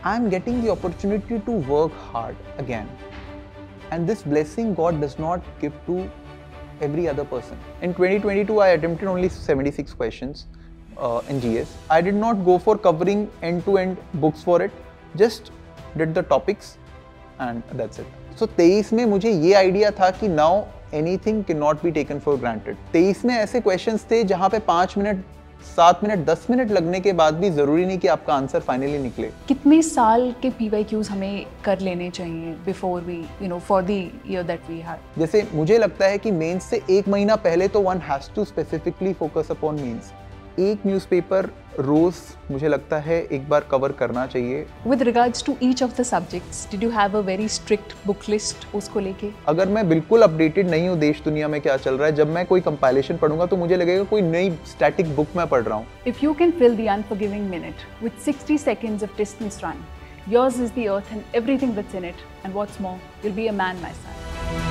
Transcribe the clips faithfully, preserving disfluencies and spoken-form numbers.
I am getting the opportunity to work hard again. And this blessing God does not give to every other person. In twenty twenty-two, I attempted only seventy-six questions uh, in G S. I did not go for covering end-to-end books for it. Just did the topics and that's it. So तेईस में मुझे ये आइडिया था कि now anything cannot be taken for granted. तेईस में ऐसे questions थे जहाँ पे पाँच मिनट सात मिनट दस मिनट लगने के बाद भी जरूरी नहीं कि आपका आंसर फाइनली निकले. कितने साल के P Y Qs हमें कर लेने चाहिए before we you know for the year that we have? जैसे मुझे लगता है कि मेंस से एक महीना पहले तो one has to specifically focus upon mains. एक न्यूज़पेपर रोज मुझे लगता है एक बार कवर करना चाहिए. With regards to each of the subjects, did you have a very strict book list उसको लेके? अगर मैं बिल्कुल अपडेटेड नहीं हूँ देश दुनिया में क्या चल रहा है, जब मैं कोई कंपाइलेशन पढ़ूंगा तो मुझे लगेगा कोई नई स्टैटिक बुक मैं पढ़ रहा हूँ. If you can fill the unforgiving minute with sixty seconds of distance run, yours is the earth and everything that's in it, and what's more, you'll be a man, my son.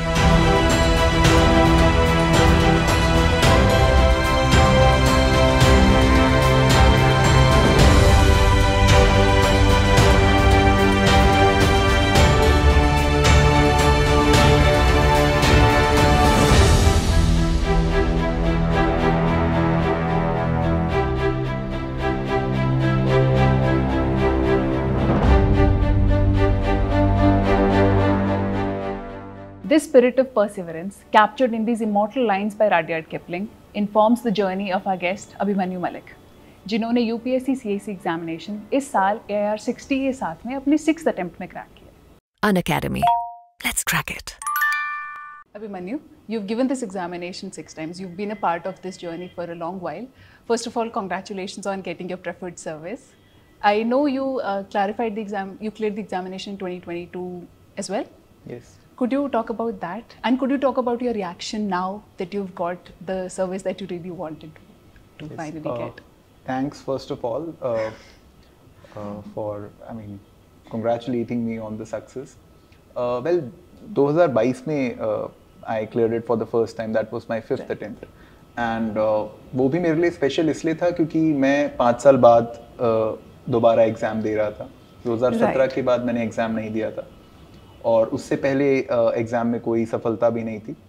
This spirit of perseverance, captured in these immortal lines by Rudyard Kipling, informs the journey of our guest Abhimanyu Malik, जिन्होंने U P S C C A C examination इस साल A I R sixty के साथ में अपने sixth attempt में crack किया. Unacademy. Let's crack it. Abhimanyu, you've given this examination six times. You've been a part of this journey for a long while. First of all, congratulations on getting your preferred service. I know you uh, clarified the exam, you cleared the examination in twenty twenty-two as well. Yes. Could you talk about that? And could you talk about your reaction now that you've got the service that you really wanted to Yes. finally uh, get? Thanks first of all uh, uh, for, I mean, congratulating me on the success. Uh, well, twenty twenty-two में uh, I cleared it for the first time. That was my fifth right. attempt. And uh, वो भी मेरे लिए special इसलिए था क्योंकि मैं पाँच साल बाद uh, दोबारा एग्ज़ाम दे रहा था. दो हज़ार सत्रह right. के बाद मैंने एग्ज़ाम नहीं दिया था और उससे पहले एग्ज़ाम uh, में कोई सफलता भी नहीं थी.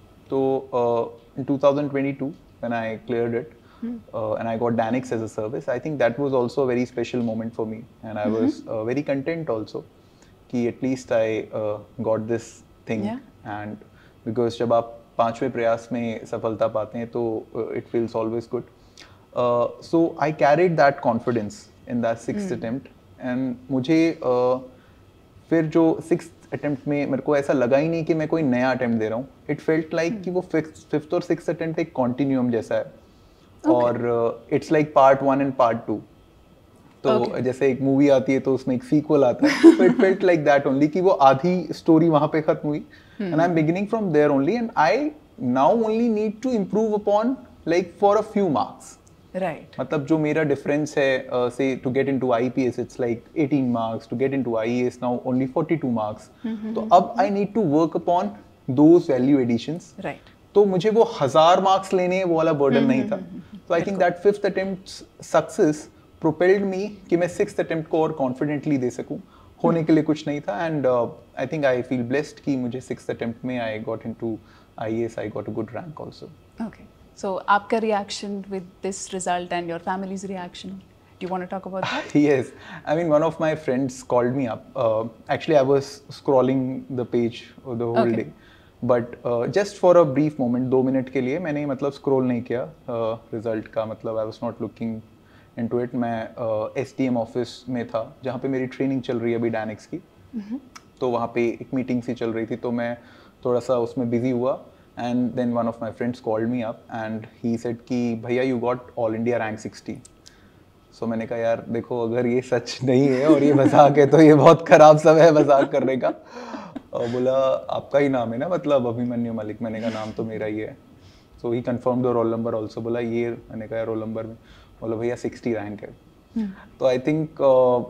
तो in twenty twenty-two when I cleared it hmm. uh, and I got Danix as a service, I think that was also a very special moment for me and I mm-hmm. was uh, very content also कि at least I uh, got this thing yeah. and because जब आप पांचवें प्रयास में सफलता पाते हैं तो uh, it feels always good. Uh, so I carried that confidence in that sixth hmm. attempt and मुझे uh, फिर जो सिक्स्थ अटेम्प्ट में मेरे को ऐसा लगा ही नहीं कि मैं कोई नया अटेम्प्ट दे रहा हूँ. इट फेल्ट लाइक कि वो फिफ्थ और सिक्स्थ अटेम्प्ट एक कॉन्टिन्यूम जैसा है okay. और it's like part one and part two. तो okay. जैसे एक मूवी आती है तो उसमें एक सीक्वल आता है, तो it felt like that only कि वो आधी स्टोरी वहाँ पे खत्म हुई and I am beginning from there only and I now only need to improve upon like for a few marks. Right. मतलब जो मेरा डिफरेंस है से to get into I P S it's like eighteen marks, to get into I A S now only forty-two marks. तो अब I need to work upon those value additions. Right. तो मुझे वो हजार मार्क्स लेने वो वाला बर्डन नहीं था. तो I think that fifth attempt success propelled me कि मैं सिक्स्थ अटेम्प्ट को और कॉन्फिडेंटली दे सकूं. होने के लिए कुछ नहीं था and I think I feel blessed कि मुझे सिक्स्थ अटेम्प्ट में I got into I A S, I got a good rank also. Okay. So, आपका reaction with this result and your family's reaction? Do you want to talk about that? Yes, I mean one of my friends called me up. Uh, actually, I was scrolling the page the whole okay. day, but uh, just for a brief moment, दो minute के लिए मैंने मतलब scroll नहीं किया result का. मतलब I was not looking into it. मैं uh, S D M office में था जहाँ पे मेरी training चल रही है अभी Danix की. mm-hmm. तो वहाँ पे एक meeting सी चल रही थी तो मैं थोड़ा सा उसमें busy हुआ. And then one of my friends called me up and he said कि भैया you got all India rank sixty. So मैंने कहा यार देखो अगर ये सच नहीं है और ये मजाक है तो ये बहुत खराब समय है मजाक करने का. और बोला आपका ही नाम है ना मतलब अभिमन्यु मलिक. मैंने कहा नाम तो मेरा ही है. So he confirmed the roll number also. बोला ये मैंने कहा रोल नंबर में. बोला भैया sixty रैंक है. hmm. तो आई थिंक uh,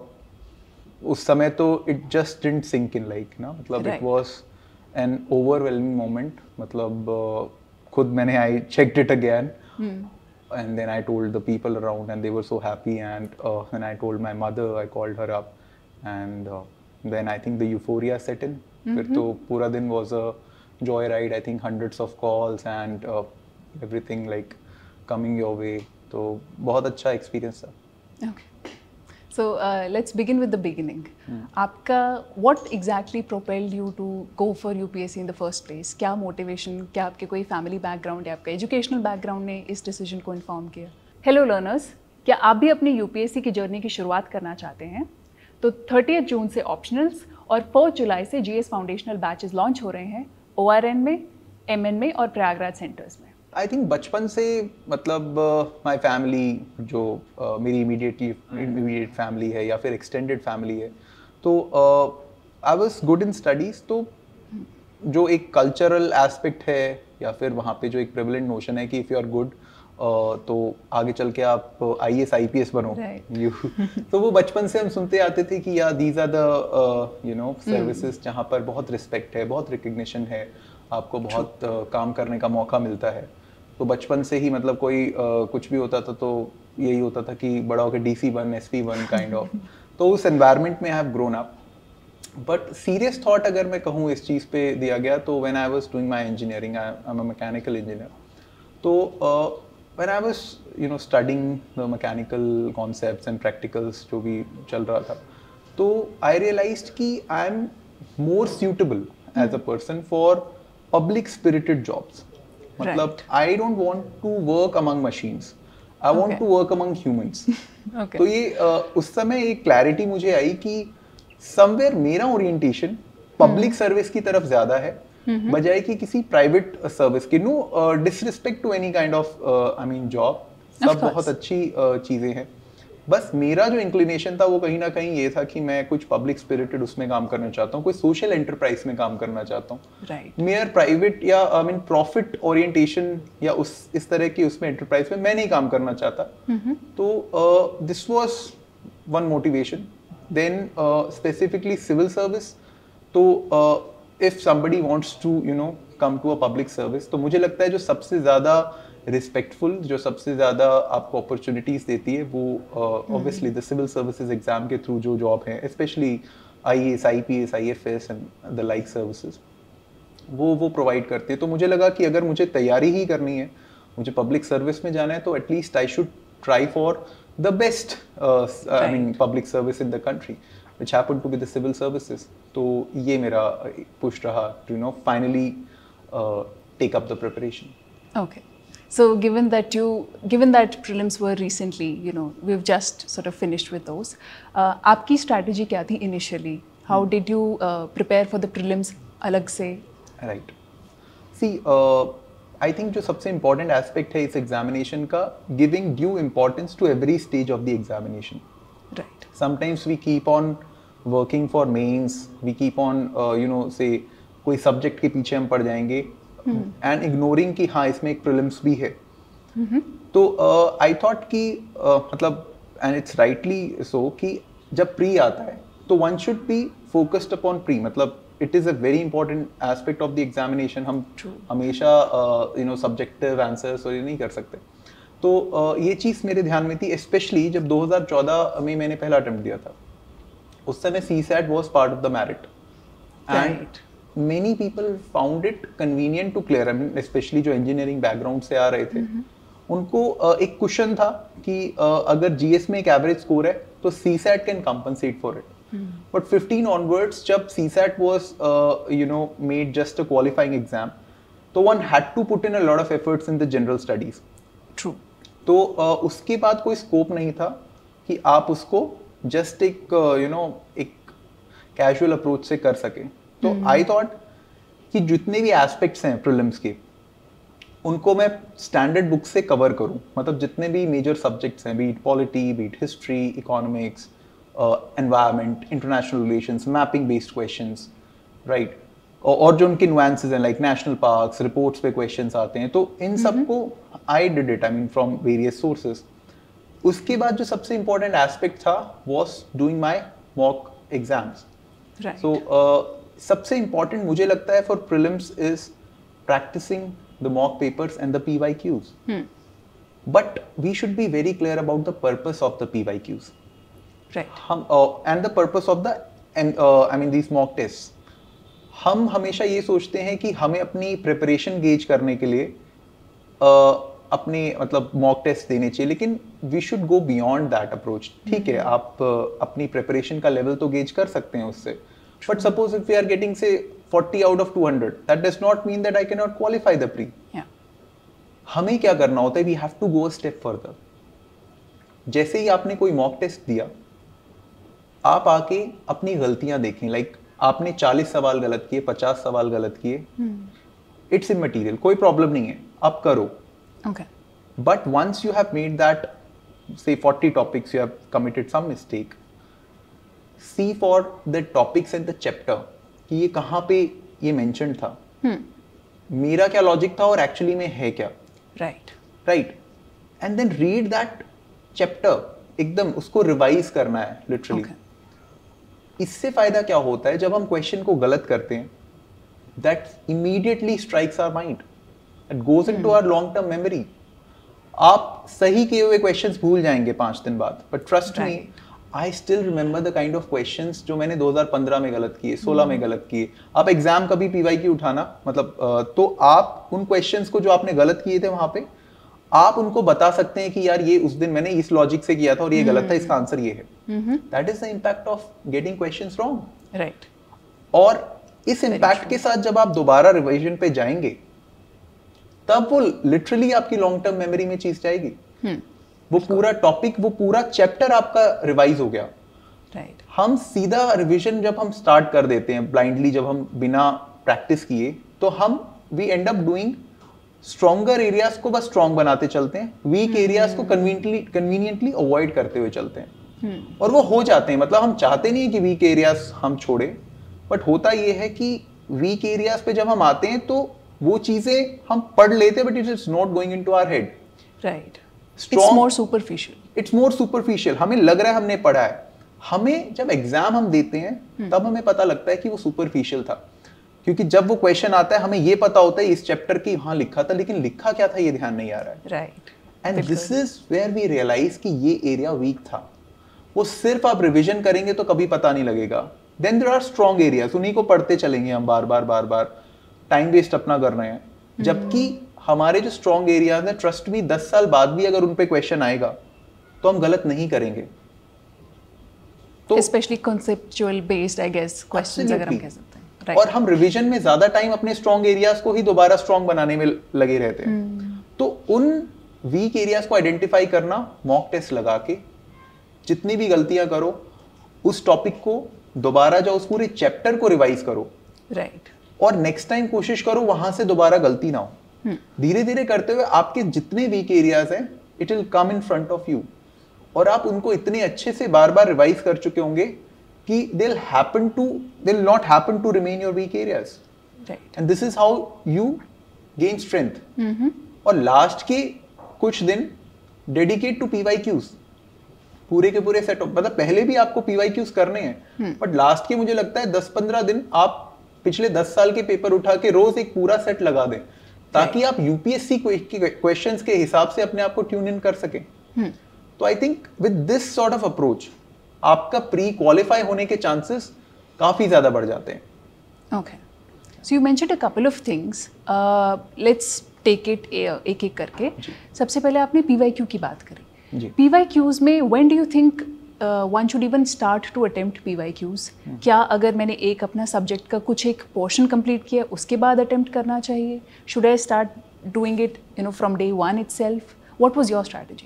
उस समय तो it just didn't sink in like ना मतलब right. it was an overwhelming moment. मतलब uh, खुद मैंने I checked it again hmm. and then I told the people around and they were so happy and uh, when I told my mother I called her up and uh, then I think the euphoria set in. फिर तो पूरा दिन was a joyride. I think hundreds of calls and uh, everything like coming your way. तो बहुत अच्छा experience था. Okay. So uh, let's begin with the beginning. आपका what exactly propelled you to go for U P S C in the first place? क्या motivation, क्या आपके कोई family background या आपका educational background ने इस decision को inform किया? Hello learners, क्या आप भी अपनी U P S C की journey की शुरुआत करना चाहते हैं? तो थर्टियथ जून से optionals और फोर्थ जुलाई से G S Foundational batches launch हो रहे हैं O R N में, M N में और प्रयागराज centers में. आई थिंक बचपन से मतलब माय uh, फैमिली जो uh, मेरी इमीडिएटली इमीडिएट फैमिली है या फिर एक्सटेंडेड फैमिली है तो I was good in studies. तो जो एक कल्चरल एस्पेक्ट है या फिर वहाँ पे जो एक प्रेवलेंट नोशन है कि इफ़ यू आर गुड तो आगे चल के आप I A S I P S बनो यू तो वो बचपन से हम सुनते आते थे कि या these are the you know services जहाँ पर बहुत रिस्पेक्ट है, बहुत रिकग्निशन है, आपको बहुत uh, काम करने का मौका मिलता है. तो बचपन से ही मतलब कोई uh, कुछ भी होता था तो यही होता था कि बड़ा होकर डी सी बन, एस पी बन काइंड ऑफ. तो उस एनवायरनमेंट में I have grown up. But serious thought अगर मैं कहूँ इस चीज़ पे दिया गया तो when I was doing my engineering, I am a mechanical engineer. तो when I was you know studying the mechanical concepts and practicals जो भी चल रहा था, तो आई रियलाइज्ड कि I am more suitable as a person for public spirited jobs. मतलब I don't want to work among machines. I want to work among humans. Okay. तो ये uh, उस समय एक क्लैरिटी मुझे आई कि somewhere मेरा ओरिएंटेशन पब्लिक सर्विस की तरफ ज्यादा है बजाय कि किसी प्राइवेट सर्विस की. No disrespect to any kind of I mean job, सब बहुत अच्छी uh, चीजें हैं. बस मेरा जो इंक्लिनेशन था वो कहीं ना कहीं ये था कि मैं कुछ पब्लिक स्पिरिटेड उसमें काम करना चाहता हूँ, कोई सोशल एंटरप्राइज में काम करना चाहता हूँ. राइट. मेयर प्राइवेट या आई मीन प्रॉफिट ओरिएंटेशन या उस इस तरह की उसमें एंटरप्राइज में मैं नहीं काम करना चाहता. तो this was one motivation. Then specifically civil service. तो if somebody wants to you know come to a public service, तो मुझे लगता है जो सबसे ज्यादा रिस्पेक्टफुल, जो सबसे ज़्यादा आपको अपॉर्चुनिटीज़ देती है वो obviously the civil services exam के थ्रू जो जॉब है, specially I A S, I P S, I F S and the like services, वो वो प्रोवाइड करती है. तो मुझे लगा कि अगर मुझे तैयारी ही करनी है, मुझे पब्लिक सर्विस में जाना है, तो at least I should try for the best I mean public service in the country which happened to be the civil services. तो ये मेरा पुश रहा to you know finally uh, take up the preparation. Okay. So given that you, given that prelims were recently, you know, we've just sort of finished with those. Uh, आपकी strategy क्या थी initially? How hmm. did you uh, prepare for the prelims अलग से? Right. See, uh, I think जो सबसे important aspect है इस examination का, giving due importance to every stage of the examination. Right. Sometimes we keep on working for mains. We keep on, uh, you know, say कोई subject के पीछे हम पड़ जाएंगे. एंड इग्नोरिंग कि हाँ इसमें एक प्रीलिम्स भी है. तो आई थॉट कि uh, मतलब एंड इट्स राइटली सो कि जब प्री आता है तो one should be focused upon pre. मतलब it is a very important aspect of the examination. हम True. हमेशा यू नो सब्जेक्टिव आंसर्स और ये नहीं कर सकते. तो uh, ये चीज़ मेरे ध्यान में थी, स्पेशली जब दो हज़ार चौदह में मैंने पहला अटेम्प्ट दिया था. उस समय CSAT was part of the merit and many people found it convenient to clear. I mean, especially जो engineering background से आ रहे थे, mm-hmm. उनको uh, एक क्वेश्चन था कि uh, अगर जीएस में एक एवरेज स्कोर है तो C SAT can compensate for it. Mm-hmm. But fifteen onwards जब C SAT was uh, you know made just a qualifying exam, तो one had to put in a lot of efforts in the general studies. True. तो uh, उसके बाद कोई scope नहीं था कि आप उसको जस्ट एक यू नो एक कैजुअल अप्रोच से कर सके. तो आई थॉट कि जितने भी एस्पेक्ट्स हैं प्रीलिम्स के उनको मैं स्टैंडर्ड बुक से कवर करूं. मतलब जितने भी मेजर सब्जेक्ट्स हैं, be it polity, be it history, economics, environment, international relations, mapping based questions, right, और जो उनके नुआंसेस हैं लाइक नेशनल पार्क्स, रिपोर्ट्स पे क्वेश्चंस आते हैं, तो इन सबको I did it I mean from various sources. उसके बाद जो सबसे इंपॉर्टेंट एस्पेक्ट था was doing my mock exams. So सबसे इंपॉर्टेंट मुझे लगता है for prelims is practicing the mock papers and the PYQs. But we should be very clear about the purpose of the PYQs. Right. हम and the purpose of the I mean these mock test, हम हमेशा ये सोचते हैं कि हमें अपनी preparation gauge करने के लिए uh, अपने मतलब मॉक टेस्ट देने चाहिए, लेकिन we should go beyond that approach. ठीक है, आप uh, अपनी प्रिपरेशन का लेवल तो गेज कर सकते हैं उससे, but suppose if we are getting say forty out of two hundred, that does not mean that I can not qualify the pre. हमें क्या करना होता है, we have to go step further. जैसे ही आपने कोई मॉक टेस्ट दिया, आप आके अपनी गलतियां देखें. लाइक like, आपने चालीस सवाल गलत किए, पचास सवाल गलत किए, इट्स इमटेरियल, कोई प्रॉब्लम नहीं है, आप करो. Okay. But once you have made that, say forty topics, you have committed some mistake. See for the topics and the chapter कि ये कहाँ पे ये mentioned था, hmm. मेरा क्या logic था और actually में है क्या. Right. Right. And then read that chapter, एकदम उसको revise करना है literally. Okay. इससे फायदा क्या होता है, जब हम question को गलत करते हैं, that immediately strikes our mind. It goes into hmm. our long-term memory. आप सही किए हुए क्वेश्चंस भूल जाएंगे पांच दिन बाद, but trust right. me, I still remember the kind of questions जो मैंने दो हज़ार पंद्रह में गलत किए, सोलह hmm. में गलत किए. आप एग्जाम कभी पीवाईक्यू उठाना, मतलब तो आप उन क्वेश्चंस को जो आपने गलत किए थे वहां पे, आप उनको बता सकते हैं कि यार ये उस दिन मैंने इस लॉजिक से किया था और ये hmm. गलत था, इसका आंसर ये है. That is the impact of getting questions wrong. Right. और इस इम्पैक्ट के साथ जब आप दोबारा रिवीजन पे जाएंगे, तब वो लिटरली आपकी लॉन्ग टर्म मेमोरी में चीज जाएगी. hmm. वो पूरा टॉपिक, वो पूरा चैप्टर आपका रिवाइज हो गया. right. हम सीधा रिवीजन जब हम स्टार्ट कर देते हैं ब्लाइंडली, जब हम बिना प्रैक्टिस किए, तो हम we end up doing stronger areas को बस स्ट्रॉन्ग बनाते चलते हैं, वीक एरियाज को कन्वीनियंटली कन्वीनियंटली अवॉइड करते हुए चलते हैं. hmm. और वो हो जाते हैं. मतलब हम चाहते नहीं है कि वीक एरियाज हम छोड़े, बट होता ये है कि वीक एरियाज पे जब हम आते हैं तो वो चीजें हम पढ़ लेते, but it is not going into our head. Right. It's more superficial. It's more superficial. हमें लग रहा है हमने पढ़ा है. हमें जब एग्जाम हम देते हैं hmm. तब हमें पता लगता है कि वो सुपरफिशियल था, क्योंकि जब वो क्वेश्चन आता है हमें ये पता होता है इस चैप्टर की हाँ लिखा था, लेकिन लिखा क्या था ये ध्यान नहीं आ रहा है. Right. And this is where we realize कि ये एरिया वीक था. वो सिर्फ आप रिविजन करेंगे तो कभी पता नहीं लगेगा. Then there are strong areas, उन्हीं को पढ़ते चलेंगे हम बार बार बार बार, टाइम वेस्ट अपना कर रहे हैं. जबकि हमारे जो स्ट्रॉन्ग एरियाज हैं, ट्रस्ट मी, दस साल बाद भी अगर उन पे क्वेश्चन आएगा तो हम गलत नहीं करेंगे. तो specially conceptual based I guess questions अगर हम कह सकते हैं. right. और हम रिवीजन में ज्यादा टाइम अपने स्ट्रॉन्ग एरियाज को ही दोबारा स्ट्रॉन्ग बनाने में लगे रहते हैं. hmm. तो उन वीक एरियाज को आइडेंटिफाई करना, मॉक टेस्ट लगा के जितनी भी गलतियां करो, उस टॉपिक को दोबारा जाओ, उस पूरे चैप्टर को रिवाइज करो. राइट. right. और नेक्स्ट टाइम कोशिश करो वहां से दोबारा गलती ना हो. धीरे धीरे करते हुए आपके जितने वीक एरियाज हैं, it will come in front of you, और आप उनको इतने अच्छे से बार बार रिवाइज कर चुके होंगे कि they will happen to they will not happen to remain your weak areas. Right. And this is how you gain strength. और लास्ट के कुछ दिन डेडिकेट टू पीवाईक्यूज, पूरे के पूरे सेट ऑफ, मतलब पहले भी आपको पीवाईक्यूज करने हैं, बट लास्ट के मुझे लगता है दस पंद्रह दिन आप पिछले दस साल के पेपर उठा के रोज एक पूरा सेट लगा दें, ताकि आप यूपीएससी क्वेश्चंस के हिसाब से अपने आप को ट्यून इन कर सकें. hmm. तो I think with this sort of approach आपका प्री क्वालिफाई होने के चांसेस काफी ज्यादा बढ़ जाते हैं. Okay. So you mentioned a couple of things, let's take it एक एक करके. सबसे पहले आपने पीवाईक्यू की बात करी. पीवाईक्यूज में when do you think one should even start to attempt PYQs? क्या अगर मैंने एक अपना सब्जेक्ट का कुछ एक पोर्शन कंप्लीट किया उसके बाद अटेम्प्ट करना चाहिए? Should I start doing it you know from day one itself? What was your strategy?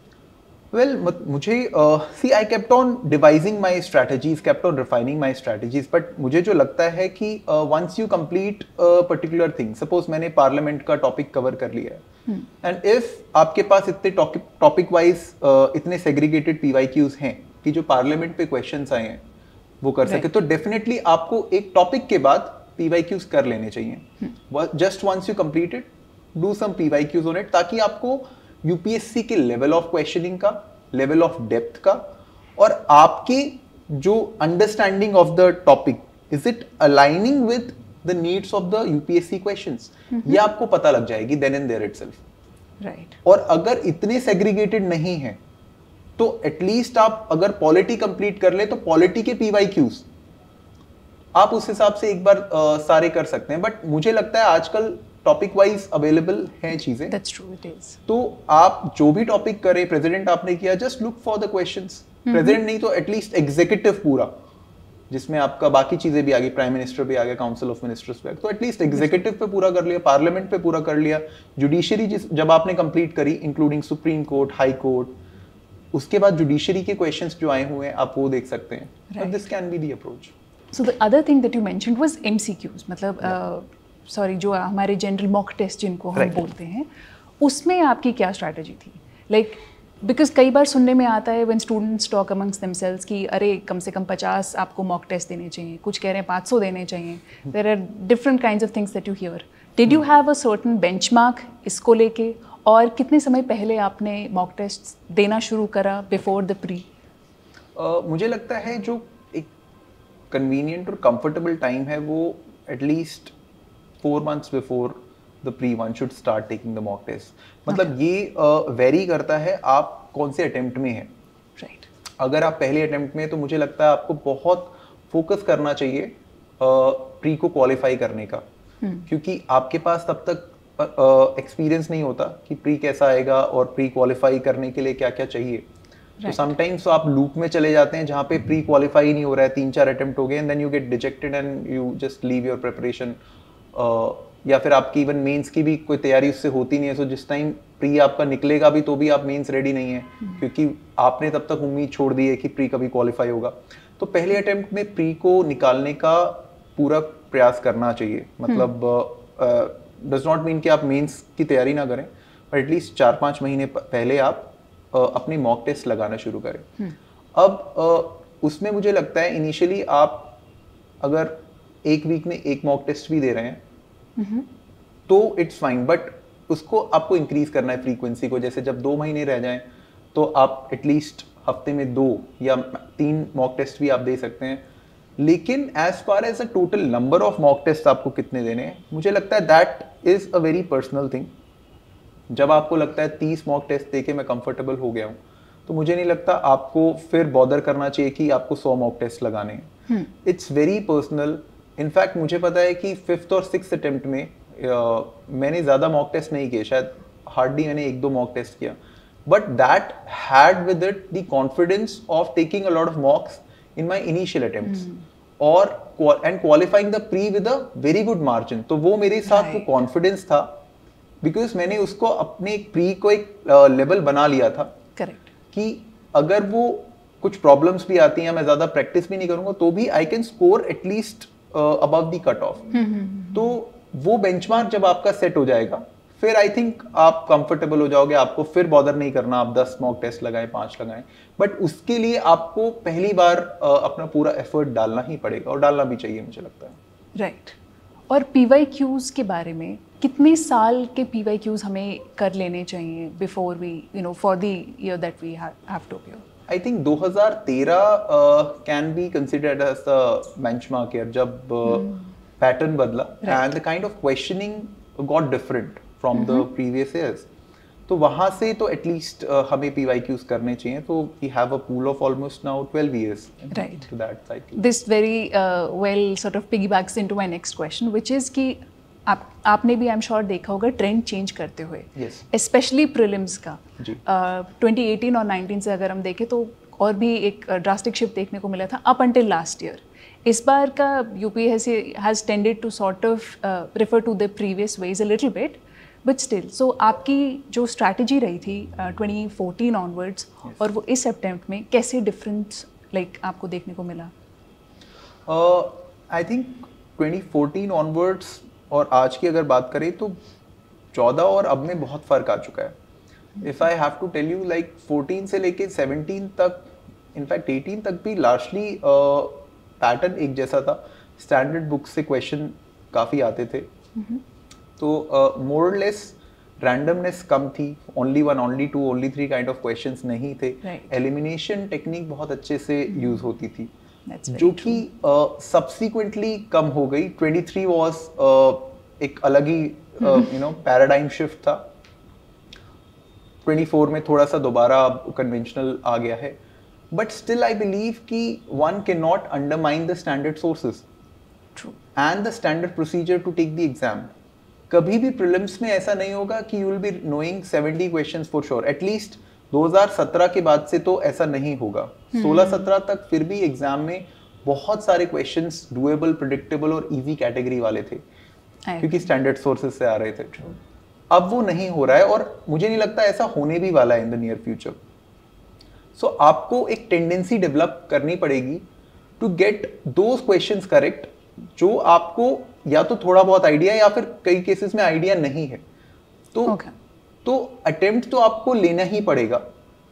Well, मुझे see I kept on devising my strategies, kept on refining my strategies, but मुझे जो लगता है कि once you complete particular thing, suppose मैंने parliament का topic cover कर लिया है, एंड इफ आपके पास इतने टॉपिक वाइज इतने सेग्रीगेटेड पीवाईक्यूज हैं कि जो पार्लियामेंट पे क्वेश्चंस आए हैं वो कर सके, तो डेफिनेटली आपको एक टॉपिक के बाद पीवाईक्यूज कर लेने चाहिए. Just once you complete it, do some PYQs on it, ताकि आपको यूपीएससी के लेवल ऑफ क्वेश्चनिंग का, लेवल ऑफ डेप्थ का, और आपकी जो understanding of the topic, is it aligning with the needs of the UPSC questions, ये आपको पता लग जाएगी then and there itself. Right. और अगर इतने सेग्रीगेटेड नहीं है तो एटलीस्ट आप अगर पॉलिटी कंप्लीट कर ले तो पॉलिटी के पी वाई क्यूज आप उस हिसाब से एक बार uh, सारे कर सकते हैं. बट मुझे लगता है आजकल टॉपिक वाइज अवेलेबल हैं चीजें. That's true, it is. तो आप जो भी टॉपिक करें, प्रेसिडेंट आपने किया, just look for the questions. President नहीं तो एटलीस्ट एग्जीक्यूटिव पूरा, जिसमें आपका बाकी चीजें भी आ गई, प्राइम मिनिस्टर भी आ गया, काउंसिल ऑफ मिनिस्टर्स भी आ गया, तो एटलीस्ट एग्जीक्यूटिव पे पूरा कर लिया, पार्लियामेंट पे पूरा कर लिया, जुडिशरी जब आपने कंप्लीट करी including supreme court, high court, उसके बाद जुडिशरी के क्वेश्चंस जो आए हुए हैं आप वो देख सकते हैं. But this can be the approach. So the other thing that you mentioned was MCQs, मतलब सॉरी uh, जो हमारे जनरल मॉक टेस्ट जिनको हम right. बोलते हैं, उसमें आपकी क्या स्ट्रैटेजी थी? लाइक बिकॉज कई बार सुनने में आता है when students talk amongst themselves कि अरे कम से कम पचास आपको मॉक टेस्ट देने चाहिए, कुछ कह रहे हैं पाँच सौ देने चाहिए. There are different kinds of things that you hear. Did you have a certain benchmark इसको लेके, और कितने समय पहले आपने मॉक टेस्ट देना शुरू करा बिफोर द प्री? मुझे लगता है जो एक कन्वीनियंट और कंफर्टेबल टाइम है वो at least four months before the pre one should start taking the mock test. मतलब okay. ये वेरी uh, करता है आप कौन से अटेम्प्ट में हैं. Right right. अगर आप पहले अटेम्प्ट में, तो मुझे लगता है आपको बहुत फोकस करना चाहिए प्री uh, को क्वालिफाई करने का. hmm. क्योंकि आपके पास तब तक एक्सपीरियंस uh, नहीं होता कि प्री कैसा आएगा और प्री क्वालिफाई करने के लिए क्या क्या चाहिए. right. तो समटाइम्स तो आप लूप में चले जाते हैं जहाँ पे प्री क्वालिफाई नहीं हो रहा है, तीन चार अटेम्प्ट हो गए, and then you get dejected and you just leave your preparation. या फिर आपकी इवन मेंस की भी कोई तैयारी उससे होती नहीं है. सो so, जिस टाइम प्री आपका निकलेगा भी तो भी आप मेंस रेडी नहीं है, hmm. क्योंकि आपने तब तक उम्मीद छोड़ दी है कि प्री कभी क्वालिफाई होगा. तो पहले अटेम्प्ट में प्री को निकालने का पूरा प्रयास करना चाहिए. मतलब डज नॉट मीन कि आप मेंस की तैयारी ना करें, बट एटलीस्ट चार पाँच महीने पहले आप uh, अपनी मॉक टेस्ट लगाना शुरू करें. hmm. अब uh, उसमें मुझे लगता है इनिशियली आप अगर एक वीक में एक मॉक टेस्ट भी दे रहे हैं Mm-hmm. तो इट्स फाइन, बट उसको आपको इंक्रीज करना है फ्रीक्वेंसी को. जैसे जब दो महीने रह जाएं तो आप एटलीस्ट हफ्ते में दो या तीन मॉक टेस्ट भी आप दे सकते हैं. लेकिन as far as a total number of mock test आपको कितने देने हैं, मुझे लगता है that is a very personal thing. जब आपको लगता है तीस मॉक टेस्ट देके मैं कंफर्टेबल हो गया हूँ, तो मुझे नहीं लगता आपको फिर बॉदर करना चाहिए कि आपको सौ मॉक टेस्ट लगाने हैं. It's very personal. इनफैक्ट मुझे पता है कि फिफ्थ और सिक्स्थ अटेम्प्ट में uh, मैंने ज़्यादा मॉक टेस्ट नहीं किए, शायद हार्डली मैंने एक दो मॉक टेस्ट किया, but that had with it the confidence of taking a lot of mocks in my initial attempts और and qualifying the pre with a very good margin. तो वो मेरे साथ वो कॉन्फिडेंस था, बिकॉज मैंने उसको अपने प्री को एक लेवल uh, बना लिया था. करेक्ट. कि अगर वो कुछ प्रॉब्लम्स भी आती हैं, मैं ज़्यादा प्रैक्टिस भी नहीं करूँगा, तो भी I can score at least above the cut off. तो वो बेंचमार्क जब आपका सेट हो जाएगा, फिर आई थिंक आप कंफर्टेबल हो जाओगे. आपको फिर बॉदर नहीं करना आप दस मॉक टेस्ट लगाएं, पांच लगाएं, बट उसके लिए आपको पहली बार uh, अपना पूरा एफर्ट डालना ही पड़ेगा, और डालना भी चाहिए मुझे लगता है. Right right. और पीवाई क्यूज के बारे में, कितने साल के पीवाई क्यूज हमें कर लेने चाहिए before we you know for the year that we have to appear? I think दो हज़ार तेरह can be considered as the benchmark year, जब पैटर्न uh, बदला and the kind of questioning got different from the previous years. तो वहाँ से तो at least uh, हमें पीवाईक्यूज करने चाहिए. तो we have a pool of almost now twelve years to that cycle. This very well sort of piggybacks into my next question, which is कि आप आपने भी आई एम श्योर देखा होगा ट्रेंड चेंज करते हुए, स्पेशली yes. प्रीलिम्स का. Twenty eighteen और नाइनटीन से अगर हम देखें तो और भी एक ड्रास्टिक शिफ्ट देखने को मिला था अप अंटिल लास्ट ईयर. इस बार का UP has tended to sort of refer to the previous ways a little bit, but still. So आपकी जो स्ट्रैटेजी रही थी ट्वेंटी फोर्टीन ऑनवर्ड्स yes. और वो इस अटेम्प्ट में कैसे डिफरेंस लाइक like, आपको देखने को मिला? I think twenty fourteen onwards और आज की अगर बात करें तो चौदह और अब में बहुत फ़र्क आ चुका है. If I have to tell you, like fourteen से लेके सेवनटीन तक, इनफैक्ट एटीन तक भी लार्जली पैटर्न uh, एक जैसा था. स्टैंडर्ड बुक से क्वेश्चन काफ़ी आते थे, mm-hmm. तो मोर लेस रैंडमनेस कम थी. Only one, only two, only three kind of questions नहीं थे. Elimination right. टेक्निक बहुत अच्छे से यूज़ mm-hmm. होती थी, जो कि सब्सिक्वेंटली uh, कम हो गई. ट्वेंटी थ्री वाज uh, एक अलग ही यू नो पैराडाइम शिफ्ट था. ट्वेंटी फोर में थोड़ा सा दोबारा कन्वेंशनल आ गया है, बट स्टिल आई बिलीव कि one can not undermine the standard sources and the standard procedure to take the exam. कभी भी प्रीलिम्स में ऐसा नहीं होगा कि you will be knowing seventy questions for sure. At least दो हज़ार सत्रह के बाद से तो ऐसा नहीं होगा. सोलह सत्रह तक फिर भी एग्जाम में बहुत सारे क्वेश्चंस डुएबल, प्रेडिक्टेबल और इजी कैटेगरी वाले थे क्योंकि स्टैंडर्ड सोर्सेज से आ रहे थे. अब वो नहीं हो रहा है और मुझे नहीं लगता ऐसा होने भी वाला है in the near future. So आपको एक टेंडेंसी डेवलप करनी पड़ेगी to get those questions correct जो आपको या तो थोड़ा बहुत आइडिया या फिर कई केसेस में आइडिया नहीं है. तो okay. तो अटेम्प्ट तो आपको लेना ही पड़ेगा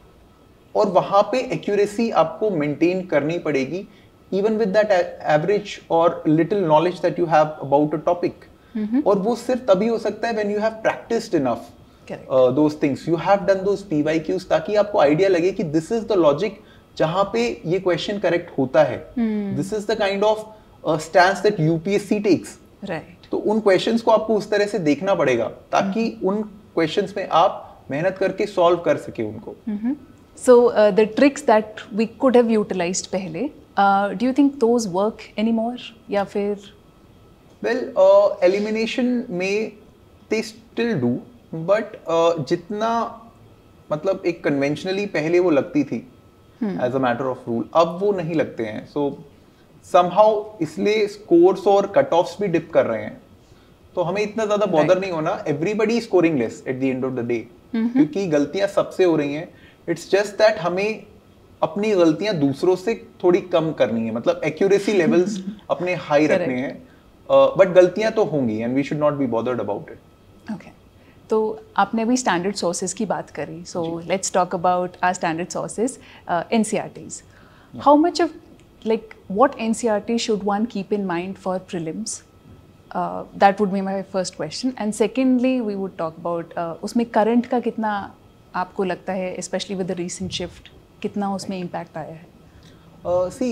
और वहां पे एक्यूरेसी आपको मेंटेन करनी पड़ेगी इवन विद दैट एवरेज और little knowledge that you have about a topic. और वो सिर्फ तभी हो सकता है when you have practiced enough those things, you have done those PYQs, ताकि आपको आइडिया लगे कि दिस इज द लॉजिक जहां पे ये क्वेश्चन करेक्ट होता है. This is the kind of stance that UPSC takes. Right. तो उन क्वेश्चंस को आपको उस तरह से देखना पड़ेगा ताकि mm-hmm. उन क्वेश्चंस में आप मेहनत करके सॉल्व कर सके उनको. So the tricks that we could have utilized पहले, do you think those work anymore या फिर? वेल, एलिमिनेशन में दे स्टिल डू, बट जितना मतलब एक कन्वेंशनली पहले वो लगती थी as a matter of rule, अब वो नहीं लगते हैं. सो समहाउ इसलिए स्कोर्स और कट ऑफ्स भी डिप कर रहे हैं. तो हमें इतना ज्यादा बॉदर right. नहीं होना. Everybody scoring less at the end of the day, क्योंकि गलतियां सबसे हो रही हैं. इट्स जस्ट दैट हमें अपनी गलतियां दूसरों से थोड़ी कम करनी है, मतलब एक्यूरेसी लेवल्स अपने हाई रखने हैं. बट uh, गलतियां तो होंगी and we should not be bothered about it. Okay. तो आपने अभी स्टैंडर्ड सोर्सेज की बात करी, so let's talk about our standard sources. NCERTs, how much of like what N C R T should one keep in mind for prelims? Uh, that would be my first question. And secondly, we would talk about uh, उसमें current का कितना आपको लगता है, especially with the recent shift, कितना उसमें impact आया है? uh, see,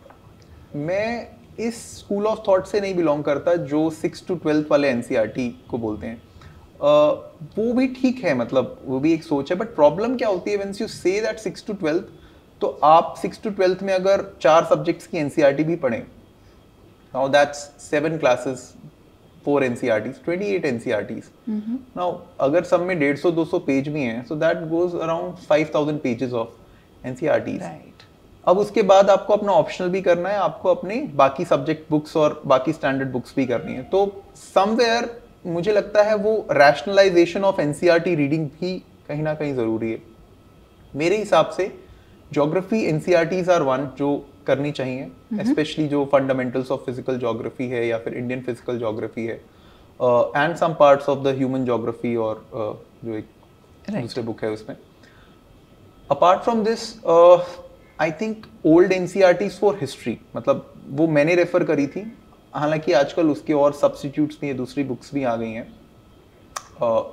मैं इस स्कूल ऑफ थॉट से नहीं बिलोंग करता जो सिक्स टू ट्वेल्थ वाले एनसीईआरटी को बोलते हैं. uh, वो भी ठीक है, मतलब वो भी एक सोच है, बट प्रॉब्लम क्या होती है when you say that six to twelfth, तो आप सिक्स टू ट्वेल्थ में अगर चार सब्जेक्ट्स की एनसीईआरटी भी पढ़ें, now that's seven classes, four NCERTs, twenty eight NCERTs. Now अगर सब में डेढ़ सौ दो सौ पेज भी हैं, so that goes around five thousand pages of NCERTs. अब उसके बाद आपको अपना ऑप्शनल भी करना है, आपको अपने बाकी सब्जेक्ट बुक्स और बाकी स्टैंडर्ड बुक्स भी करनी है. तो समवेयर मुझे लगता है वो रैशनलाइजेशन ऑफ एनसीईआरटी रीडिंग भी कहीं ना कहीं जरूरी है. मेरे हिसाब से ज्योग्राफी एनसीईआरटीज आर वन जो करनी चाहिए, स्पेशली जो फंडामेंटल्स ऑफ फिजिकल ज्योग्राफी है या फिर इंडियन फिजिकल ज्योग्राफी है, and some parts of the human geography और uh, जो एक right. दूसरे बुक है उसमें. Apart from this I think old NCERTs for history, मतलब वो मैंने रेफर करी थी, हालांकि आजकल उसके और सब्स्टिट्यूट्स भी, दूसरी बुक्स भी आ गई हैं. uh,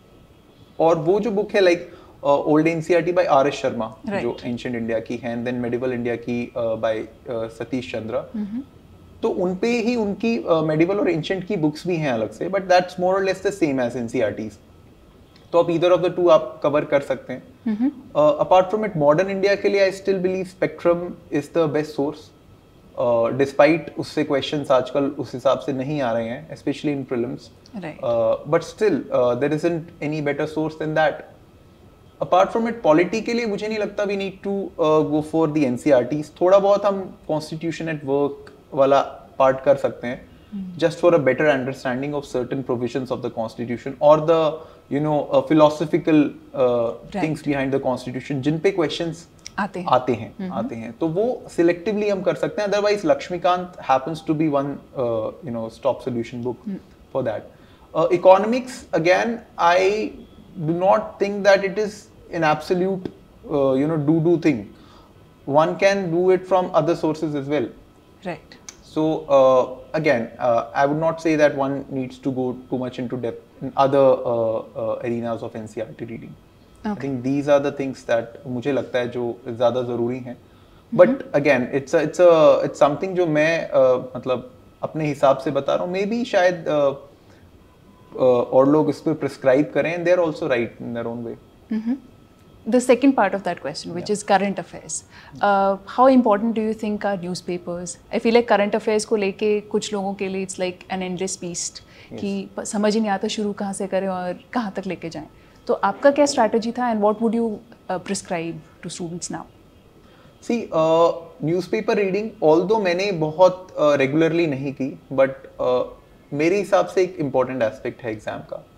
और वो जो बुक है like old NCERT by R S Sharma, जो एंशिएंट इंडिया की है, एंड देन मेडिवल इंडिया की बाय सतीश चंद्र. तो उनपे ही उनकी मेडिवल और एंशिएंट की बुक्स भी हैं अलग से, बट दैट्स मोर और less the same as NCERTs. तो आप ईदर ऑफ द टू आप कवर कर सकते हैं. Apart from it, modern India के लिए I still believe Spectrum is the best source, despite उससे क्वेश्चंस आजकल उस हिसाब से नहीं आ रहे हैं, specially in prelims, but still there isn't any better source than that. Apart from it, polity के लिए मुझे नहीं लगता we need to go for the NCERTs. थोड़ा बहुत हम कॉन्स्टिट्यूशन एट वर्क वाला पार्ट कर सकते हैं, just for a better understanding of certain provisions of the constitution or the you know uh, philosophical uh, right. things behind the constitution जिन पे questions आते हैं आते हैं mm-hmm. आते हैं तो वो selectively हम कर सकते हैं. otherwise Lakshmikant happens to be one uh, you know stop solution book mm. for that. uh, economics again, I do not think that it is an absolute uh, you know do do thing. One can do it from other sources as well, right? So uh, again, uh, I would not say that one needs to go too much into depth in other uh, uh, arenas of N C E R T reading. Okay. I think these are the things that मुझे लगता है जो ज़्यादा ज़रूरी हैं. But mm-hmm. again, it's a, it's a, it's something जो मैं uh, मतलब अपने हिसाब से बता रहा हूँ. Maybe शायद uh, uh, और लोग इस पर prescribe करें, and they are also right in their own way. The second part of that question, which is current affairs. Uh, how important do you think are newspapers? I feel like current affairs को लेके कुछ लोगों के लिए it's like an endless beast कि समझ ही नहीं आता शुरू कहाँ से करें और कहाँ तक लेके जाएं. तो आपका क्या strategy था and what would you uh, prescribe to students now? See, uh, newspaper reading, although मैंने बहुत uh, regularly नहीं की, but uh, मेरे हिसाब से एक important aspect है एग्जाम का.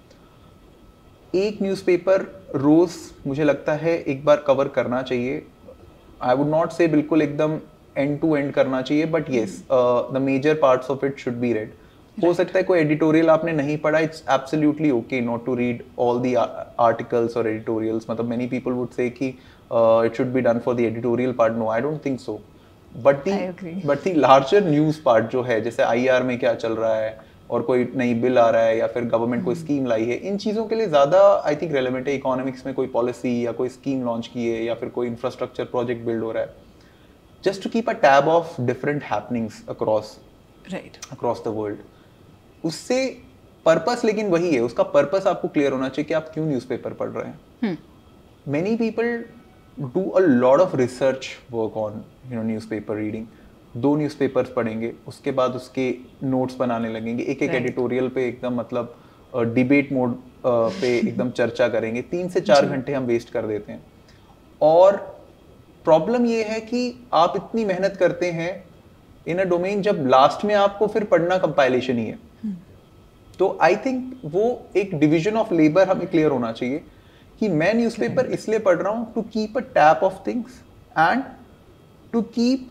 एक न्यूज़पेपर रोज मुझे लगता है एक बार कवर करना चाहिए. आई वुड नॉट से बिल्कुल एकदम एंड टू एंड करना चाहिए, but yes the major parts of it should be read. हो सकता है कोई एडिटोरियल आपने नहीं पढ़ा, it's absolutely okay not to read all the articles और एडिटोरियल्स. मतलब मेनी पीपल वुड से कि it should be done for the editorial part. No, I don't think so. But the but the larger news part जो है, जैसे आई R में क्या चल रहा है और कोई नई बिल आ रहा है या फिर गवर्नमेंट कोई स्कीम लाई है, इन चीज़ों के लिए ज़्यादा आई थिंक रेलेवेंट है. इकोनॉमिक्स में कोई पॉलिसी या कोई स्कीम लॉन्च की है या फिर कोई इंफ्रास्ट्रक्चर प्रोजेक्ट बिल्ड हो रहा है, just to keep a tab of different happenings across right across the world. उससे पर्पस लेकिन वही है, उसका पर्पस आपको क्लियर होना चाहिए कि आप क्यों न्यूज़पेपर पढ़ रहे हैं. Many people do a lot of research work on you know newspaper reading. दो न्यूज़पेपर्स पढ़ेंगे, उसके बाद उसके नोट्स बनाने लगेंगे, एक एक एडिटोरियल पे एकदम मतलब डिबेट मोड पे एकदम चर्चा करेंगे. तीन से चार घंटे हम वेस्ट कर देते हैं. और प्रॉब्लम ये है कि आप इतनी मेहनत करते हैं इन अ डोमेन, जब लास्ट में आपको फिर पढ़ना कंपाइलेशन ही है. तो आई थिंक वो एक डिवीजन ऑफ लेबर हमें क्लियर होना चाहिए कि मैं न्यूज़पेपर इसलिए पढ़ रहा हूँ to keep a tap of things and to keep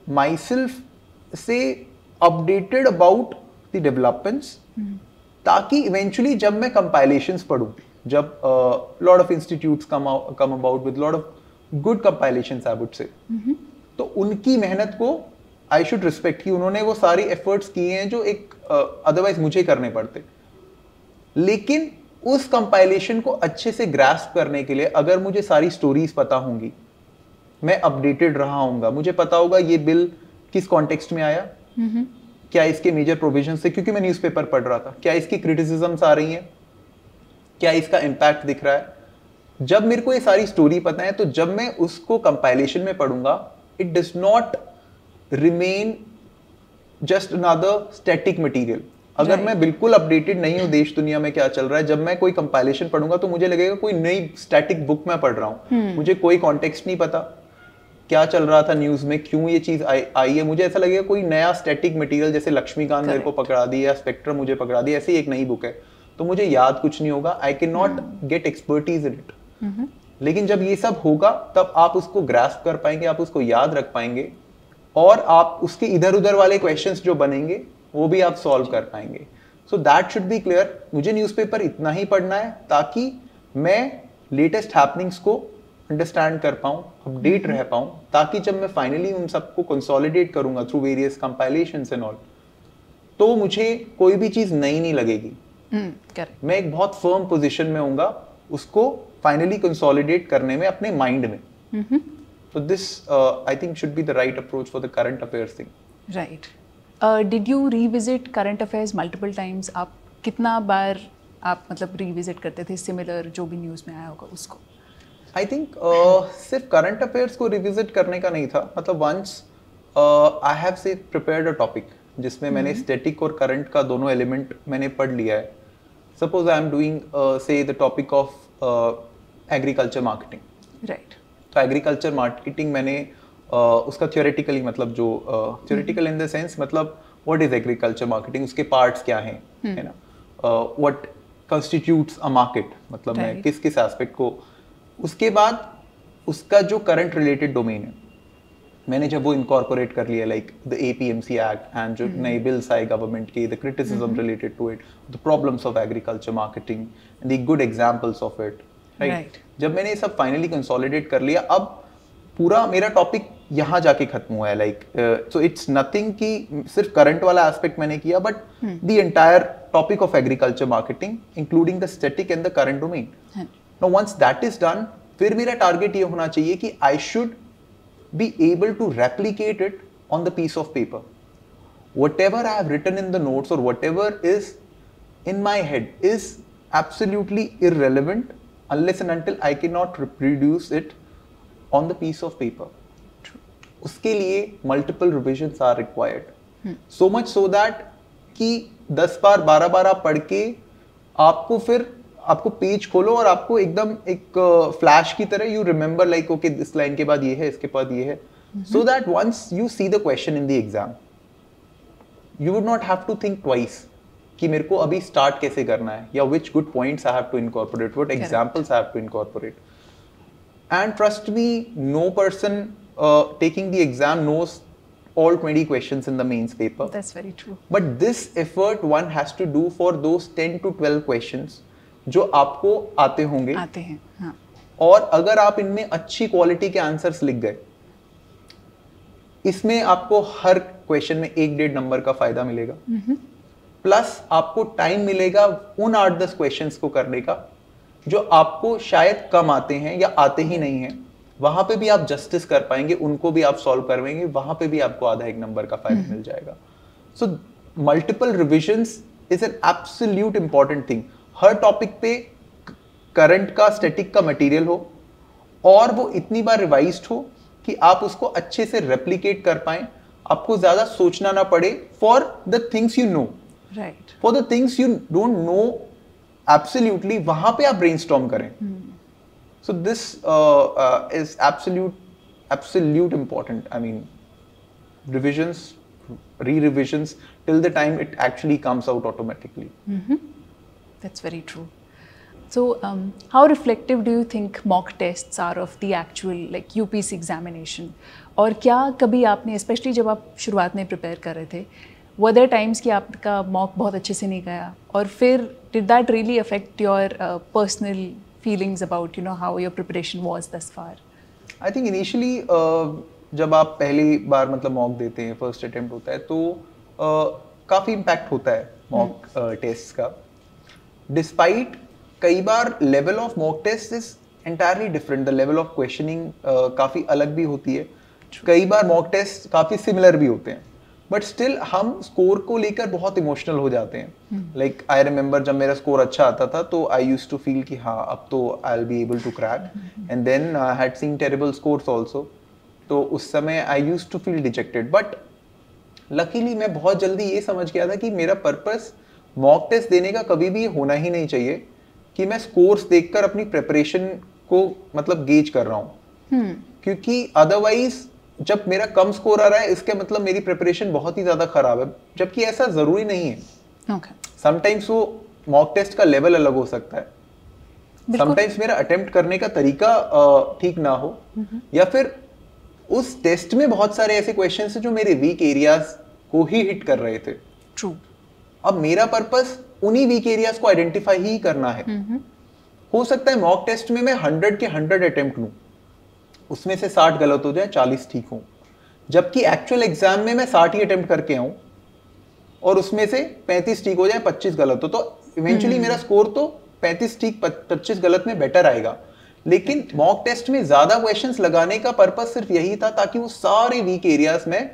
myself से updated about the developments, ताकि eventually जब मैं compilations पढ़ूं, जब uh, lot of institutes come out come about with lot of good compilations I would say, तो उनकी मेहनत को I should respect कि उन्होंने वो सारी efforts किए हैं जो एक uh, otherwise मुझे करने पड़ते. लेकिन उस compilation को अच्छे से grasp करने के लिए अगर मुझे सारी stories पता होंगी, मैं अपडेटेड रहा हूँगा, मुझे पता होगा ये बिल किस कॉन्टेक्स्ट में आया, mm-hmm. क्या इसके मेजर प्रोविजन थे, क्योंकि मैं न्यूज़पेपर पढ़ रहा था, क्या इसकी क्रिटिसिज्म्स आ रही हैं, क्या इसका इम्पैक्ट दिख रहा है. जब मेरे को ये सारी स्टोरी पता है, तो जब मैं उसको कंपाइलेशन में पढ़ूंगा, it does not remain just another static material. अगर right. मैं बिल्कुल अपडेटेड नहीं हूँ देश दुनिया में क्या चल रहा है, जब मैं कोई कंपाइलेशन पढ़ूंगा तो मुझे लगेगा कोई नई स्टैटिक बुक में पढ़ रहा हूँ. hmm. मुझे कोई कॉन्टेक्स्ट नहीं पता, क्या चल रहा था न्यूज में, क्यों ये चीज आई, आई है. मुझे ऐसा लगेगा कोई नया स्टैटिक मटेरियल, जैसे लक्ष्मीकांत मेरे को पकड़ा दी या स्पेक्ट्रम मुझे पकड़ा दी, ऐसी एक नई बुक है, तो मुझे याद कुछ नहीं होगा. I can not get expertise in it. लेकिन जब ये सब होगा तब आप उसको ग्रास्प कर पाएंगे, आप उसको याद रख पाएंगे, और आप उसके इधर उधर वाले क्वेश्चंस जो बनेंगे वो भी आप सॉल्व कर पाएंगे. So that should be clear. मुझे न्यूज़पेपर इतना ही पढ़ना है ताकि मैं लेटेस्ट हैपनिंग्स को अंडरस्टैंड कर पाऊं, अपडेट रह पाऊं, ताकि जब मैं फाइनली उन सबको कंसोलिडेट करूंगा through various compilations and all, तो मुझे कोई भी चीज नई नहीं लगेगी. mm, मैं एक बहुत फर्म पोजीशन में होऊंगा उसको फाइनली कंसोलिडेट करने में अपने माइंड में. So this uh, I think should be the right approach for the current affairs thing. Right. Uh, did you revisit current affairs multiple times? आप कितना बार आप मतलब revisit करते थे similar जो भी news में आया होगा उसको? I think uh, सिर्फ current affairs को revisit करने का नहीं था. मतलब once uh, I have say prepared a topic जिसमें mm-hmm. मैंने static और current का दोनों element मैंने पढ़ लिया है. Suppose I am doing uh, say the topic of uh, agriculture marketing. Right. तो एग्रीकल्चर मार्केटिंग मैंने uh, उसका थियोरेटिकली मतलब जो थियोरेटिकल इन द सेंस मतलब व्हाट इज एग्रीकल्चर मार्केटिंग, उसके पार्ट्स क्या हैं, hmm. है ना, व्हाट कंस्टिट्यूट्स अ मार्केट, मतलब right. मैं किस किस एस्पेक्ट को. उसके बाद उसका जो करंट रिलेटेड डोमेन है मैंने जब वो इनकॉर्पोरेट कर लिया, like the APMC act and जो नए बिल्स आए गवर्नमेंट के, the criticism related to it, the problems of agriculture marketing and the good examples of it, right. जब मैंने ये सब फाइनली कंसोलिडेट कर लिया, अब पूरा मेरा टॉपिक यहाँ जाके खत्म हुआ है. लाइक सो इट्स नथिंग कि सिर्फ करंट वाला एस्पेक्ट मैंने किया, but the entire topic of agriculture marketing including the static and the current domain. Now once that is done, फिर मेरा टारगेट ये होना चाहिए कि I should be able to replicate it on the piece of paper. Whatever I have written in the notes or whatever is in my head is absolutely irrelevant unless and until I cannot reproduce it on the piece of paper. उसके लिए multiple revisions are required. hmm. So much so that कि दस बार बारह बार आप पढ़ के आपको फिर आपको पेज खोलो और आपको एकदम एक फ्लैश की तरह यू रिमेंबर लाइक ओके इस लाइन के बाद ये है, इसके बाद ये है, so that once you see the question in the exam you would not have to think twice कि मेरे को अभी स्टार्ट कैसे करना है या which good points I have to incorporate, what examples I have to incorporate. And trust me, no person uh, taking the exam knows all twenty questions in the mains paper. That's very true. But this effort one has to do for those ten to twelve questions जो आपको आते होंगे आते हैं, हाँ. और अगर आप इनमें अच्छी क्वालिटी के आंसर्स लिख गए, इसमें आपको हर क्वेश्चन में एक डेढ़ नंबर का फायदा मिलेगा. प्लस आपको टाइम मिलेगा उन आठ दस क्वेश्चंस को करने का जो आपको शायद कम आते हैं या आते ही नहीं हैं. वहां पे भी आप जस्टिस कर पाएंगे, उनको भी आप सॉल्व करवाएंगे, वहां पे भी आपको आधा एक नंबर का फायदा मिल जाएगा. So multiple revisions is an absolute important thing. हर टॉपिक पे करंट का स्टैटिक का मटेरियल हो और वो इतनी बार रिवाइज्ड हो कि आप उसको अच्छे से रेप्लिकेट कर पाएं, आपको ज्यादा सोचना ना पड़े for the things you know. Right. For the things you don't know absolutely, वहां पे आप brainstorm करें. hmm. So this uh, uh, is absolute, absolute important. I mean, revisions, re-revisions till the time it actually comes out automatically. Mm-hmm. That's very true. So, um, how reflective do you think mock tests are of the actual like U P S C examination? और क्या कभी आपने, especially जब आप शुरुआत में prepare कर रहे थे, were there times कि आपका मॉक बहुत अच्छे से नहीं गया और फिर did that really affect your uh, personal feelings about you know how your preparation was thus far? I think initially uh, जब आप पहली बार मतलब मॉक देते हैं, फर्स्ट अटेम्प्ट होता है तो uh, काफ़ी इम्पैक्ट होता है मॉक टेस्ट का. डिस्पाइट कई बार level of mock test is entirely different, the level of questioning काफ़ी अलग भी होती है. कई बार मॉक टेस्ट काफ़ी सिमिलर भी होते हैं, बट स्टिल हम स्कोर को लेकर बहुत इमोशनल हो जाते हैं. लाइक आई रिमेंबर जब मेरा स्कोर अच्छा आता था तो आई यूज्ड टू फील कि हाँ अब तो I will be able to crack, and then I had seen terrible scores also. तो उस समय I used to feel dejected, but luckily मैं बहुत जल्दी ये समझ गया था कि मेरा पर्पस मॉक टेस्ट देने का कभी भी होना ही नहीं चाहिए कि मैं स्कोर्स देखकर अपनी प्रिपरेशन को मतलब गेज कर रहा हूँ. hmm. क्योंकि अदरवाइज जब मेरा कम स्कोर आ रहा है इसके मतलब मेरी प्रिपरेशन बहुत ही ज्यादा खराब है, जबकि ऐसा जरूरी नहीं है. okay. समटाइम्स वो मॉक टेस्ट का लेवल अलग हो सकता है, समटाइम्स मेरा अटेम्प्ट करने का तरीका ठीक ना हो, mm-hmm. या फिर उस टेस्ट में बहुत सारे ऐसे क्वेश्चंस हैं जो मेरे वीक एरियाज को ही हिट कर रहे थे. True. अब मेरा पर्पस उन्हीं वीक एरियाज को आइडेंटिफाई ही करना है. mm-hmm. हो सकता है मॉक टेस्ट में मैं हंड्रेड के हंड्रेड अटेम्प्ट लूं, उसमें से साठ गलत हो जाए, चालीस ठीक हो, जबकि एक्चुअल एग्जाम में मैं साठ ही अटेम्प्ट करके आऊं और उसमें से पैंतीस ठीक हो जाए, पच्चीस गलत हो, तो इवेंचुअली मेरा स्कोर तो पैंतीस ठीक पच्चीस गलत में बेटर आएगा. लेकिन मॉक टेस्ट में ज्यादा क्वेश्चंस लगाने का पर्पस सिर्फ यही था ताकि वो सारे वीक एरियाज में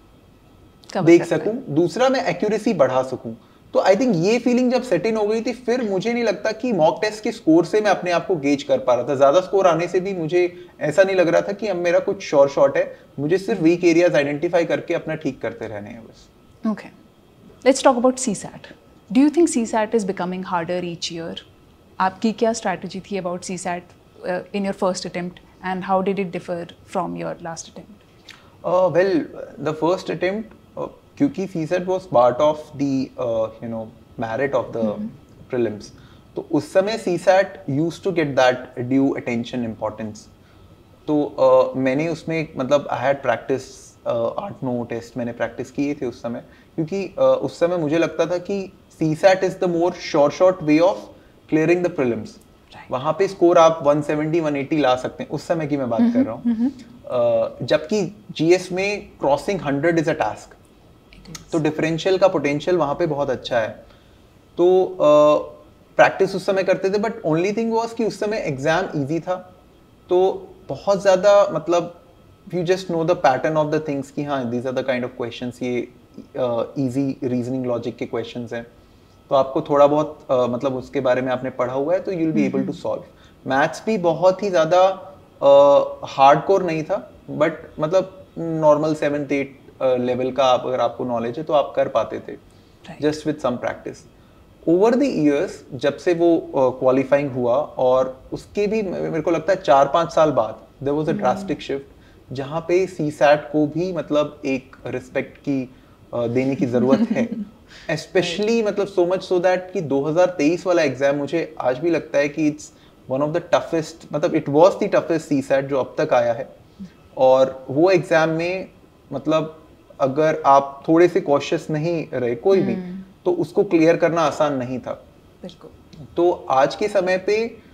देख सकूं, दूसरा मैं एक्यूरेसी बढ़ा सकूं. तो आई थिंक ये फीलिंग जब सेट इन हो गई थी, फिर मुझे नहीं लगता कि मॉक टेस्ट के स्कोर से मैं अपने आप को गेज कर पा रहा था. ज्यादा स्कोर आने से भी मुझे ऐसा नहीं लग रहा था कि अब मेरा कुछ श्योर शॉट है, मुझे सिर्फ वीक एरियाज आइडेंटिफाई करके अपना ठीक करते रहने हैं बस. Okay, let's talk about CSAT. Do you think CSAT is becoming harder each year? आपकी क्या स्ट्रैटेजी थी about CSAT in your first attempt and how did it differ from your last attempt? Well, the first attempt क्योंकि C SAT was part of the uh, you know merit of the mm-hmm. prelims, तो उस समय C SAT used to get that due attention importance. तो uh, मैंने उसमें मतलब I had practice आठ नौ test मैंने प्रैक्टिस किए थे उस समय, क्योंकि uh, उस समय मुझे लगता था कि C SAT is the more sure shot way of clearing the prelims. right. वहाँ पे स्कोर आप one seventy one eighty ला सकते हैं, उस समय की मैं बात mm-hmm. कर रहा हूँ. mm-hmm. uh, जबकि G S में crossing hundred is a task, तो डिफरेंशियल का पोटेंशियल वहां पे बहुत अच्छा है. तो प्रैक्टिस uh, उस समय करते थे, बट ओनली थिंग वाज कि उस समय एग्जाम इजी था, तो बहुत ज्यादा मतलब you just know the pattern of the things कि हाँ these are the kind of questions, ये इजी रीजनिंग लॉजिक के क्वेश्चंस हैं, तो आपको थोड़ा बहुत uh, मतलब उसके बारे में आपने पढ़ा हुआ है तो you will be able to solve. Maths भी बहुत ही ज़्यादा हार्डकोर नहीं था, बट मतलब नॉर्मल सेवन्थ एट लेवल का आप अगर आपको नॉलेज है तो आप कर पाते थे, just with some practice. Over the years जब से वो क्वालिफाइंग uh, हुआ, और उसके भी मेरे को लगता है चार पाँच साल बाद there was a drastic shift जहाँ पे सी सैट को भी मतलब एक रिस्पेक्ट की uh, देने की ज़रूरत है, स्पेशली मतलब सो मच सो दैट कि दो हज़ार तेईस वाला एग्जाम मुझे आज भी लगता है कि it's one of the toughest, मतलब it was the toughest CSAT जो अब तक आया है। और वो एग्जाम में मतलब अगर आप थोड़े से कॉशियस नहीं रहे कोई भी, तो उसको क्लियर करना आसान नहीं था। बिल्कुल। तो आज के समय पे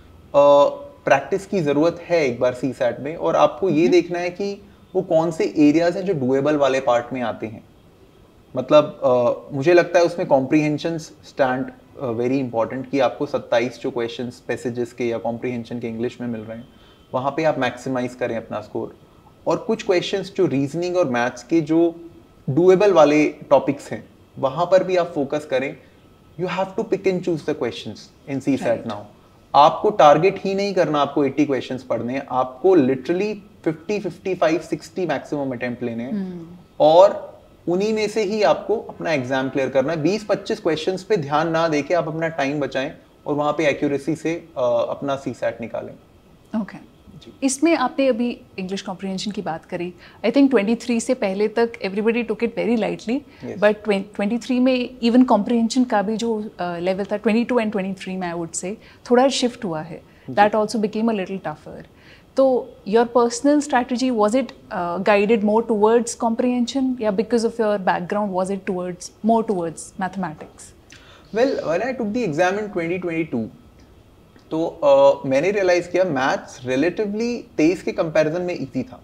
प्रैक्टिस की ज़रूरत है एक बार सी सैट में, और आपको ये देखना है कि वो कौन से एरियाज हैं जो डुएबल वाले पार्ट में आते हैं। मतलब uh, मुझे लगता है उसमें कॉम्प्रीहेंशन स्टैंड वेरी इंपॉर्टेंट, कि आपको सत्ताईस जो क्वेश्चंस पैसेजेस के या कॉम्प्रीहेंशन के इंग्लिश में मिल रहे हैं वहाँ पे आप मैक्सिमाइज करें अपना स्कोर, और कुछ क्वेश्चंस जो रीजनिंग और मैथ्स के जो डुएबल वाले टॉपिक्स हैं वहाँ पर भी आप फोकस करें। You have to pick and choose the questions in CSAT now. आपको टारगेट ही नहीं करना आपको अस्सी क्वेश्चंस पढ़ने हैं, आपको literally fifty, fifty five, sixty maximum attempt लेने हैं, hmm. और उन्हीं में से ही आपको अपना एग्जाम क्लियर करना है। बीस पच्चीस क्वेश्चंस पे ध्यान ना देके आप अपना टाइम बचाएं और वहां पे एक्यूरेसी से अपना सी सैट निकालें। Okay okay. इसमें आपने अभी इंग्लिश कॉम्प्रिहेंशन की बात करी। आई थिंक तेईस से पहले तक everybody took it very lightly, but तेईस में इवन कॉम्प्रिहेंशन का भी जो लेवल uh, था बाईस एंड तेईस में आई वुड से थोड़ा शिफ्ट हुआ है। That also became a little tougher. तो your personal strategy, was it guided more towards comprehension, या because of your background was it towards more towards mathematics? Well, when I took the exam in twenty twenty two, तो uh, मैंने realize किया maths relatively तेईस के comparison में easy था,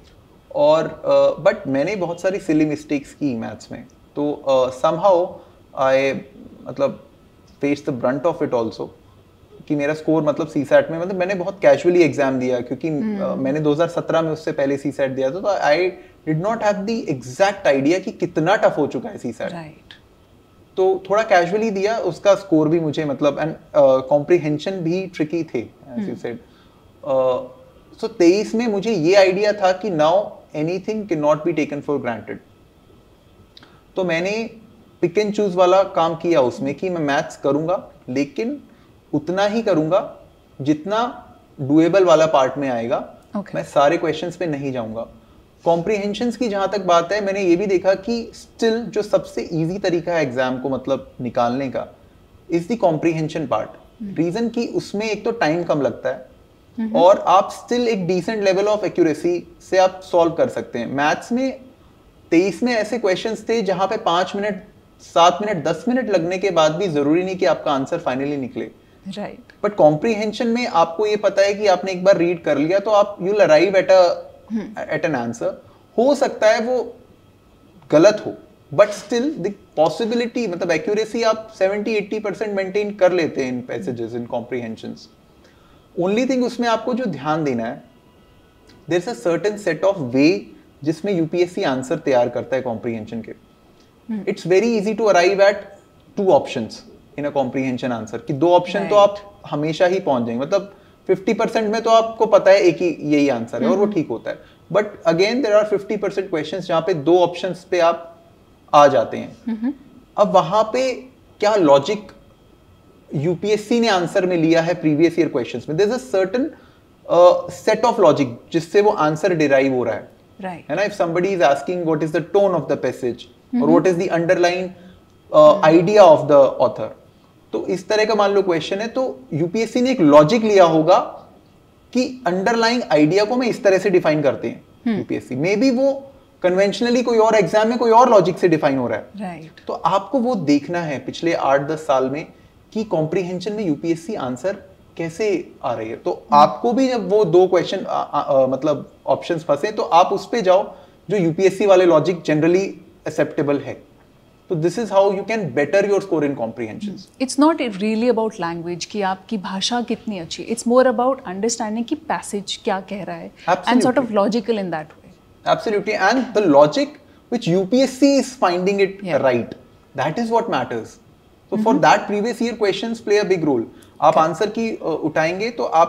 और but uh, मैंने बहुत सारी सिली मिस्टेक्स की मैथ्स में, तो समहाउ आई मतलब face the brunt of it also, कि मेरा स्कोर मतलब सी सैट में, मतलब मैंने बहुत कैजुअली एग्जाम दिया, क्योंकि hmm. uh, मैंने दो हज़ार सत्रह में उससे पहले सी सैट दिया था, तो I did not have the exact idea कि कितना टफ हो चुका है सी सैट। राइट। तो थोड़ा कैजुअली दिया, उसका स्कोर भी मुझे मतलब, एंड कॉम्प्रिहेंशन uh, भी ट्रिकी थे एज यू सेड। सो तेईस में मुझे ये आइडिया था कि now anything can not be taken for granted, तो मैंने पिक एंड चूज वाला काम किया उसमें, कि मैं मैथ्स करूंगा लेकिन उतना ही करूंगा जितना डुएबल वाला पार्ट में आएगा। okay. मैं सारे क्वेश्चंस पे नहीं जाऊंगा। कॉम्प्रिहेंशंस की जहां तक बात है, मैंने ये भी देखा कि स्टिल जो सबसे इजी तरीका है एग्जाम को मतलब निकालने का is the comprehension part. Reason कि उसमें एक तो टाइम कम लगता है, mm-hmm. और आप स्टिल एक डिसेंट लेवल ऑफ एक्यूरेसी से आप सॉल्व कर सकते हैं। मैथ्स में तेईस में ऐसे क्वेश्चंस थे जहां पे पांच मिनट, सात मिनट, दस मिनट लगने के बाद भी जरूरी नहीं कि आपका आंसर फाइनली निकले। राइट। बट कॉम्प्रिहेंशन में आपको ये पता है कि आपने एक बार रीड कर लिया तो आप you will arrive at a at an answer. हो सकता है वो गलत हो, बट स्टिल द पॉसिबिलिटी, मतलब एक्यूरेसी आप सेवेंटी एटी परसेंट मेंटेन कर लेते हैं in passages, in comprehensions. Only thing उसमें आपको जो ध्यान देना है, there is a certain set of way जिसमें यूपीएससी आंसर तैयार करता है कॉम्प्रिहेंशन के। It's very easy to arrive at two options in a comprehension answer, कि दो ऑप्शन right. तो आप हमेशा ही पहुंच जाएंगे, मतलब फिफ्टी परसेंट में तो आपको पता है एक ही यही आंसर है, mm-hmm. और वो ठीक होता है। But again there are fifty percent questions जहां पे दो ऑप्शंस पे आप आ जाते हैं। mm-hmm. अब वहां पे क्या लॉजिक यूपीएससी ने आंसर में लिया है प्रीवियस ईयर क्वेश्चंस में, there is a certain set of logic जिससे वो आंसर डिराइव हो रहा है, right. है ना। If somebody is asking what is the tone of the passage और what is the underline idea of the author, तो इस तरह का मान लो क्वेश्चन है, तो यूपीएससी ने एक लॉजिक लिया होगा कि अंडरलाइंग आइडिया को मैं इस तरह से डिफाइन करते हैं यूपीएससी। मे बी वो कन्वेंशनली कोई और एग्जाम में कोई और लॉजिक से डिफाइन हो रहा है, right. तो आपको वो देखना है पिछले आठ दस साल में कि कॉम्प्रिहेंशन में यूपीएससी आंसर कैसे आ रही है। तो hmm. आपको भी जब वो दो क्वेश्चन मतलब ऑप्शंस फंसे तो आप उस पे जाओ जो यूपीएससी वाले लॉजिक जनरली एक्सेप्टेबल है। So this is how you can better your score in comprehensions. It's not really about language कि आपकी भाषा कितनी अच्छी है. It's more about understanding कि passage क्या कह रहा है. Absolutely. And sort of logical in that way. Absolutely. And the logic which U P S C is finding it yeah. right. That is what matters. So mm-hmm. for that previous year questions play a big role. आप answer की uh, उठाएंगे तो आप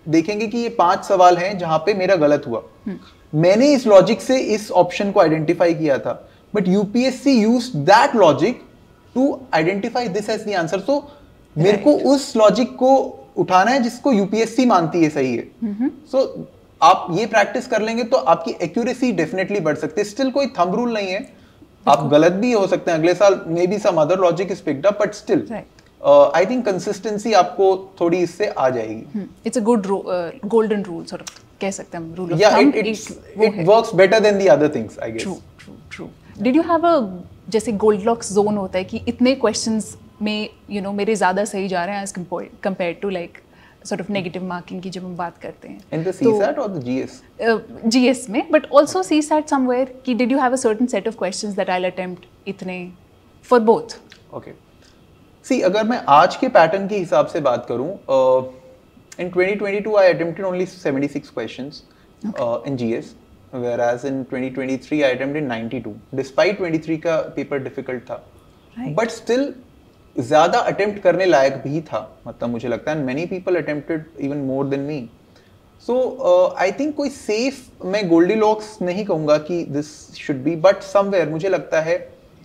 देखेंगे कि ये पांच सवाल हैं जहां पे मेरा गलत हुआ। मैंने इस लॉजिक से इस ऑप्शन को आइडेंटिफाई किया था, but UPSC used that logic to identify this as the answer. So मेरे को उस लॉजिक को उठाना है जिसको यूपीएससी मानती है सही है। सो so, आप ये प्रैक्टिस कर लेंगे तो आपकी एक्यूरेसी डेफिनेटली बढ़ सकती है। स्टिल कोई थंब रूल नहीं है, आप गलत भी हो सकते हैं अगले साल, may be some other logic is picked up, but still I think consistency आपको थोड़ी इससे आ जाएगी। It's a good golden rule sort of कह सकते हैं, rule of yeah thumb. it it's, it works better than the other things I guess. True true true did you have a जैसे Goldilocks zone होता है कि इतने questions में you know मेरे ज्यादा सही जा रहे हैं as compare to like sort of negative marking की जब हम बात करते हैं in the C SAT or the G S? uh, G S में, but also C SAT somewhere कि did you have a certain set of questions that I'll attempt इतने for both? Okay. See, अगर मैं आज के pattern के हिसाब से बात करूं, uh, in twenty twenty-two I attempted only seventy-six questions okay. uh, in G S, whereas in twenty twenty-three I attempted ninety-two. Despite twenty-three का पेपर डिफिकल्ट था, right. but still ज्यादा अटेम्प्ट करने लायक भी था, मतलब मुझे लगता है many people attempted even more than me. So I think कोई सेफ मैं गोल्डीलॉक्स नहीं कहूंगा कि this should be, but somewhere मुझे लगता है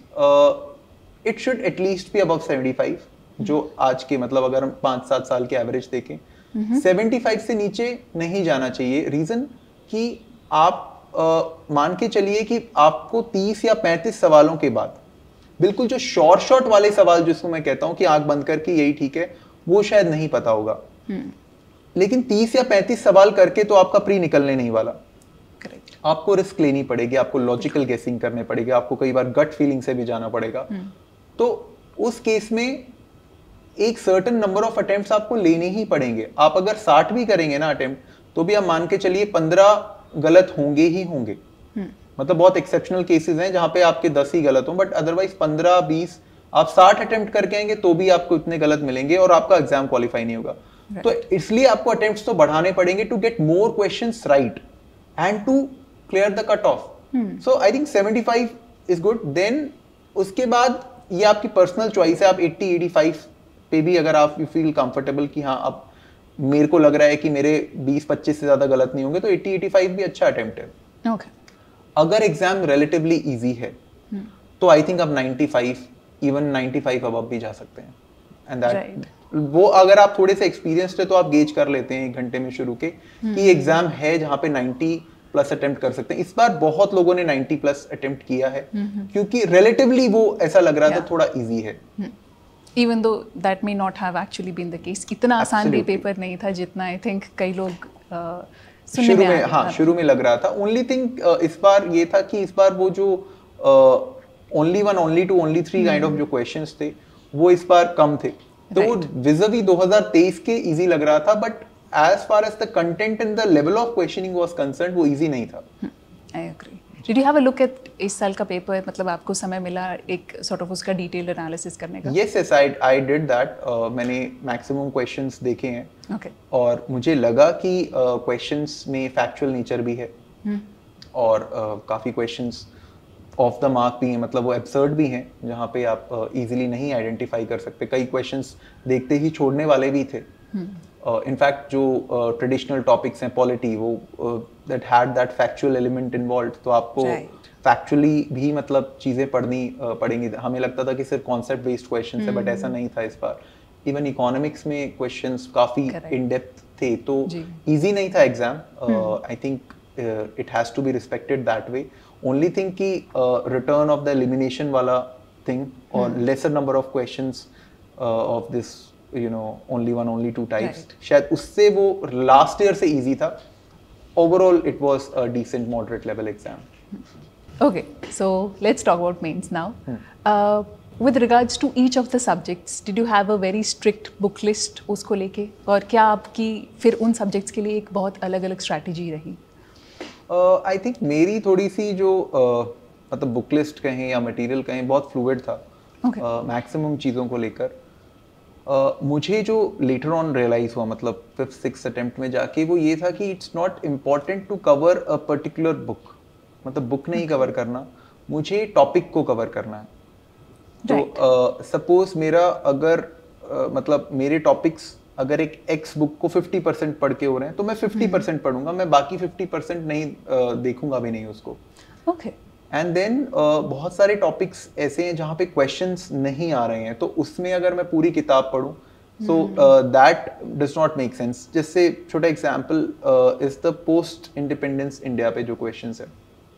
it should at least be above seventy five, जो आज के मतलब अगर हम पाँच सात साल के एवरेज देखें सेवेंटी फाइव से नीचे नहीं जाना चाहिए। रीजन कि आप uh, मान के चलिए कि आपको तीस या पैंतीस सवालों के बाद बिल्कुल जो शॉर्ट शॉर्ट वाले सवाल जिसको मैं कहता हूं कि आंख बंद करके यही ठीक है, वो शायद नहीं पता होगा, hmm. लेकिन तीस या पैंतीस सवाल करके तो आपका प्री निकलने नहीं वाला। करेक्ट। आपको रिस्क लेनी पड़ेगी, आपको लॉजिकल गेसिंग करने पड़ेगी, आपको कई बार गट फीलिंग से भी जाना पड़ेगा। hmm. तो उस केस में एक सर्टेन नंबर ऑफ अटेम्प्ट्स आपको लेने ही पड़ेंगे। आप अगर साठ भी करेंगे ना अटेम्प्ट, तो भी आप मान के चलिए पंद्रह गलत होंगे ही होंगे। hmm. मतलब बहुत एक्सेप्शनल केसेस हैं जहां पे आपके दस ही गलत हों, बट अदरवाइज पंद्रह बीस आप साठ अटेम्प्ट करके आएंगे तो भी आपको इतने गलत मिलेंगे और आपका एग्जाम क्वालिफाई नहीं होगा। right. तो इसलिए आपको अटेम्प्ट्स तो बढ़ाने पड़ेंगे to get more questions right and to clear the cut off. So I think seventy five is good. Then उसके बाद ये आपकी पर्सनल चॉइस है, आप अस्सी पचासी पे भी अगर आप यू फील कंफर्टेबल कि हाँ अब मेरे को लग रहा है कि मेरे बीस पच्चीस से ज्यादा गलत नहीं होंगे, तो अस्सी पचासी भी अच्छा अटेम्प्ट है। Okay okay. अगर एग्जाम रिलेटिवली इजी है hmm. तो आई थिंक अब पचानवे इवन पचानवे अब भी जा सकते हैं। And that right. वो अगर आप थोड़े से एक्सपीरियंस्ड है तो आप गेज कर लेते हैं एक घंटे में शुरू के hmm. कि एग्जाम है जहां पे नब्बे प्लस अटेम्प्ट कर सकते हैं। इस बार बहुत लोगों ने नब्बे प्लस अटेम्प्ट किया है hmm. क्योंकि रिलेटिवली वो ऐसा लग रहा yeah. था थोड़ा इजी है। Even though that may not have actually been the case, इतना आसान भी पेपर नहीं था जितना आई थिंक कई लोग uh, शुरू में, में हाँ शुरू में लग रहा था। ओनली थिंग uh, इस बार ये था कि इस बार वो जो only one only two only three kind of जो क्वेश्चंस थे वो इस बार कम थे, तो right. विज़वी दो हज़ार तेईस के इजी लग रहा था, but as far as the content and the level of questioning was concerned वो इजी नहीं था। I agree. Did you have a look at इस साल का पेपर, मतलब आपको समय मिला एक सॉर्ट ऑफ उसका डिटेल्ड एनालिसिस करने का? Yes yes I I did that. मैंने मैक्सिमम क्वेश्चंस देखे हैं okay. और मुझे लगा कि क्वेश्चंस uh, में फैक्चुअल नेचर भी है hmm. और uh, काफ़ी क्वेश्चंस ऑफ द मार्क भी हैं, मतलब वो एब्सर्ड भी हैं जहाँ पे आप इजीली uh, नहीं आइडेंटिफाई कर सकते। कई क्वेश्चंस देखते ही छोड़ने वाले भी थे। In fact hmm. uh, जो ट्रेडिशनल uh, टॉपिक्स हैं पॉलिटी, वो that had that factual element involved, तो आपको फैक्चुअली right. भी मतलब चीज़ें पढ़नी uh, पड़ेंगी। हमें लगता था कि सिर्फ कॉन्सेप्ट बेस्ड क्वेश्चन है, बट ऐसा नहीं था इस बार। इवन इकोनॉमिक्स में क्वेश्चंस काफ़ी इन डेप्थ थे, तो इजी नहीं था exam. I think it has to be respected that way. Only thing कि रिटर्न ऑफ द एलिमिनेशन वाला थिंग और lesser number of questions of this you know only one only two types, शायद उससे वो last year से easy था। Overall it was a decent moderate level exam. Okay, so let's talk about mains now. With regards to each of the subjects, did you have a very strict book list उसको लेके, और क्या आपकी फिर उन subjects के लिए एक बहुत अलग अलग strategy रही? आई uh, थिंक मेरी थोड़ी सी जो uh, मतलब बुक लिस्ट कहें या मटेरियल कहें बहुत फ्लूइड था मैक्सिमम okay. uh, चीज़ों को लेकर। uh, मुझे जो लेटर ऑन रियलाइज हुआ मतलब फिफ्थ सिक्स अटेम्प्ट में जाके, वो ये था कि it's not important to cover a particular book, मतलब बुक नहीं कवर okay. करना, मुझे टॉपिक को कवर करना है। तो सपोज right. uh, मेरा अगर uh, मतलब मेरे टॉपिक्स अगर एक एक्स बुक को फिफ्टी परसेंट पढ़ के हो रहे हैं तो मैं फिफ्टी परसेंट पढ़ूंगा, मैं बाकी फिफ्टी परसेंट नहीं uh, देखूंगा भी नहीं उसको. ओके. एंड देन बहुत सारे टॉपिक्स ऐसे हैं जहाँ पे क्वेश्चंस नहीं आ रहे हैं, तो उसमें अगर मैं पूरी किताब पढूं, so that does not make sense. जैसे छोटा example is the post independence India पे जो क्वेश्चंस है.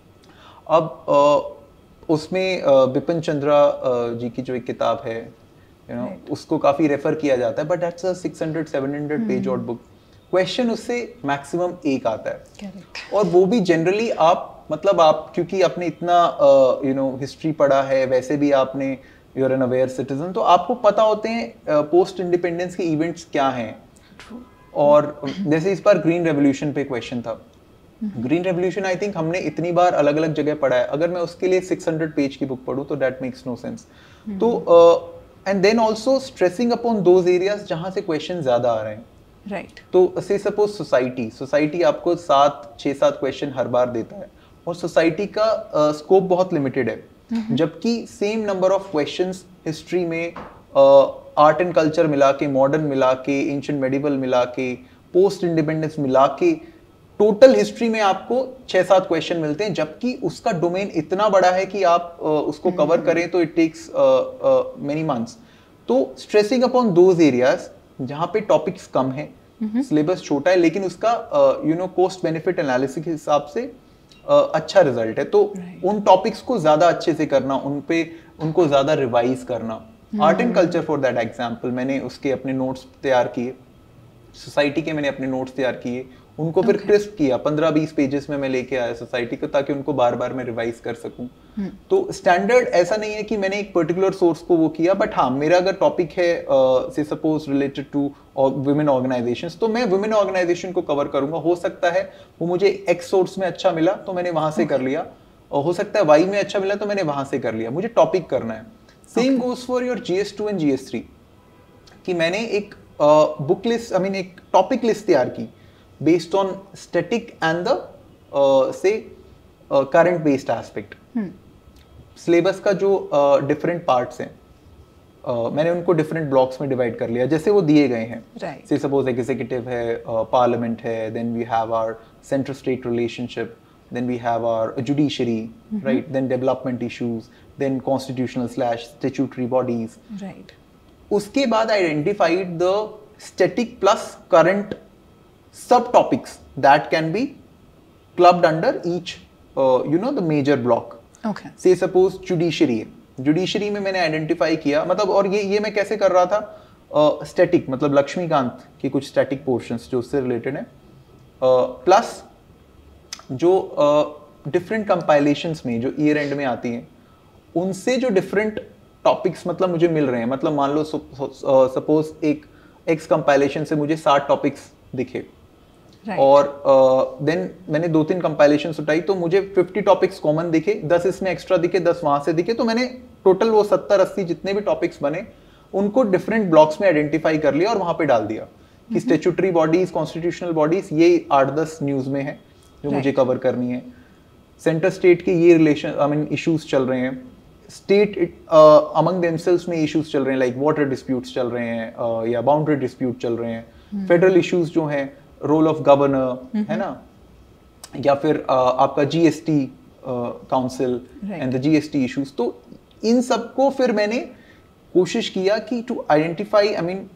अब uh, उसमें uh, बिपिन चंद्रा uh, जी की जो एक किताब है, यू नो, उसको काफी रेफर किया जाता है, but that's a six hundred seven hundred page और बुक. क्वेश्चन उससे मैक्सिमम एक आता है. Correct. और वो भी जनरली आप मतलब आप क्योंकि आपने इतना यू नो हिस्ट्री पढ़ा है, वैसे भी आपने you are an aware citizen, तो आपको पता होते हैं पोस्ट इंडिपेंडेंस के इवेंट्स क्या हैं. और जैसे इस बार ग्रीन रेवोल्यूशन पे क्वेश्चन था. ग्रीन रेवोल्यूशन आई थिंक हमने इतनी बार अलग अलग जगह पढ़ा है, अगर मैं उसके लिए सिक्स हंड्रेड पेज की बुक पढूं तो दैट मेक्स नो सेंस. तो and then also stressing upon those areas जहां से क्वेश्चन ज्यादा आ रहे हैं. Right right. तो से सपोज सोसाइटी सोसाइटी आपको सात छः सात क्वेश्चन हर बार देता है, और सोसाइटी का स्कोप uh, बहुत लिमिटेड है. mm-hmm. जबकि same number of questions history में आर्ट एंड कल्चर मिला के, मॉडर्न मिला के, एंशिएंट मेडिवल मिला के, पोस्ट इंडिपेंडेंस मिला के, टोटल हिस्ट्री में आपको छह सात क्वेश्चन मिलते हैं. जबकि उसका डोमेन इतना बड़ा है कि आप uh, उसको कवर mm-hmm. करें तो इट टेक्स मेनी मंथ्स. तो स्ट्रेसिंग अपॉन दोज एरियाज जहां पे टॉपिक्स कम है, सिलेबस mm-hmm. छोटा है, लेकिन उसका you know cost benefit analysis के हिसाब से uh, अच्छा रिजल्ट है, तो right. उन टॉपिक्स को ज्यादा अच्छे से करना, उन पे उनको ज्यादा रिवाइज करना. Art and culture for that example मैंने उसके अपने नोट्स तैयार किए, सोसाइटी के मैंने अपने नोट्स तैयार किए, उनको फिर okay. क्रिस्प किया, पंद्रह बीस पेजेस में मैं लेके आया सोसाइटी को, ताकि उनको बार बार मैं रिवाइज कर सकूं. hmm. तो स्टैंडर्ड ऐसा नहीं है कि मैंने एक पर्टिकुलर सोर्स को वो किया, बट हाँ, मेरा अगर टॉपिक है से suppose related to women organisations, तो मैं वुमेन ऑर्गेनाइजेशन को कवर करूंगा. हो सकता है वो मुझे एक्स सोर्स में अच्छा मिला तो मैंने वहां से okay. कर लिया, और हो सकता है वाई में अच्छा मिला तो मैंने वहां से कर लिया. मुझे टॉपिक करना है. Same goes for your G S two and G S three, कि मैंने एक बुक लिस्ट आई मीन एक टॉपिक लिस्ट तैयार की based on static and the uh, say uh, current based aspect. Syllabus hmm. का जो डिफरेंट uh, पार्ट्स हैं, uh, मैंने उनको डिफरेंट ब्लॉक्स में डिवाइड कर लिया जैसे वो दिए गए हैं. right. से सपोज एग्जीक्यूटिव है, पार्लियामेंट uh, है, then we have our central state relationship, then we have our judiciary, right, then development issues, then constitutional slash statutory bodies. Right. उसके बाद identified the static plus current subtopics that can be clubbed under each uh, you know the major block. okay. Say suppose judiciary है, judiciary में मैंने identify किया, मतलब, और ये ये मैं कैसे कर रहा था, स्टैटिक uh, मतलब लक्ष्मीकांत की कुछ स्टैटिक पोर्शंस जो उससे रिलेटेड है, प्लस uh, जो डिफरेंट uh, कंपाइलेशंस में जो ईयर एंड में आती हैं, उनसे जो डिफरेंट टॉपिक्स मतलब मुझे मिल रहे हैं. मतलब मान लो सपोज uh, एक एक्स कंपाइलेशन से मुझे साठ टॉपिक्स दिखे, right. और देन uh, मैंने दो तीन कंपाइलेशन उठाई तो मुझे फिफ्टी टॉपिक्स कॉमन दिखे, दस इसमें एक्स्ट्रा दिखे, दस वहां से दिखे, तो मैंने टोटल वो सत्तर अस्सी जितने भी टॉपिक्स बने उनको डिफरेंट ब्लॉक्स में आइडेंटिफाई कर लिया और वहां पे डाल दिया कि स्टैट्यूटरी बॉडीज, कॉन्स्टिट्यूशनल बॉडीज, ये आठ दस न्यूज में है जो right. मुझे कवर करनी है. सेंटर स्टेट के ये रिलेशन आई मीन इश्यूज चल रहे हैं, स्टेट अमंग देमसेल्व्स में इश्यूज चल रहे हैं, लाइक वाटर डिस्प्यूट्स चल रहे हैं, uh, या बाउंड्री डिस्प्यूट चल रहे हैं, फेडरल इश्यूज जो हैं, रोल ऑफ गवर्नर है ना, या फिर uh, आपका GST council and the GST issues. तो इन सबको फिर मैंने कोशिश किया कि to identify I mean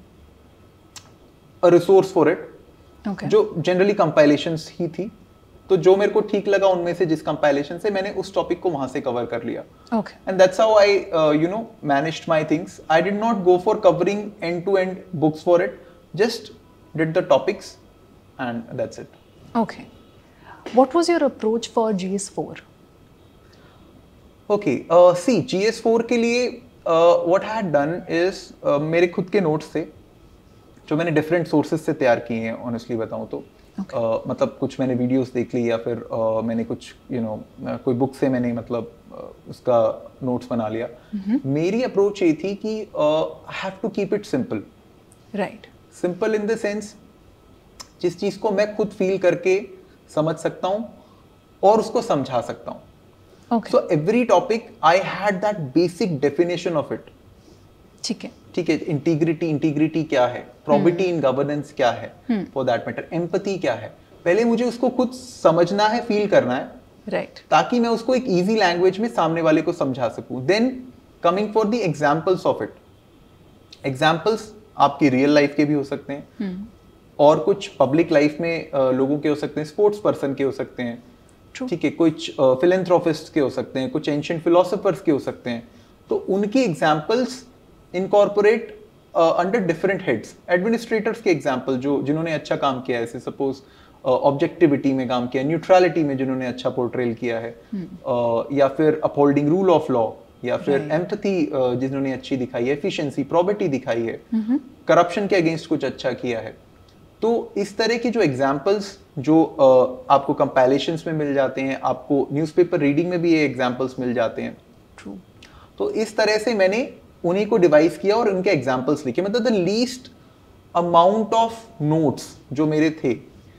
a resource for it, जो जनरली कंपाइलेशंस ही थी. तो जो मेरे को ठीक लगा उनमें से, जिस कंपाइलेशन से, मैंने उस टॉपिक को वहां से कवर कर लिया. And that's how I you know managed my things. I did not go for covering end to end books for it, just did the topics and that's it. Okay. What was your approach for G S four? Okay, uh, see G S four के लिए uh, what I had done is uh, मेरे खुद के notes थे जो मैंने different sources से तैयार किए हैं. honestly बताऊँ तो okay. uh, मतलब कुछ मैंने videos देख ली, या फिर uh, मैंने कुछ you know uh, कोई book से मैंने मतलब uh, उसका notes बना लिया. mm-hmm. मेरी approach ये थी कि uh, I have to keep it simple. Right. Simple in the sense जिस चीज को मैं खुद फील करके समझ सकता हूं और उसको समझा सकता हूं. So every topic I had that basic definition of it. ठीक है ठीक है, इंटीग्रिटी इंटीग्रिटी क्या है, प्रोबिटी इन गवर्नेंस क्या है, फॉर दैट मैटर एम्पैथी क्या है, पहले मुझे उसको खुद समझना है, फील करना है, राइट right. ताकि मैं उसको एक इजी लैंग्वेज में सामने वाले को समझा सकूं. Then coming for the examples of it. Examples आपकी रियल लाइफ के भी हो सकते हैं, hmm. और कुछ पब्लिक लाइफ में uh, लोगों के हो सकते हैं, स्पोर्ट्स पर्सन के हो सकते हैं, ठीक है, कुछ फिलेंथ्रोपिस्ट के हो सकते हैं, कुछ एंशिएंट फिलोसोफर्स के हो सकते हैं. तो उनकी examples incorporate under different heads. Administrators के एग्जांपल जो जिन्होंने अच्छा काम किया है, जैसे सपोज ऑब्जेक्टिविटी में काम किया, न्यूट्रलिटी में जिन्होंने अच्छा पोर्ट्रेल किया है, hmm. uh, या फिर अपहोल्डिंग रूल ऑफ लॉ, या फिर एम्पैथी right. uh, जिन्होंने अच्छी दिखाई है, एफिशिएंसी, प्रोबिटी दिखाई है, करप्शन mm-hmm. के अगेंस्ट कुछ अच्छा किया है. तो इस तरह की जो एग्जांपल्स जो uh, आपको कंपाइलेशंस में मिल जाते हैं, आपको न्यूज़पेपर रीडिंग में भी ये एग्जांपल्स मिल जाते हैं. True. तो इस तरह से मैंने उन्हीं को डिवाइस किया और उनके एग्जांपल्स लिखे. मतलब the least amount of notes जो मेरे थे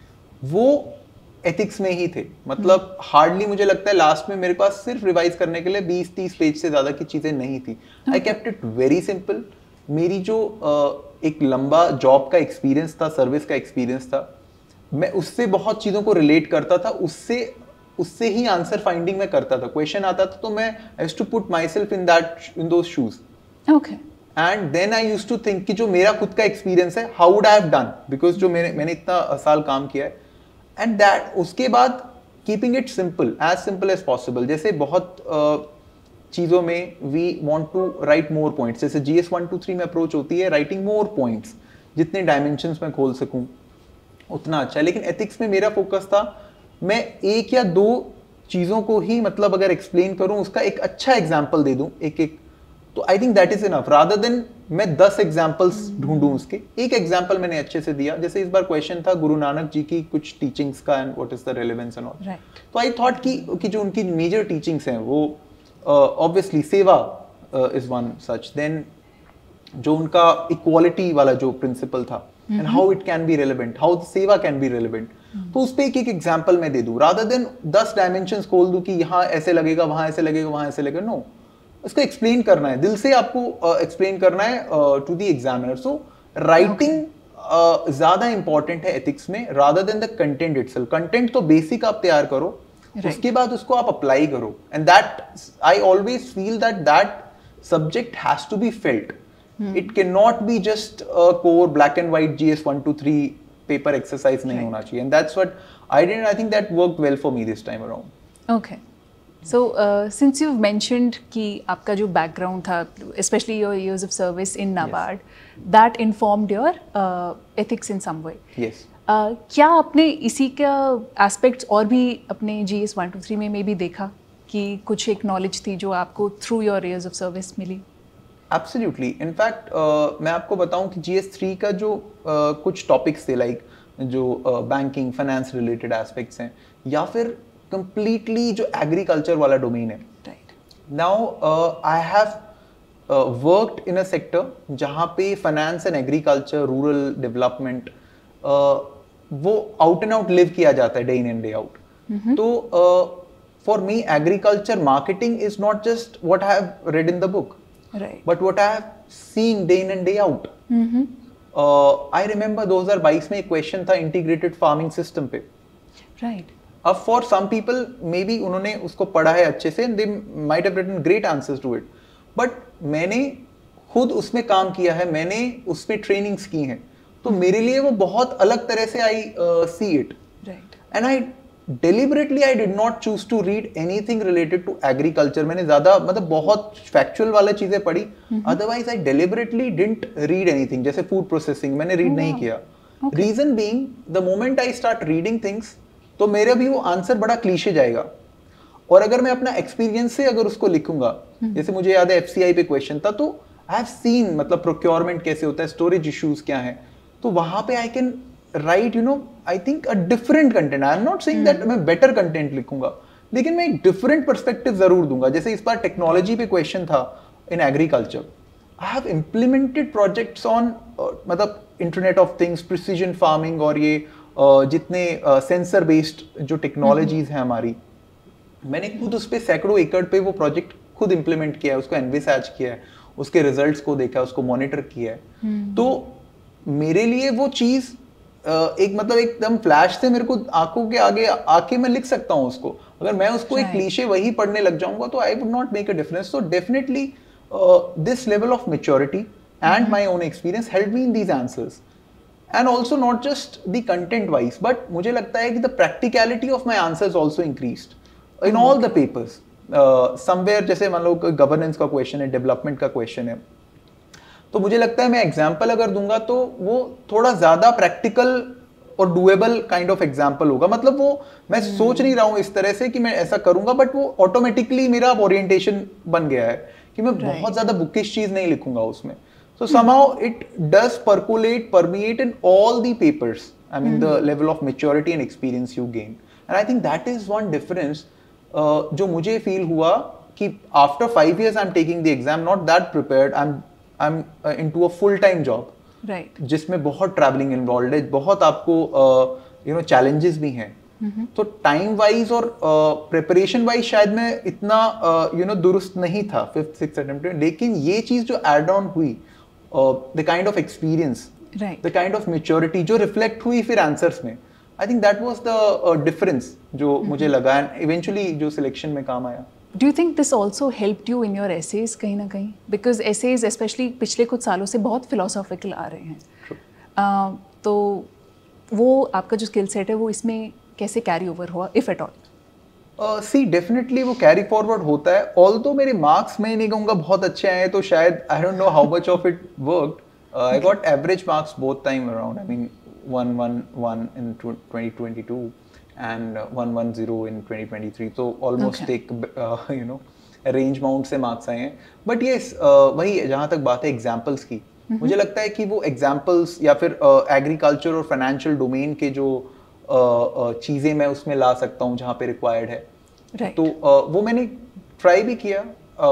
वो एथिक्स में ही थे. मतलब हार्डली मुझे लगता है लास्ट में मेरे पास सिर्फ रिवाइज करने के लिए बीस तीस पेज से ज्यादा की चीजें नहीं थी. I kept it very simple. मेरी जो uh, एक लंबा जॉब का एक्सपीरियंस था, सर्विस का एक्सपीरियंस था, मैं उससे बहुत चीजों को रिलेट करता था. उससे उससे ही आंसर फाइंडिंग में करता था. क्वेश्चन आता था तो मैं I used to put myself in that in those shoes. Okay. And then I used to think कि जो मेरा खुद का एक्सपीरियंस है, how would I have done, because जो मैंने मैंने इतना साल काम किया है. एंड दैट उसके बाद keeping it simple, as simple as possible. जैसे बहुत uh, चीजों में we want to write more points. जैसे जीएस वन टू थ्री में अप्रोच होती है राइटिंग मोर पॉइंट्स. जितने डायमेंशंस में खोल सकूं उतना अच्छा. लेकिन एथिक्स में मेरा फोकस था, मैं एक या दो चीजों को ही मतलब अगर एक्सप्लेन करूं, उसका एक अच्छा एग्जाम्पल दे दूं एक एक, तो I think that is enough, rather than मैं दस एग्जाम्पल्स ढूंढूं उसके. एक एग्जाम्पल मैंने अच्छे से दिया. जैसे इस बार क्वेश्चन था गुरु नानक जी की कुछ टीचिंग्स का and what is the relevance and all. तो आई थॉट कि, कि जो उनकी मेजर टीचिंग्स हैं वो ऑब्वियसली सेवा इज वन सच. देन जो उनका इक्वालिटी वाला जो प्रिंसिपल था, and how it can be relevant, how seva can be relevant, तो उस पे एक एक एग्जाम्पल मैं दे दूं, रादर देन दस डायमेंशंस खोल दूं कि यहाँ ऐसे लगेगा, वहां ऐसे लगेगा, वहां ऐसे लगेगा. नो, उसको एक्सप्लेन करना है, दिल से आपको एक्सप्लेन uh, करना है to the examiner. So writing ज्यादा इंपॉर्टेंट है एथिक्स में, rather than the content itself. Content तो बेसिक आप तैयार करो, right. उसके बाद उसको आप अप्लाई करो. And that I always feel that that subject has to be felt. It can not be just core black and white GS one two three paper exercise नहीं होना चाहिए. And that's what I did. I think that worked well for me this time around. Okay. So since you mentioned कि आपका जो background था, specially your years of service in NABARD, that informed your ethics in some way. Yes. क्या आपने इसी का aspects और भी अपने G S one two three में मे भी देखा कि कुछ एक नॉलेज थी जो आपको through your years of service मिली? एब्सोल्युटली. इनफैक्ट मैं आपको बताऊं कि जी एस थ्री का जो uh, कुछ टॉपिक्स थे, लाइक जो बैंकिंग फाइनेंस रिलेटेड एस्पेक्ट्स हैं, या फिर कंप्लीटली जो एग्रीकल्चर वाला डोमेन है. Right. Now I have worked in a sector जहाँ पे finance and agriculture, rural development, वो आउट एंड आउट लिव किया जाता है day in and day out. तो for me agriculture marketing is not just what I have read in the book, right. but what I have seen day in and day out. mm-hmm. uh, I remember दो हज़ार बाईस में एक question था integrated farming system पे. right. अब for some people may be उन्होंने उसको पढ़ा है अच्छे से, they might have written great answers to it, but मैंने खुद उसमें काम किया है, मैंने उसमें ट्रेनिंग्स की हैं, तो mm-hmm. मेरे लिए वो बहुत अलग तरह से I see it. And I deliberately I did not choose to read anything related to agriculture. मैंने ज़्यादा मतलब बहुत factual वाला चीज़ें पढ़ी. mm-hmm. Otherwise I deliberately didn't read anything. जैसे food processing मैंने read oh, नहीं wow. किया. okay. Reason being, the moment I start reading things, तो मेरा भी वो आंसर बड़ा क्लीशे जाएगा. और अगर मैं अपना एक्सपीरियंस से अगर उसको लिखूंगा, mm-hmm. जैसे मुझे याद है एफसीआई पे क्वेश्चन था, तो आई हैव सीन मतलब प्रोक्योरमेंट कैसे होता है, स्टोरेज इश्यूज क्या है, तो वहां पे I can write you know I think a different content. I am not saying that मैं बेटर कंटेंट लिखूंगा, लेकिन मैं एक डिफरेंट पर्सपेक्टिव जरूर दूंगा. जैसे इस बार टेक्नोलॉजी पे क्वेश्चन था in agriculture. I have implemented projects on मतलब internet of things, precision farming, और ये uh, जितने सेंसर uh, बेस्ड जो टेक्नोलॉजीज mm-hmm. हैं हमारी, मैंने खुद उस पर सैकड़ों एकड़ पे वो प्रोजेक्ट खुद इंप्लीमेंट किया है, उसको एनविसैज किया है. उसके रिजल्ट्स को देखा, उसको मॉनिटर किया है, hmm. तो मेरे लिए वो चीज एक मतलब एकदम फ्लैश से मेरे को आंखों के आगे आके मैं लिख सकता हूँ उसको. अगर मैं उसको right. एक क्लीशे वही पढ़ने लग जाऊंगा तो I would not make a difference. So definitely this level of maturity and my own experience helped me in these answers. And also not just the content wise, but मुझे लगता है कि the practicality of my answers also increased in all the papers. Uh, somewhere जैसे मान लो governance का question है, development का question है, तो मुझे लगता है मैं example अगर दूंगा तो वो थोड़ा ज़्यादा practical और doable kind of example होगा. मतलब वो मैं hmm. सोच नहीं रहा हूँ इस तरह से कि मैं ऐसा करूँगा, but वो automatically मेरा orientation बन गया है कि मैं right. बहुत ज़्यादा bookish चीज़ नहीं लिखूंगा उसमें. So somehow it does percolate, permeate in all the papers. I mean, mm-hmm. the level of maturity and experience you gain. And I think that is one difference uh, जो मुझे feel हुआ कि after five years I'm taking the exam, not that prepared. I'm I'm uh, into a full-time job. Right. जिसमें बहुत traveling involved है, बहुत आपको uh, you know challenges भी हैं. Mm-hmm. तो टाइम वाइज और प्रिपरेशन uh, वाइज शायद मैं इतना यू नो दुरुस्त नहीं था फिफ्थ सिक्स अटेम्प्ट में, लेकिन ये चीज जो एड ऑन हुई, the kind of experience, the kind of maturity जो रिफ्लेक्ट हुई फिर आंसर्स में, I think that was the difference जो mm-hmm. मुझे लगा एंड इवेंचुअली जो सिलेक्शन में काम आया. Do you think this also helped you in your essays कहीं ना कहीं? बिकॉज एसेज स्पेशली पिछले कुछ सालों से बहुत फिलोसॉफिकल आ रहे हैं. uh, तो वो आपका जो स्किल सेट है वो इसमें कैसे कैरी ओवर हुआ, if at all? See definitely वो कैरी फॉरवर्ड होता है. ऑल्दो मेरे मार्क्स मैं नहीं कहूँगा बहुत अच्छे आए तो शायद I don't know how much of it worked. I got average marks both time around. I mean one one one in twenty twenty-two and one one zero in twenty twenty-three. तो almost एक you know range amount से marks आए हैं. But yes वही जहाँ तक बात है एग्जाम्पल्स की, mm-hmm. मुझे लगता है कि वो एग्जाम्पल्स या फिर एग्रीकल्चर uh, और फाइनेंशियल डोमेन के जो uh, uh, चीज़ें मैं उसमें ला सकता हूँ जहाँ पे रिक्वायर्ड है. right. तो uh, वो मैंने ट्राई भी किया.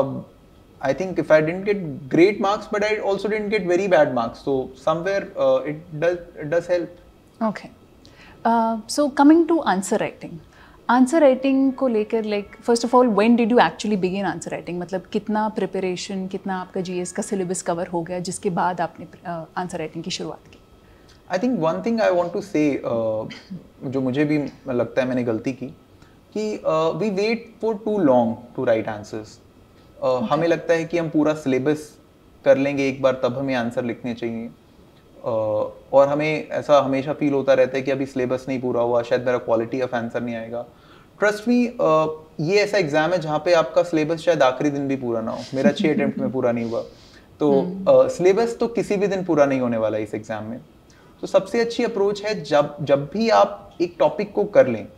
I think if I didn't get great marks, but I also didn't get very bad marks. So somewhere uh, it does it does help. Okay. Uh, so coming to answer writing, answer writing को लेकर like first of all when did you actually begin answer writing? मतलब कितना preparation, कितना आपका G S का syllabus cover हो गया जिसके बाद आपने uh, answer writing की शुरुआत की? I think one thing I want to say uh, जो मुझे भी लगता है मैंने गलती की कि uh, we wait for too long to write answers. Uh, okay. हमें लगता है कि हम पूरा सिलेबस कर लेंगे एक बार तब हमें आंसर लिखने चाहिए. uh, और हमें ऐसा हमेशा फील होता रहता है कि अभी सिलेबस नहीं पूरा हुआ, शायद मेरा क्वालिटी ऑफ आंसर नहीं आएगा. ट्रस्ट मी, uh, ये ऐसा एग्जाम है जहाँ पे आपका सिलेबस शायद आखिरी दिन भी पूरा ना हो. मेरा छः अटेम्प्ट में पूरा नहीं हुआ, तो सिलेबस uh, तो किसी भी दिन पूरा नहीं होने वाला इस एग्जाम में. तो सबसे अच्छी अप्रोच है जब जब भी आप एक टॉपिक को कर लें,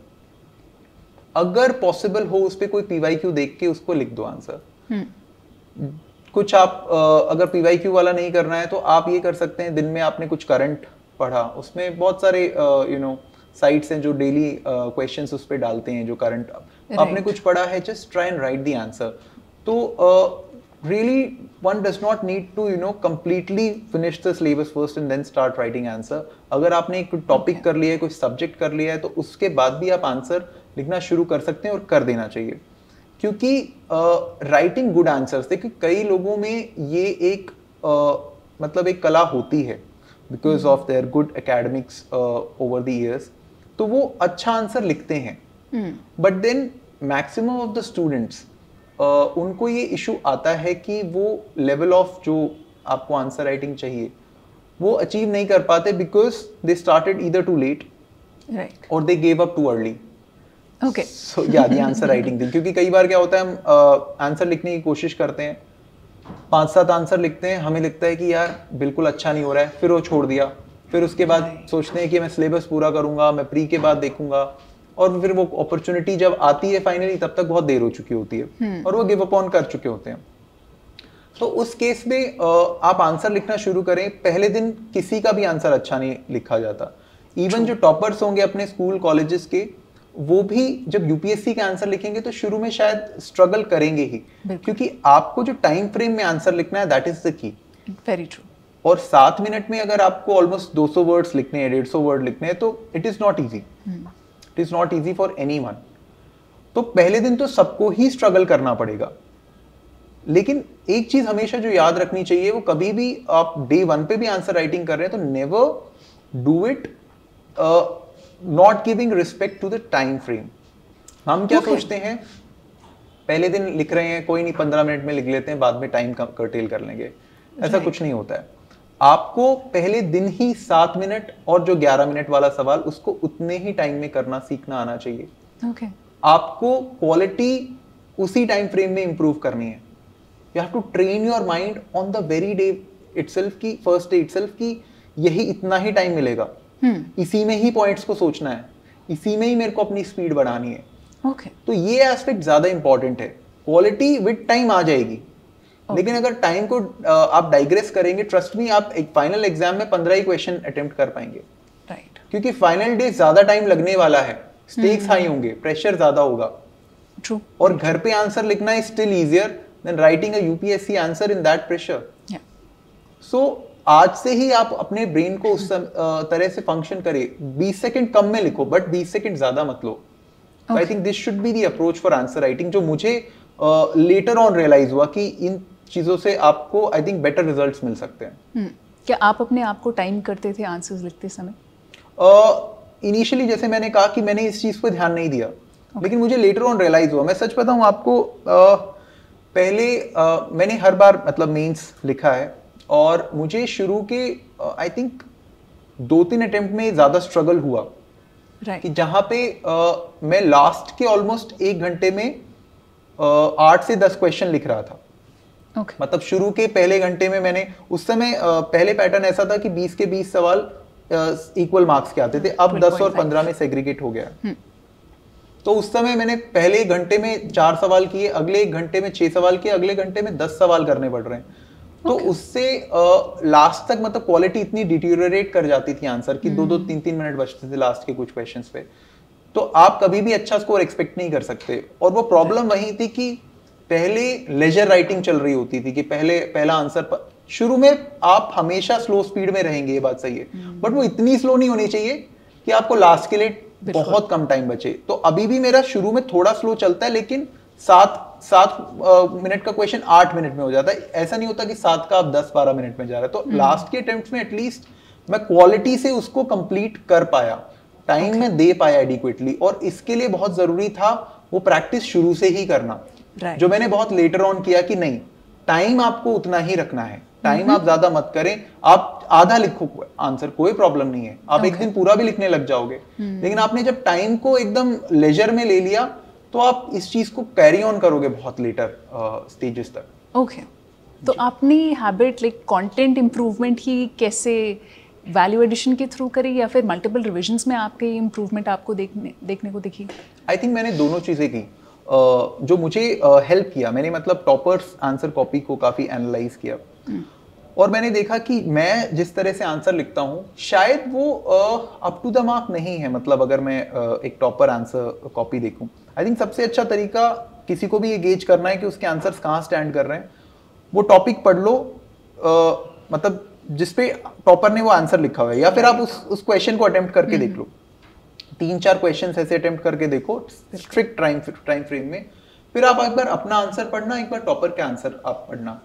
अगर पॉसिबल हो उस पर कोई पीवाई क्यू देख के उसको लिख दो आंसर. Hmm. कुछ आप अगर पीवाईक्यू वाला नहीं करना है तो आप ये कर सकते हैं, दिन में आपने कुछ करंट पढ़ा, उसमें बहुत सारे यू नो साइट्स हैं जो डेली क्वेश्चंस उस पर डालते हैं जो करंट right. आपने कुछ पढ़ा है, just try and write the answer. तो really one does not need to you know completely finish the syllabus first and then start writing answer. अगर आपने एक टॉपिक okay. कर लिया है, कोई सब्जेक्ट कर लिया है, तो उसके बाद भी आप आंसर लिखना शुरू कर सकते हैं और कर देना चाहिए. क्योंकि राइटिंग गुड आंसर्स, देखिए कई लोगों में ये एक uh, मतलब एक कला होती है because of their good academics over the years, तो वो अच्छा आंसर लिखते हैं. But then maximum of the students उनको ये इशू आता है कि वो लेवल ऑफ जो आपको आंसर राइटिंग चाहिए वो अचीव नहीं कर पाते because they started either too late और they gave up too early. Okay. So yeah, the answer writing thing. क्योंकि कई बार क्या होता है, हम आंसर uh, लिखने की कोशिश करते हैं, पांच सात आंसर लिखते हैं, हमें लगता है कि यार बिल्कुल अच्छा नहीं हो रहा है, फिर वो छोड़ दिया. फिर उसके बाद right. सोचते हैं कि मैं सिलेबस पूरा करूंगा, मैं प्री के बाद देखूंगा, और फिर वो अपॉर्चुनिटी जब आती है फाइनली तब तक बहुत देर हो चुकी होती है hmm. और वो गिव अप ऑन कर चुके होते हैं. तो उस केस में uh, आप आंसर लिखना शुरू करें. पहले दिन किसी का भी आंसर अच्छा नहीं लिखा जाता. इवन जो टॉपर्स होंगे अपने स्कूल कॉलेजेस के, वो भी जब यूपीएससी के आंसर लिखेंगे तो शुरू में शायद स्ट्रगल करेंगे ही, क्योंकि आपको जो टाइम फ्रेम में आंसर लिखना है that is the key. Very true. और सात मिनट में अगर आपको ऑलमोस्ट दो सौ वर्ड्स लिखने हैं, डेढ़ सौ वर्ड लिखने हैं, तो it is not easy. It is not easy for anyone. तो पहले दिन तो सबको ही स्ट्रगल करना पड़ेगा, लेकिन एक चीज हमेशा जो याद रखनी चाहिए, वो कभी भी आप डे वन पे भी आंसर राइटिंग कर रहे हैं तो never do it not giving respect to the time frame. हम क्या okay. सोचते हैं पहले दिन लिख रहे हैं, कोई नहीं पंद्रह मिनट में लिख लेते हैं, बाद में टाइम कर्टेल कर लेंगे, ऐसा right. कुछ नहीं होता है। आपको पहले दिन ही सात मिनट और जो ग्यारह मिनट वाला सवाल उसको उतने ही टाइम में करना सीखना आना चाहिए। okay. आपको क्वालिटी उसी टाइम फ्रेम में इंप्रूव करनी है। You have to train your mind on the very day itself की फर्स्ट डे इटसेल्फ की यही इतना ही टाइम मिलेगा, hmm. इसी में ही पॉइंट्स को सोचना है, इसी में ही मेरे को अपनी स्पीड बढ़ानी है। okay. तो ये एस्पेक्ट ज्यादा इंपॉर्टेंट है। क्वालिटी विद टाइम आ जाएगी, okay. लेकिन अगर टाइम को आप डाइग्रेस करेंगे, ट्रस्ट मी आप एक फाइनल एग्जाम में पंद्रह ही क्वेश्चन अटेम्प्ट कर पाएंगे, राइट right. क्योंकि फाइनल डे ज्यादा टाइम लगने वाला है, स्टेक्स हाई hmm. होंगे, प्रेशर ज्यादा होगा। True. और घर पे आंसर लिखना is still easier than writing a UPSC answer in that pressure. So आज से ही आप अपने ब्रेन को उस तरह से फंक्शन करिए, बीस सेकंड कम में लिखो बट बीस सेकंड ज्यादा मत लो। I think this should be the approach for answer writing, जो मुझे लेटर ऑन रियलाइज हुआ कि इन चीजों से आपको आई थिंक बेटर रिजल्ट्स मिल सकते हैं। hmm. क्या आप अपने आप को टाइम करते थे आंसर्स लिखते समय? इनिशियली uh, जैसे मैंने कहा कि मैंने इस चीज पर ध्यान नहीं दिया, okay. लेकिन मुझे लेटर ऑन रियलाइज हुआ। मैं सच बताऊं आपको, uh, पहले uh, मैंने हर बार मतलब मेंस लिखा है और मुझे शुरू के आई uh, थिंक दो तीन अटेम्प्ट में ज्यादा स्ट्रगल हुआ, right. कि जहां पे uh, मैं लास्ट के ऑलमोस्ट एक घंटे में uh, आठ से दस क्वेश्चन लिख रहा था। okay. मतलब शुरू के पहले घंटे में मैंने उस समय uh, पहले पैटर्न ऐसा था कि बीस के बीस सवाल इक्वल uh, मार्क्स के आते थे, अब दस और पंद्रह में सेग्रीगेट हो गया। hmm. तो उस समय मैंने पहले घंटे में चार सवाल किए, अगले एक घंटे में छह सवाल किए, अगले घंटे में दस सवाल करने पड़ रहे हैं। okay. तो उससे लास्ट तक मतलब क्वालिटी इतनी डिटीरियोरेट कर जाती थी आंसर की, hmm. दो दो तीन तीन मिनट बचते थे लास्ट के कुछ क्वेश्चंस पे। तो आप कभी भी अच्छा स्कोर एक्सपेक्ट नहीं कर सकते। और वो प्रॉब्लम वही थी कि पहले लेजर राइटिंग चल रही होती थी कि पहले पहला आंसर पर, शुरू में आप हमेशा स्लो स्पीड में रहेंगे, ये बात सही है, बट hmm. वो इतनी स्लो नहीं होनी चाहिए कि आपको लास्ट के लिए बहुत कम टाइम बचे। तो अभी भी मेरा शुरू में थोड़ा स्लो चलता है, लेकिन सात सात मिनट का क्वेश्चन आठ मिनट में हो जाता है। ऐसा नहीं होता कि सात का आप दस बारह मिनट में जा रहे हैं। तो लास्ट hmm. के अटेम्प्ट्स में एटलीस्ट मैं क्वालिटी से उसको कंप्लीट कर पाया, टाइम okay. में दे पाया एडिक्वेटली। और इसके लिए बहुत जरूरी था वो प्रैक्टिस शुरू से ही करना, right. जो मैंने बहुत लेटर ऑन किया कि नहीं, टाइम आपको उतना ही रखना है, टाइम mm-hmm. आप ज्यादा मत करें। आप आधा लिखो आंसर, कोई प्रॉब्लम नहीं है, आप okay. एक दिन पूरा भी लिखने लग जाओगे। hmm. लेकिन आपने जब टाइम को एकदम लेजर में ले लिया तो आप इस चीज को कैरी ऑन करोगे बहुत लेटर स्टेजेस तक। Okay okay. तो आपने हैबिट लाइक कंटेंट इंप्रूवमेंट ही कैसे वैल्यू एडिशन के थ्रू करी, या फिर मल्टीपल रिविजन्स में आपके इंप्रूवमेंट आपको देखने देखने को दिखी? आई थिंक मैंने दोनों चीजें की। uh, जो मुझे हेल्प uh, किया, मैंने मतलब टॉपर्स आंसर कॉपी को काफी एनालाइज किया। hmm. और मैंने देखा कि मैं जिस तरह से आंसर लिखता हूँ शायद वो अप टू द मार्क नहीं है। मतलब अगर मैं uh, एक टॉपर आंसर कॉपी देखूं, आई थिंक सबसे अच्छा तरीका किसी को भी ये गेज करना है कि उसके आंसर्स कहाँ स्टैंड कर रहे हैं। वो टॉपिक पढ़ लो, uh, मतलब जिसपे टॉपर ने वो आंसर लिखा हुआ है, या फिर आप उस उस क्वेश्चन को अटेम्प्ट करके देख लो। तीन चार क्वेश्चंस ऐसे अटेम्प्ट करके देखो स्ट्रिक्ट टाइम टाइम फ्रेम में। फिर आप एक बार अपना आंसर पढ़ना, एक बार टॉपर के आंसर आप पढ़ना।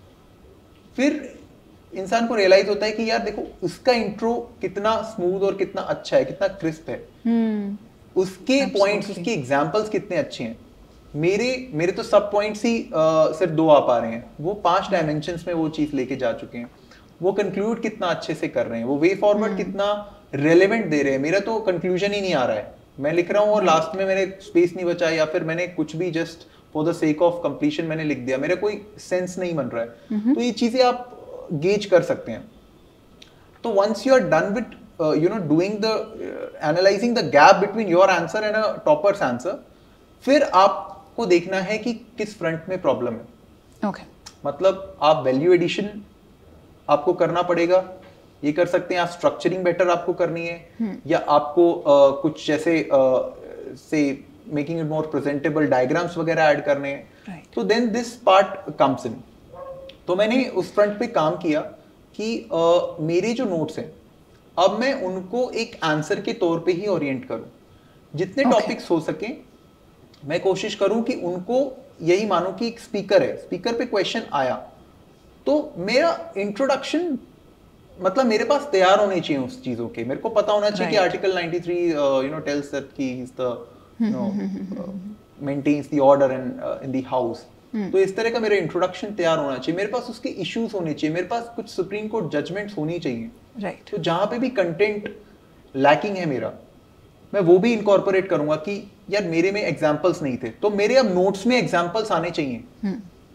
फिर इंसान को रियलाइज होता है कि यार देखो उसका इंट्रो कितना स्मूथ और कितना अच्छा है, कितना क्रिस्प है, hmm. उसके पॉइंट्स, उसके एग्जांपल्स कितने अच्छे हैं। मेरे मेरे तो सब पॉइंट्स ही uh, सिर्फ दो आ पा रहे हैं, वो पांच डायमेंशंस में वो चीज लेके जा चुके हैं। वो कंक्लूड कितना अच्छे से कर रहे हैं, वो वे फॉरवर्ड hmm. कितना रेलेवेंट दे रहे हैं। मेरा तो कंक्लूजन ही नहीं आ रहा है, मैं लिख रहा हूँ और लास्ट में मैंने स्पेस नहीं बचाया, या फिर मैंने कुछ भी just for the sake of completion मैंने लिख दिया, मेरा कोई सेंस नहीं बन रहा है। mm-hmm. तो ये चीजें आप गेज कर सकते हैं। तो once you are done with you know doing the analysing the gap between your answer and a toppers answer, फिर आपको देखना है कि किस फ्रंट में प्रॉब्लम है। okay. मतलब आप वैल्यू एडिशन आपको करना पड़ेगा, ये कर सकते हैं। आप स्ट्रक्चरिंग बेटर आपको करनी है, hmm. या आपको uh, कुछ जैसे से making it more presentable diagrams वगैरह ऐड करने हैं, right. तो then this part comes in. तो मैंने उस फ्रंट पे काम किया कि uh, मेरे जो नोट्स हैं अब मैं उनको एक आंसर के तौर पे ही ओरिएंट करूं। जितने टॉपिक्स okay. हो सके मैं कोशिश करूं कि उनको यही मानो कि एक स्पीकर है, स्पीकर पे क्वेश्चन आया तो मेरा इंट्रोडक्शन मतलब मेरे पास तैयार होने चाहिए उस चीजों के, मेरे को पता होना चाहिए कि article ninety three you know tells that कि he is the you know maintains the order in in the house, तो इस तरह का मेरा इंट्रोडक्शन तैयार होना चाहिए, मेरे पास उसके इश्यूज होने चाहिए, मेरे पास कुछ सुप्रीम कोर्ट जजमेंट्स होनी चाहिए, राइट right. तो जहां पे भी कंटेंट लैकिंग है मेरा, मैं वो भी इनकॉर्पोरेट करूंगा कि यार मेरे में एग्जांपल्स नहीं थे, तो मेरे अब नोट्स में एग्जांपल्स आने चाहिए, hmm.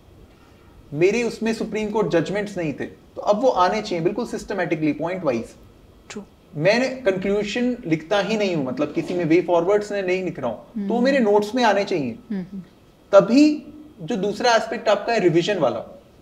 मेरे उसमें सुप्रीम कोर्ट जजमेंट्स नहीं थे, तो अब वो आने चाहिए बिल्कुल सिस्टमैटिकली पॉइंट वाइज। ट्रू, मैंने कंक्लूजन लिखता ही नहीं हूं, मतलब किसी में वे फॉरवर्ड्स ने नहीं लिख रहा हूं, hmm. तो मेरे नोट्स में आने चाहिए, hmm. तभी जो दूसरा एस्पेक्ट आपका है रिवीजन वाला,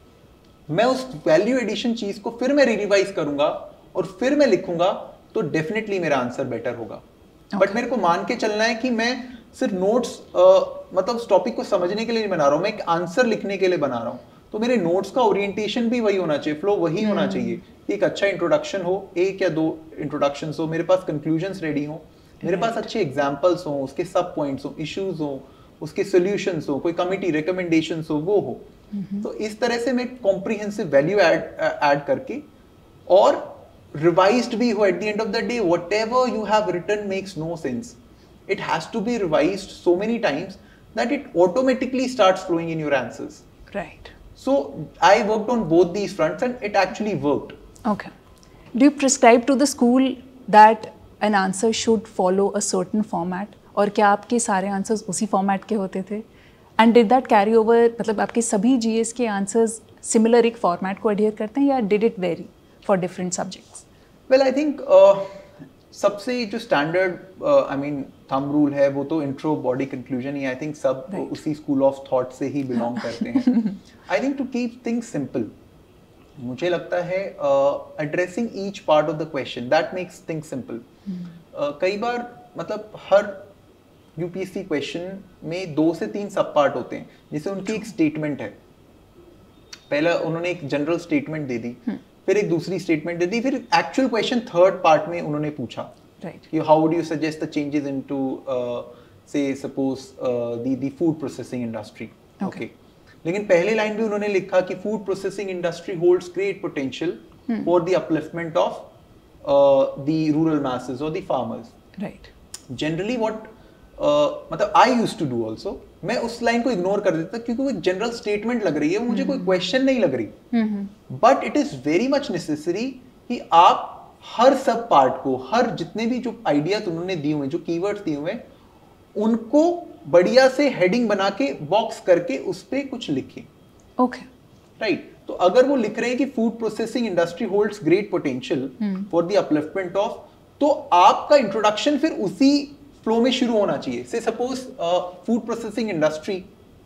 मैं उस वैल्यू एडिशन चीज को फिर मैं रिवाइज करूंगा और फिर मैं लिखूंगा, तो डेफिनेटली मेरा आंसर बेटर होगा। But okay. मेरे को मान के चलना है कि मैं सिर्फ नोट्स मतलब उस टॉपिक को समझने के लिए नहीं बना रहा हूं, मैं एक आंसर लिखने के लिए बना रहा हूं, तो मेरे नोट्स का ओरिएंटेशन भी वही होना चाहिए, फ्लो वही hmm. होना चाहिए, एक अच्छा इंट्रोडक्शन हो, एक या दो इंट्रोडक्शन हो, मेरे पास कंक्लूजन्स रेडी हो, मेरे पास अच्छे एग्जाम्पल्स हो, उसके सब पॉइंट्स हो, इश्यूज हो, उसके सॉल्यूशंस हो, कोई कमिटी रिकमेंडेशंस हो, वो हो, mm-hmm. तो इस तरह से मैं कॉम्प्रिहेंसिव वैल्यू ऐड ऐड करके और revised भी हो, at the end of the day whatever you have written makes no sense, it has to be revised so many times that it automatically starts flowing in your answers, right? So I worked on both these fronts and it actually worked. Okay, do you prescribe to the school that an answer should follow a certain format, और क्या आपके सारे answers उसी format के होते थे, and did that carry over, मतलब आपके सभी जीएस के आंसर्स सिमिलर एक फॉर्मेट को एडहियर करते हैं या did it vary for different subjects? Well, I think uh, सबसे जो standard I mean thumb rule है वो तो इंट्रो बॉडी कंक्लूजन ही, आई थिंक सब right. उसी स्कूल ऑफ थॉट से ही बिलोंग करते हैं। I think to keep things simple, मुझे लगता है addressing each part of the question that makes things simple. कई बार मतलब हर यूपीएससी क्वेश्चन में दो से तीन सब पार्ट होते हैं, जैसे उनकी एक स्टेटमेंट है, पहला उन्होंने एक जनरल स्टेटमेंट दे दी, hmm. फिर एक दूसरी स्टेटमेंट दे दी, फिर एक्चुअल क्वेश्चन थर्ड पार्ट में उन्होंने पूछा, राइट, कि how would you suggest the changes into say suppose the the food processing industry, okay, लेकिन पहले लाइन भी उन्होंने लिखा कि food processing industry holds great potential for the upliftment of the rural masses और the farmers, right. Generally what मतलब I used to do also, मैं उस लाइन को इग्नोर कर देता क्योंकि वो जनरल स्टेटमेंट लग रही है, मुझे कोई क्वेश्चन नहीं लग रही, but it is very much necessary कि आप हर सब पार्ट को, हर जितने भी जो आइडियाज उन्होंने दिए हुए, जो कीवर्ड्स दिए हुए, उनको बढ़िया से हेडिंग बना के बॉक्स करके उस पर कुछ लिखें, ओके, राइट। तो अगर वो लिख रहे हैं कि food processing industry holds great potential for the upliftment of, तो आपका इंट्रोडक्शन फिर उसी फ्लो में शुरू होना चाहिए। Say suppose food processing industry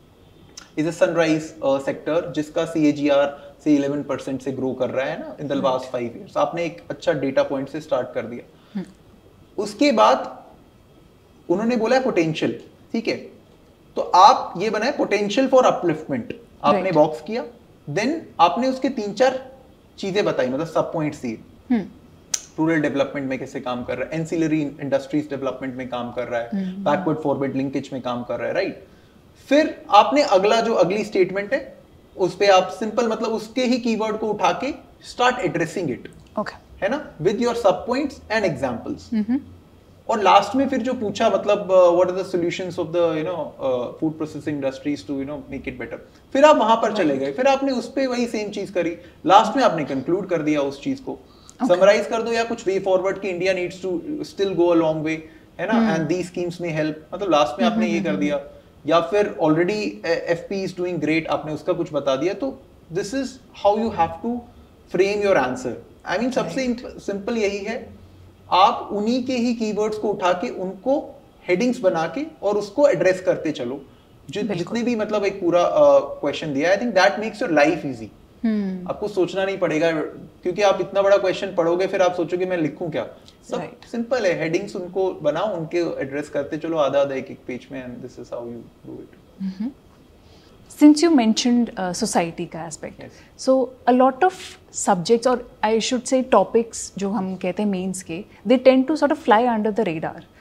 is a sunrise sector जिसका सीएजीआर से इलेवन परसेंट से ग्रो कर रहा है ना in the last five years, आपने एक अच्छा डेटा पॉइंट से स्टार्ट कर दिया, उसके बाद उन्होंने बोला पोटेंशियल, ठीक है, तो आप ये बनाए पोटेंशियल फॉर अपलिफ्टमेंट, आपने बॉक्स किया, देन आपने उसके तीन चार चीजें बताई, मतलब सब पॉइंट्स दिए, रूरल डेवलपमेंट में कैसे काम कर रहा है, एंसिलरी इंडस्ट्रीज डेवलपमेंट में काम कर रहा है, बैकवर्ड फॉरवर्ड लिंकेज में काम कर रहा है, राइट। फिर आपने अगला जो अगली स्टेटमेंट है उस पे आप सिंपल मतलब उसके ही कीवर्ड को उठा के स्टार्ट एड्रेसिंग इट, ओके, है ना, with your sub points and examples. और लास्ट में फिर जो पूछा मतलब what are the solutions of the you know food processing industries to you know make it better, फिर आप वहां पर चले गए, फिर आपने उस पे वही सेम चीज करी, लास्ट में आपने कंक्लूड कर दिया उस चीज को, समराइज कर दो या कुछ वे फॉरवर्ड कि India needs to still go a long way, है ना, एंड दीस स्कीम्स में हेल्प, मतलब लास्ट में आपने ये कर दिया, या फिर already FP is doing great, आपने उसका कुछ बता दिया। तो this is how you have to frame your answer. I mean सबसे सिंपल यही है, आप उन्हीं के ही कीवर्ड्स को उठा के उनको हेडिंग्स बना के और उसको एड्रेस करते चलो, जो जितने भी मतलब एक पूरा क्वेश्चन uh, दिया, I think that makes your life easy. Hmm. आपको सोचना नहीं पड़ेगा, क्योंकि आप इतना बड़ा क्वेश्चन पढ़ोगे फिर आप सोचोगे मैं लिखूं क्या, सब right. सिंपल है, हेडिंग्स उनको बनाओ, उनके एड्रेस करते चलो आधा आधा एक एक पेज में, and this is how you do it. Since you mentioned uh, society का aspect, yes. so a lot of subjects, or I should say topics जो हम कहते हैं मेंस के, they tend to sort of fly under the radar.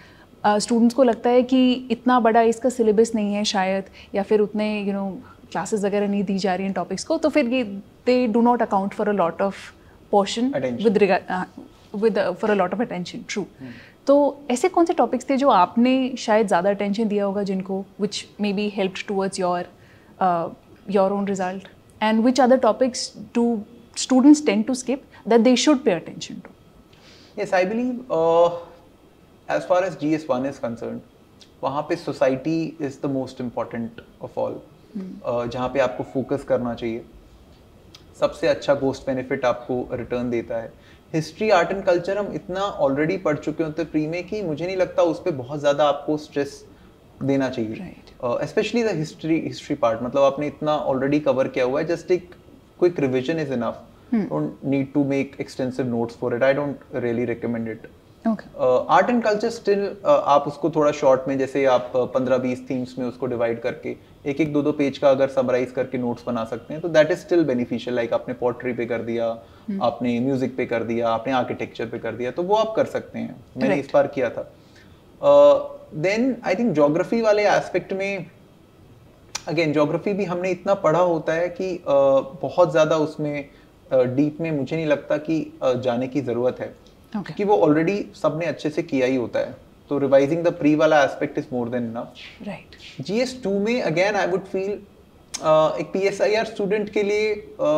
Students को लगता है कि इतना बड़ा इसका सिलेबस नहीं है शायद, या फिर उतने यू नो क्लासेस वगैरह नहीं दी जा रही हैं टॉपिक्स को, तो फिर ये they do not account for a lot of portion with regard with for a lot of attention. True. तो ऐसे कौन से टॉपिक्स थे जो आपने शायद ज़्यादा अटेंशन दिया होगा जिनको, which may be helped towards your your own result, and which other topics do students tend to skip that they should pay attention to? Yes, I believe uh, as far as G S one is concerned, वहाँ पे society is the most important of all. hmm. uh, जहाँ पे आपको focus करना चाहिए, सबसे अच्छा cost benefit आपको return देता है. हिस्ट्री, आर्ट एंड कल्चर हम इतना ऑलरेडी पढ़ चुके होते हैं प्री में कि मुझे नहीं लगता उस पर बहुत ज़्यादा आपको स्ट्रेस देना चाहिए. Especially the history history part, मतलब आपने इतना ऑलरेडी कवर किया हुआ है, जस्ट एक quick revision is enough. Hmm. Don't need to make extensive notes for it. I don't really recommend it. Okay. Uh, art and culture still uh, आप उसको थोड़ा short में, जैसे आप पंद्रह बीस themes में उसको divide करके एक एक दो दो पेज का अगर summarize करके notes बना सकते हैं तो that is still beneficial. Like आपने pottery पे कर दिया, hmm. आपने music पे कर दिया, आपने architecture पे कर दिया, तो वो आप कर सकते हैं. मैंने right. इस बार किया था. uh, then I think geography वाले aspect में अगेन ज्योग्राफी भी हमने इतना पढ़ा होता है कि uh, बहुत ज़्यादा उसमें डीप uh, में मुझे नहीं लगता कि uh, जाने की ज़रूरत है. okay. क्योंकि वो ऑलरेडी सबने अच्छे से किया ही होता है. तो रिवाइजिंग द प्री वाला aspect is more than enough. Right. G S two में अगेन आई वुड फील एक P S I R student के लिए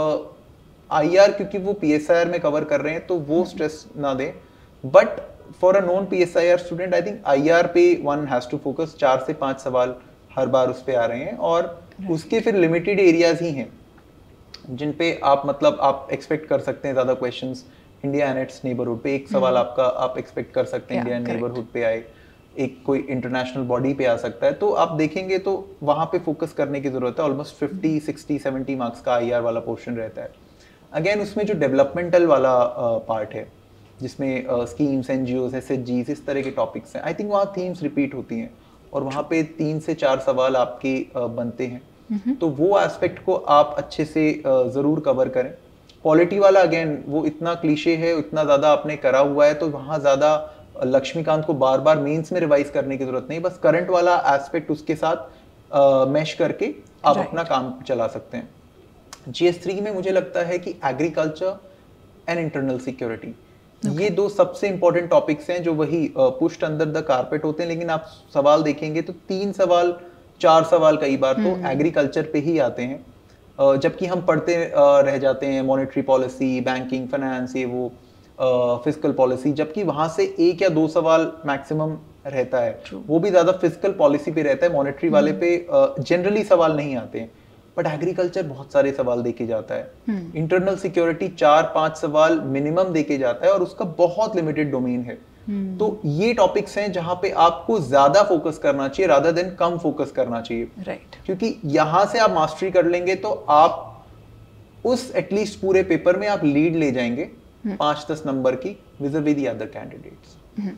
आई uh, आर, क्योंकि वो पी एस आई आर में कवर कर रहे हैं तो वो स्ट्रेस hmm. ना दें. But for a non P S I R student I think I R पे वन हैज़ टू फोकस. चार से पाँच सवाल हर बार उस पे आ रहे हैं और right. उसके फिर लिमिटेड एरियाज ही हैं जिन पे आप मतलब आप एक्सपेक्ट कर सकते हैं ज़्यादा questions. India and its neighbourhood पे एक hmm. सवाल आपका आप एक्सपेक्ट कर सकते हैं, इंडिया एंड नेबरहुड पे आए, एक कोई इंटरनेशनल बॉडी पे आ सकता है. तो आप देखेंगे तो वहाँ पे फोकस करने की जरूरत है. Almost fifty sixty seventy marks का आई आर वाला पोर्शन रहता है. अगेन उसमें जो डेवलपमेंटल वाला पार्ट uh, है जिसमें स्कीम्स, एन जी ओज, एस एच जीज, इस तरह के टॉपिक्स हैं, आई थिंक वहाँ थीम्स रिपीट होती हैं और वहाँ पे तीन से चार सवाल आपके बनते हैं. mm-hmm. तो वो एस्पेक्ट को आप अच्छे से ज़रूर कवर करें. पॉलिटी वाला अगेन वो इतना क्लीशे है, इतना ज़्यादा आपने करा हुआ है, तो वहाँ ज़्यादा लक्ष्मीकांत को बार बार मेंस में रिवाइज करने की ज़रूरत नहीं. बस करंट वाला एस्पेक्ट उसके साथ मैश करके आप right. अपना काम चला सकते हैं. जी एस थ्री में मुझे लगता है कि agriculture and internal security, Okay. ये दो सबसे इंपॉर्टेंट टॉपिक्स हैं जो वही पुश्ड अंडर द कारपेट होते हैं. लेकिन आप सवाल देखेंगे तो तीन सवाल चार सवाल कई बार hmm. तो एग्रीकल्चर पे ही आते हैं, जबकि हम पढ़ते रह जाते हैं मॉनेटरी पॉलिसी, बैंकिंग, फाइनेंस, ये वो फिस्कल पॉलिसी, जबकि वहां से एक या दो सवाल मैक्सिमम रहता है. True. वो भी ज्यादा फिस्कल पॉलिसी पे रहता है. Monetary hmm. वाले पे जनरली सवाल नहीं आते हैं. बट एग्रीकल्चर बहुत सारे सवाल देके जाता है. Internal hmm. सिक्योरिटी चार पांच सवाल मिनिमम देके जाता है और उसका बहुत लिमिटेड डोमेन है. hmm. तो ये टॉपिक्स हैं जहां पे आपको ज्यादा फोकस करना चाहिए रादर देन कम फोकस करना चाहिए. राइट. क्योंकि यहां से आप मास्टरी कर लेंगे तो आप उस एटलीस्ट पूरे पेपर में आप लीड ले जाएंगे hmm. पांच दस नंबर की vis-a-vis the other candidates.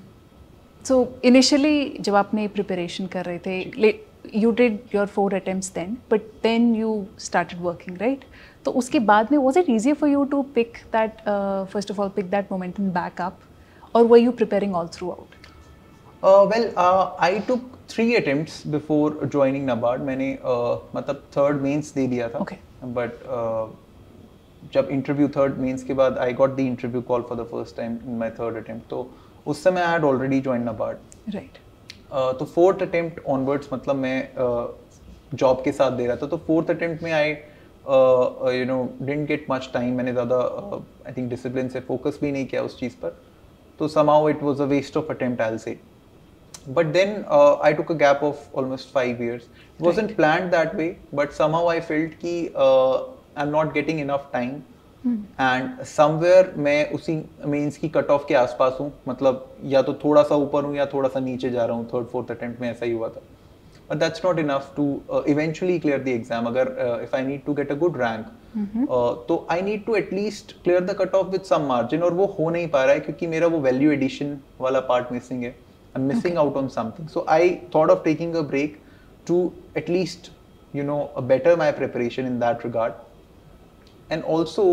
So initially जब आपने प्रिपरेशन कर रहे थे, you did your four attempts then, but then you started working, right? तो उसके बाद में was it easier for you to pick that, uh, first of all, pick that momentum back up, or were you preparing all throughout? Uh, well, uh, I took three attempts before joining NABARD. मैंने uh, मतलब third mains दे दिया था. Okay. But uh, जब interview third mains के बाद I got the interview call for the first time in my third attempt. तो उस समय I had already joined NABARD. Right. Uh, तो फोर्थ अटेम्प्ट ऑनवर्ड्स मतलब मैं जॉब uh, के साथ दे रहा था. तो फोर्थ अटेम्प्ट में I you know didn't get much time. मैंने ज़्यादा आई थिंक डिसिप्लिन से फोकस भी नहीं किया उस चीज़ पर. तो somehow it was a waste of attempt, I will say. But then I took a gap of almost five years. It wasn't planned that way, but somehow I felt कि I am not getting enough time and somewhere मैं उसी mains की cut off के आसपास हूँ. मतलब या तो थोड़ा सा ऊपर हूँ या थोड़ा सा नीचे जा रहा हूँ. थर्ड फोर्थ अटेम्प्ट में ऐसा ही हुआ था. But that's not enough to eventually clear the exam. अगर if I need to get a good rank तो I need to at least clear the cut off with some margin, और वो हो नहीं पा रहा है क्योंकि मेरा वो वैल्यू एडिशन वाला पार्ट मिसिंग है. I am missing out on something. So I thought of taking a break to at least you know better my preparation in that regard. And also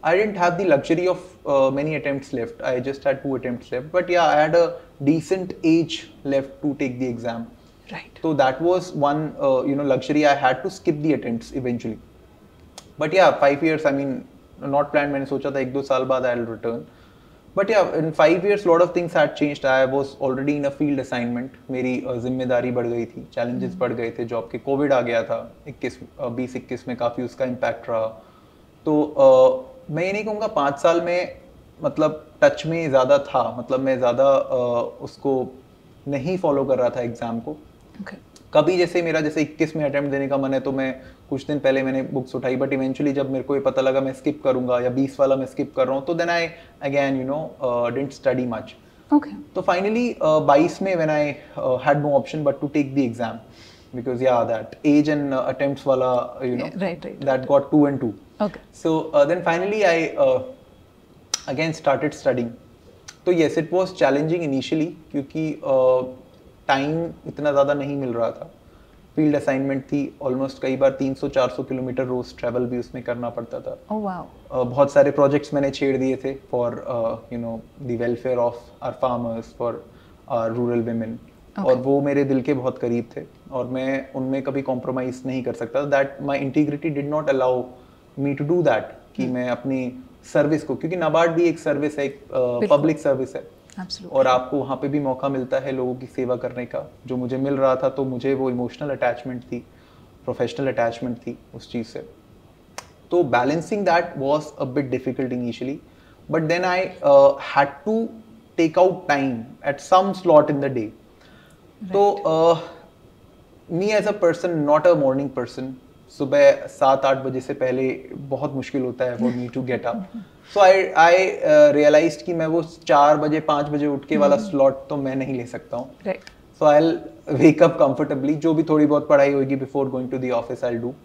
I didn't have the luxury of uh, many attempts left. I just had two attempts left. But yeah, I had a decent age left to take the exam. Right. So that was one, uh, you know, luxury. I had to skip the attempts eventually. But yeah, five years. I mean, not planned. मैंने सोचा था एक दो साल बाद I'll return. But yeah, in five years, lot of things had changed. I was already in a field assignment. मेरी uh, जिम्मेदारी बढ़ गई थी, challenges बढ़ गए थे जॉब के. कोविड आ गया था इक्कीस बीस इक्कीस में, काफी उसका इम्पैक्ट रहा. तो uh, मैं ये नहीं कहूँगा पाँच साल में मतलब टच में ज़्यादा था, मतलब मैं ज़्यादा uh, उसको नहीं फॉलो कर रहा था एग्जाम को. okay. कभी जैसे मेरा जैसे इक्कीस में अटेम्प्ट देने का मन है तो मैं कुछ दिन पहले मैंने बुक्स उठाई, बट इवेंचुअली जब मेरे को ये पता लगा मैं स्किप करूंगा या बीस वाला मैं स्किप कर रहा हूँ, तो then I again you know didn't study much. Okay. तो फाइनली बाईस में when I had no option but to take the exam, because या दैट एज एंड अटेम्प्ट्स वाला you know right, right, that got to end too. Okay. So then finally I again started studying. तो yes it was challenging initially क्योंकि time uh, इतना ज़्यादा नहीं मिल रहा था. फील्ड असाइनमेंट थी, ऑलमोस्ट कई बार तीन सौ चार सौ किलोमीटर रोज ट्रैवल भी उसमें करना पड़ता था. Oh wow. uh, बहुत सारे प्रोजेक्ट्स मैंने छेड़ दिए थे for you know the welfare of our farmers, for our rural women. और वो मेरे दिल के बहुत करीब थे और मैं उनमें कभी कॉम्प्रोमाइज नहीं कर सकता. That my integrity did not allow me to do that कि मैं अपनी सर्विस को, क्योंकि नाबार्ड भी एक सर्विस है, एक पब्लिक uh, सर्विस है. Absolutely. और आपको वहाँ पे भी मौका मिलता है लोगों की सेवा करने का, जो मुझे मिल रहा था. तो मुझे वो इमोशनल अटैचमेंट थी, प्रोफेशनल अटैचमेंट थी उस चीज़ से. तो balancing that was a bit difficult initially, but then I had to take out time at some slot in the day. So me as a person, not a morning person, सुबह सात आठ बजे से पहले बहुत मुश्किल होता है for me to get up. So I I realized कि मैं वो चार बजे पाँच बजे उठ के वाला स्लॉट तो मैं नहीं ले सकता हूँ. So I will wake up comfortably, जो भी थोड़ी बहुत पढ़ाई होगी before going to the office I will do.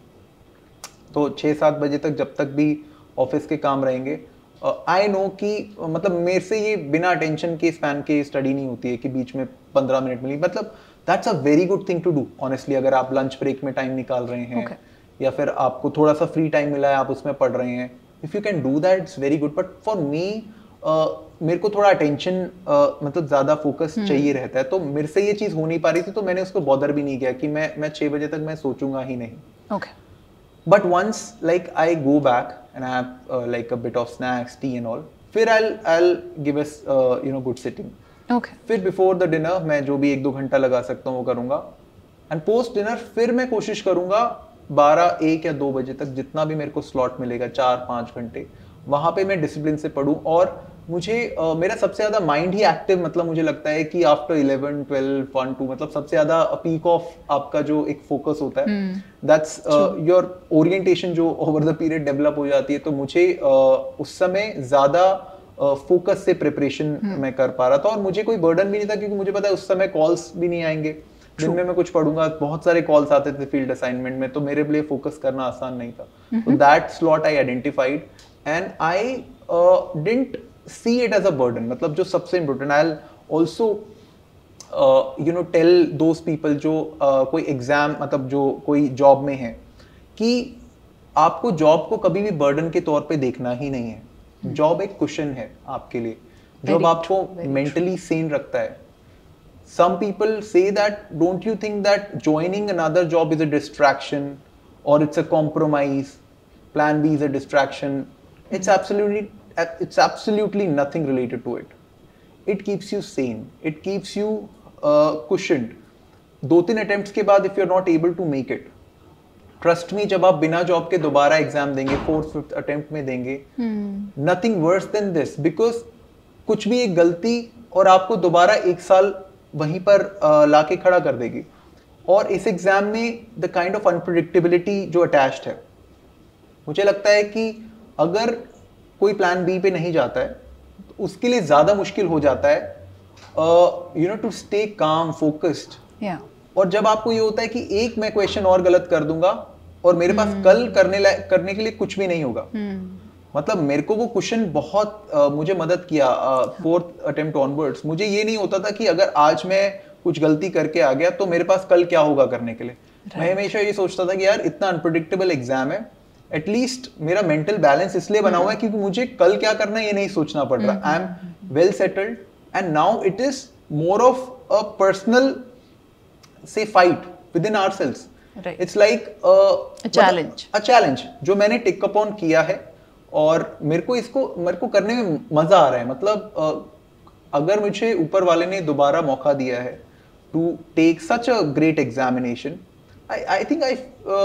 तो छः सात बजे तक जब तक भी ऑफिस के काम रहेंगे, आई uh, नो कि uh, मतलब मेरे से ये बिना अटेंशन के स्पैन के स्टडी नहीं होती है कि बीच में पंद्रह मिनट मिली. मतलब that's a very good thing to do honestly. अगर आप लंच ब्रेक में टाइम निकाल रहे हैं okay. या फिर आपको थोड़ा सा फ्री टाइम मिला है, आप उसमें पढ़ रहे हैं, if you can do that it's very good. But for me मेरे को थोड़ा अटेंशन uh, मतलब ज़्यादा फोकस hmm. चाहिए रहता है. तो मेरे से ये चीज़ हो नहीं पा रही थी, तो मैंने उसको बॉदर भी नहीं किया कि मैं मैं छः बजे तक मैं सोचूंगा ही नहीं. okay. But once like I go back and I have uh, like a bit of snacks, tea and all, फिर I'll I'll give us uh, you know good sitting. Okay. फिर before the dinner मैं जो भी एक दो घंटा लगा सकता हूँ वो करूँगा. And post dinner फिर मैं कोशिश करूँगा बारह एक या दो बजे तक जितना भी मेरे को स्लॉट मिलेगा, चार पाँच घंटे, वहाँ पे मैं डिसिप्लिन से पढूं. और मुझे uh, मेरा सबसे ज्यादा माइंड ही एक्टिव, मतलब मुझे लगता है कि after eleven twelve one two मतलब सबसे ज्यादा पीक ऑफ आपका जो एक फोकस होता है, दैट्स योर ओरिएंटेशन जो ओवर द पीरियड डेवलप हो जाती है. तो मुझे uh, उस समय ज्यादा फोकस uh, से प्रिपरेशन hmm. मैं कर पा रहा था और मुझे कोई बर्डन भी नहीं था, क्योंकि मुझे पता है उस समय कॉल्स भी नहीं आएंगे. दिन में मैं कुछ पढ़ूंगा, बहुत सारे कॉल्स आते थे फील्ड असाइनमेंट में, तो मेरे लिए फोकस करना आसान नहीं था. तो that slot I identified and I didn't see it as a burden. मतलब जो सबसे important, I'll also uh, you know tell those people जो uh, कोई एग्जाम मतलब जो कोई जॉब में है कि आपको जॉब को कभी भी बर्डन के तौर पे देखना ही नहीं है. जॉब एक कुशन है आपके लिए, जॉब आपको मेंटली सेन रखता है. Some people say that don't you think that joining another job is a distraction or it's a compromise, plan B is a distraction. It's absolutely It's absolutely nothing related to it. It keeps you sane. It keeps you uh, cushioned. दो तीन attempts के बाद if you're not able to make it, trust me, जब आप बिना job के दोबारा exam देंगे, फोर्थ फिफ्थ अटेम्प्ट में देंगे, nothing worse than this, because कुछ भी एक गलती और आपको दोबारा एक साल वहीं पर uh, लाके खड़ा कर देगी. और इस एग्जाम में the kind of unpredictability जो attached है, मुझे लगता है कि अगर कोई प्लान बी पे नहीं जाता है तो उसके लिए ज्यादा मुश्किल हो जाता है you know to stay calm focused. और जब आपको ये होता है कि एक मैं क्वेश्चन और गलत कर दूंगा और मेरे पास hmm. कल करने करने के लिए कुछ भी नहीं होगा. hmm. मतलब मेरे को वो क्वेश्चन बहुत uh, मुझे मदद किया फोर्थ अटेम्प्ट ऑनवर्ड्स. मुझे ये नहीं होता था कि अगर आज मैं कुछ गलती करके आ गया तो मेरे पास कल क्या होगा करने के लिए. right. मैं हमेशा ये सोचता था कि यार इतना अनप्रेडिक्टेबल एग्जाम है, एटलीस्ट मेरा मेंटल बैलेंस इसलिए बना हुआ है क्योंकि मुझे कल क्या करना है ये नहीं सोचना पड़ रहा. I am well settled and now it is more of a personal से fight within ourselves. It's like a challenge a challenge जो मैंने टेक अप ऑन किया है और मेरे को इसको मेरे को करने में मजा आ रहा है. मतलब uh, अगर मुझे ऊपर वाले ने दोबारा मौका दिया है to take such a great examination, I I think I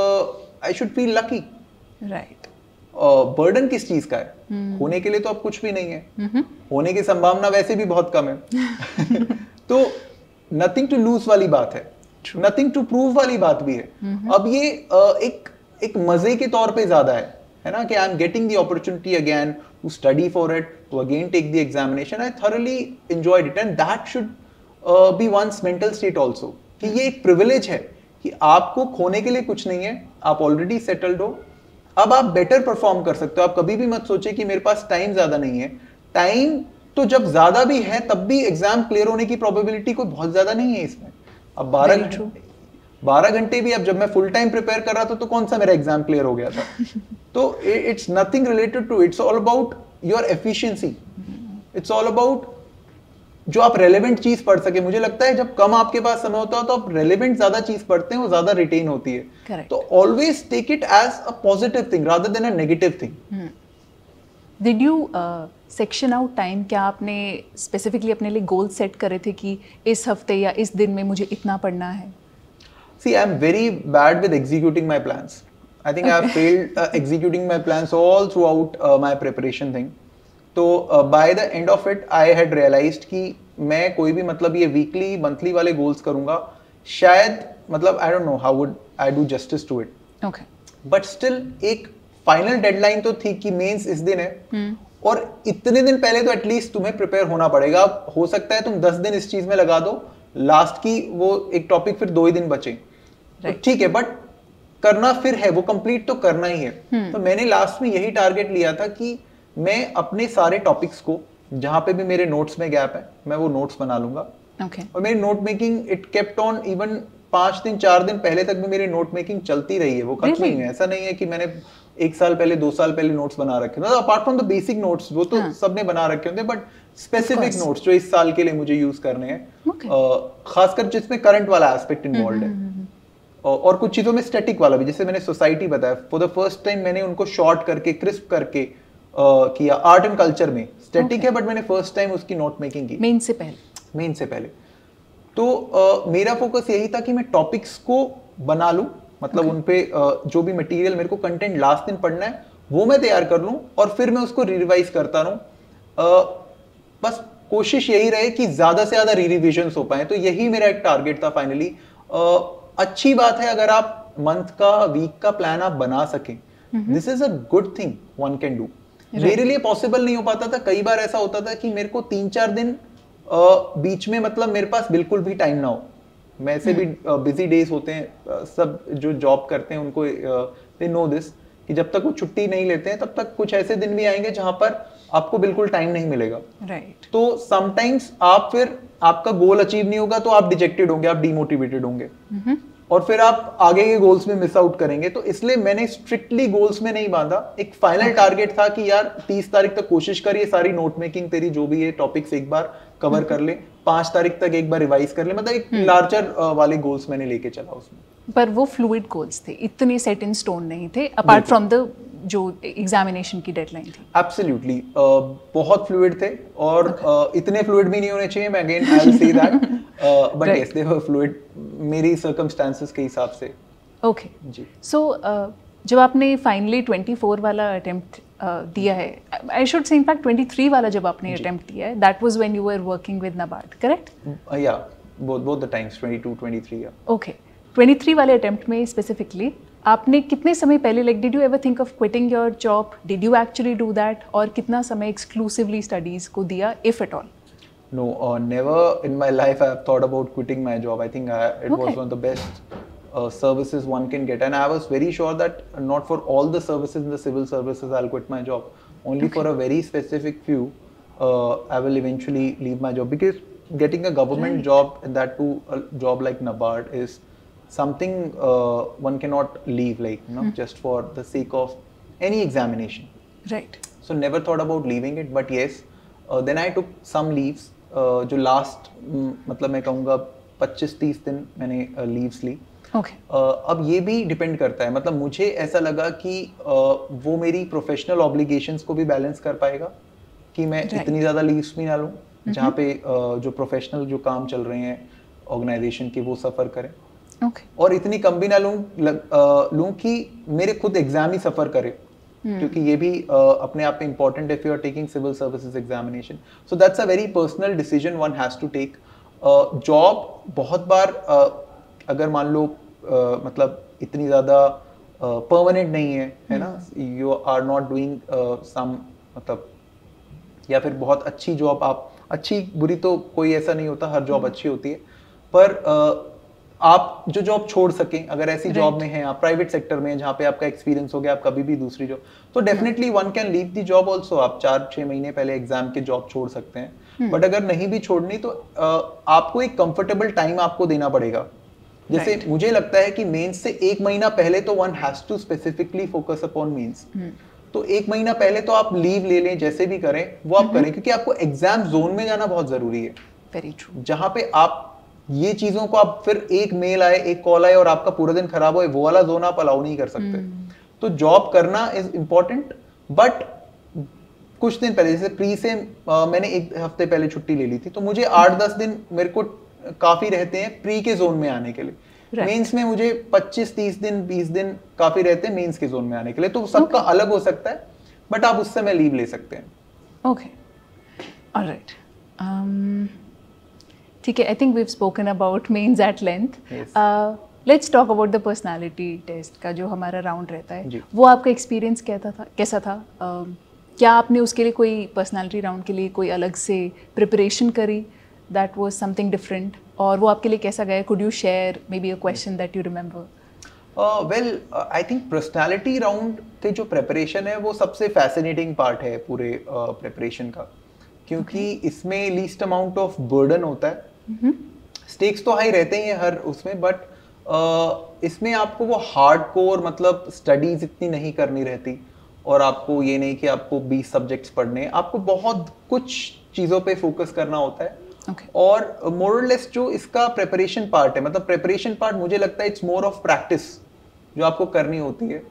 I should feel lucky. Right. Burden किस चीज का है? hmm. होने के लिए तो अब कुछ भी नहीं है. mm-hmm. होने की संभावना वैसे भी बहुत कम है. तो नथिंग टू लूज वाली बात है, नथिंग टू प्रूव वाली बात भी है. mm-hmm. अब ये uh, एक एक मजे के तौर पे ज्यादा है है ना कि I am getting the opportunity again to study for it, to again take the examination. I thoroughly enjoyed it and that should be one's mental state also कि ये एक प्रिविलेज है कि आपको खोने के लिए कुछ नहीं है. आप ऑलरेडी सेटल्ड हो, अब आप बेटर परफॉर्म कर सकते हो. आप कभी भी मत सोचे कि मेरे पास टाइम ज्यादा नहीं है. टाइम तो जब ज्यादा भी है तब भी एग्जाम क्लियर होने की प्रोबेबिलिटी कोई बहुत ज्यादा नहीं है इसमें. अब बारह घंटे बारह घंटे भी अब जब मैं फुल टाइम प्रिपेयर कर रहा था तो कौन सा मेरा एग्जाम क्लियर हो गया था. तो it's nothing related to, it's all about your efficiency. It's all about जो आप रेलेवेंट चीज पढ़ सके. मुझे लगता है जब कम आपके पास समय होता है तो आप रेलेवेंट ज्यादा चीज पढ़ते हैं, वो ज्यादा रिटेन होती है. Correct. तो always take it as a positive thing rather than a negative thing. Did you section out time? क्या आपने स्पेसिफिकली अपने लिए गोल सेट करे थे कि इस हफ्ते या इस दिन में मुझे इतना पढ़ना है? See, I'm very bad with executing my plans. I think okay. I've failed uh, executing my plans all throughout uh, my preparation thing. तो uh, by the end of it, I had realized कि मैं कोई भी मतलब ये weekly, monthly वाले goals करूँगा, शायद मतलब I don't know how would I do justice to it. Okay. But still एक final deadline तो थी कि मेंस इस दिन है. hmm. और इतने दिन पहले तो एटलीस्ट तुम्हें प्रिपेयर होना पड़ेगा. हो सकता है तुम दस दिन इस चीज में लगा दो, लास्ट की वो एक टॉपिक फिर दो ही दिन बचे. तो ठीक है, बट करना फिर है, वो कंप्लीट तो करना ही है. hmm. तो मैंने लास्ट में यही टारगेट लिया था कि मैं अपने सारे टॉपिक्स को जहां पे भी मेरे नोट्स में गैप है मैं वो नोट्स बना लूंगा. okay. और मेरी note making it kept on even पांच दिन चार दिन पहले तक भी मेरी नोट मेकिंग चलती रही है. वो खत्म really? नहीं है. ऐसा नहीं है कि मैंने एक साल पहले दो साल पहले नोट्स बना रखे थे. Apart from the basic notes वो तो हाँ. सबने बना रखे होते, बट स्पेसिफिक नोट्स जो इस साल के लिए मुझे यूज करने हैं, okay. uh, खासकर जिसमें करंट वाला एस्पेक्ट इन्वॉल्व है. और कुछ चीजों में स्टैटिक वाला भी, जैसे मैंने सोसाइटी बताया, फॉर द फर्स्ट टाइम मैंने उनको शॉर्ट करके क्रिस्प करके uh, किया. आर्ट एंड कल्चर में स्टैटिक okay. है, बट मैंने फर्स्ट टाइम उसकी नोट मेकिंग की मेन से पहले मेन से पहले तो uh, मेरा फोकस यही था कि मैं टॉपिक्स को बना लूं. मतलब okay. उनपे uh, जो भी मटेरियल मेरे को कंटेंट लास्ट दिन पढ़ना है वो मैं तैयार कर लूं और फिर मैं उसको रिवाइज करता रहूं. uh, बस कोशिश यही रहे कि ज्यादा से ज्यादा रिविजन्स हो पाए. तो यही मेरा एक टारगेट था फाइनली. uh, अच्छी बात है अगर आप मंथ का वीक का प्लान आप बना सकें. This is a good thing one can do. मेरे लिए पॉसिबल नहीं हो पाता था. कई बार ऐसा होता था कि मेरे को तीन चार दिन uh, बीच में मतलब मेरे पास बिल्कुल भी टाइम ना हो. मैं ऐसे भी बिजी डेज होते हैं, uh, सब जो जॉब करते हैं उनको दे नो दिस कि जब तक वो छुट्टी नहीं लेते हैं तब तक कुछ ऐसे दिन भी आएंगे जहां पर आपको बिल्कुल टाइम नहीं मिलेगा. राइट. तो समटाइम्स आप फिर आपका गोल अचीव नहीं होगा तो आप डिजेक्टेड होंगे, आप डीमोटिवेटेड होंगे. mm-hmm. और फिर आप आगे के गोल्स में मिस आउट करेंगे. तो इसलिए मैंने स्ट्रिक्टली गोल्स में नहीं बांधा. एक फाइनल okay. टारगेट था कि यार तीस तारीख तक कोशिश करिए सारी नोट मेकिंग तेरी जो भी है टॉपिक्स एक बार कवर mm-hmm. कर ले, पांच तारीख तक एक बार रिवाइज कर ले. मतलब एक लार्जर hmm. वाले गोल्स मैंने लेके चला उसमें. पर वो फ्लूइड गोल्स थे, इतने सेट इन स्टोन नहीं थे, अपार्ट फ्रॉम द जो एग्जामिनेशन की डेडलाइन थी. एब्सोल्युटली uh, बहुत फ्लूइड थे और okay. uh, इतने फ्लूइड भी नहीं होने चाहिए. मैं again I will say that, but yes they were fluid मेरी सर्कमस्टेंसेस के हिसाब से. ओके जी. सो जब आपने फाइनली चौबीस वाला अटेम्प्ट uh, दिया है, आई शुड से इनफैक्ट तेईस वाला जब आपने अटेम्प्ट दिया है, that was when you were working with NABARD, correct? या बोथ बोथ द टाइम्स बाईस तेईस. या ओके. तेईस वाले अटेम्प्ट में स्पेसिफिकली आपने कितने समय पहले, like did you ever think of quitting your job? Did you actually do that? और कितना समय एक्सक्लूसिवली स्टडीज को दिया, if at all? No, uh, never in my life I have thought about quitting my job. I think I, it Okay. was one of the best uh, services one can get, and I was very sure that not for all the services in the civil services I'll quit my job. Only Okay. for a very specific few, uh, I will eventually leave my job, because getting a government Right. job, and that too a job like NABARD, is something uh, one cannot leave, like you know, Hmm. just for the sake of any examination. Right. So never thought about leaving it, but yes, uh, then I took some leaves. Uh, जो last mm, मतलब मैं कहूँगा पच्चीस तीस दिन मैंने leaves ली. Okay. uh, अब ये भी डिपेंड करता है, मतलब मुझे ऐसा लगा कि uh, वो मेरी प्रोफेशनल ऑब्लिगेशंस को भी बैलेंस कर पाएगा कि मैं right. इतनी ज़्यादा लीव्स भी ना लूँ mm-hmm. जहाँ पे uh, जो प्रोफेशनल जो काम चल रहे हैं ऑर्गेनाइजेशन के वो सफ़र करें. Okay. और इतनी कम भी ना लूँ लूँ कि मेरे खुद एग्जाम ही सफ़र करे. hmm. क्योंकि ये भी uh, अपने आप में important if you are taking civil services examination. So that's a very personal decision one has to take. Job बहुत बार uh, अगर मान लो uh, मतलब इतनी ज़्यादा परमानेंट uh, नहीं है, है ना, you are not doing some मतलब, या फिर बहुत अच्छी जॉब, आप अच्छी बुरी तो कोई ऐसा नहीं होता, हर जॉब अच्छी होती है, पर uh, आप जो जॉब छोड़ सकें, अगर ऐसी जॉब right. में हैं आप प्राइवेट सेक्टर में जहाँ पे आपका एक्सपीरियंस हो गया, आप कभी भी दूसरी जॉब, तो definitely one can leave the job also. आप चार छः महीने पहले एग्जाम के जॉब छोड़ सकते हैं, बट hmm. अगर नहीं भी छोड़नी तो uh, आपको एक कंफर्टेबल टाइम आपको देना पड़ेगा. जैसे right. मुझे लगता है कि मेंस से एक महीना पहले तो one has to specifically focus upon mains. तो एक महीना पहले तो आप लीव ले लें, जैसे भी करें वो आप mm-hmm. करें, क्योंकि आपको एग्जाम जोन में जाना बहुत जरूरी है. Very true. जहाँ पे आप ये चीजों को आप फिर एक मेल आए, एक कॉल आए और आपका पूरा दिन खराब हो, वो वाला जोन आप अलाउ नहीं कर सकते. hmm. तो जॉब करना इज इम्पोर्टेंट, बट कुछ दिन पहले, जैसे प्री से आ, मैंने एक हफ्ते पहले छुट्टी ले ली थी, तो मुझे आठ दस दिन मेरे को काफी रहते हैं प्री के जोन में आने के लिए. right. मेंस में मुझे पच्चीस तीस दिन बीस दिन काफी रहते हैं मेंस के जोन में आने के लिए. तो सबका okay. अलग हो सकता है, बट आप उस समय लीव ले सकते हैं. Okay, alright. ठीक है, I think we have spoken about mains at length. Let's talk about the personality test का जो हमारा राउंड रहता है. वो आपका एक्सपीरियंस कैसा था कैसा था uh, क्या आपने उसके लिए कोई पर्सनालिटी राउंड के लिए कोई अलग से प्रिपरेशन करी दैट वाज समथिंग डिफरेंट, और वो आपके लिए कैसा गया? Could you share maybe a question that you remember? Well, I think personality round के जो प्रिपरेशन है वो सबसे फैसिनेटिंग पार्ट है पूरे प्रिपरेशन uh, का, क्योंकि okay. इसमें लीस्ट अमाउंट ऑफ बर्डन होता है. Stakes mm-hmm. तो हाई रहते ही हैं हर उसमें, बट uh, इसमें आपको वो हार्ड कोर मतलब स्टडीज इतनी नहीं करनी रहती, और आपको ये नहीं कि आपको बीस सब्जेक्ट्स पढ़ने, आपको बहुत कुछ चीज़ों पे फोकस करना होता है. okay. और मोर और लेस जो इसका प्रिपरेशन पार्ट है, मतलब प्रिपरेशन पार्ट मुझे लगता है इट्स मोर ऑफ प्रैक्टिस जो आपको करनी होती है.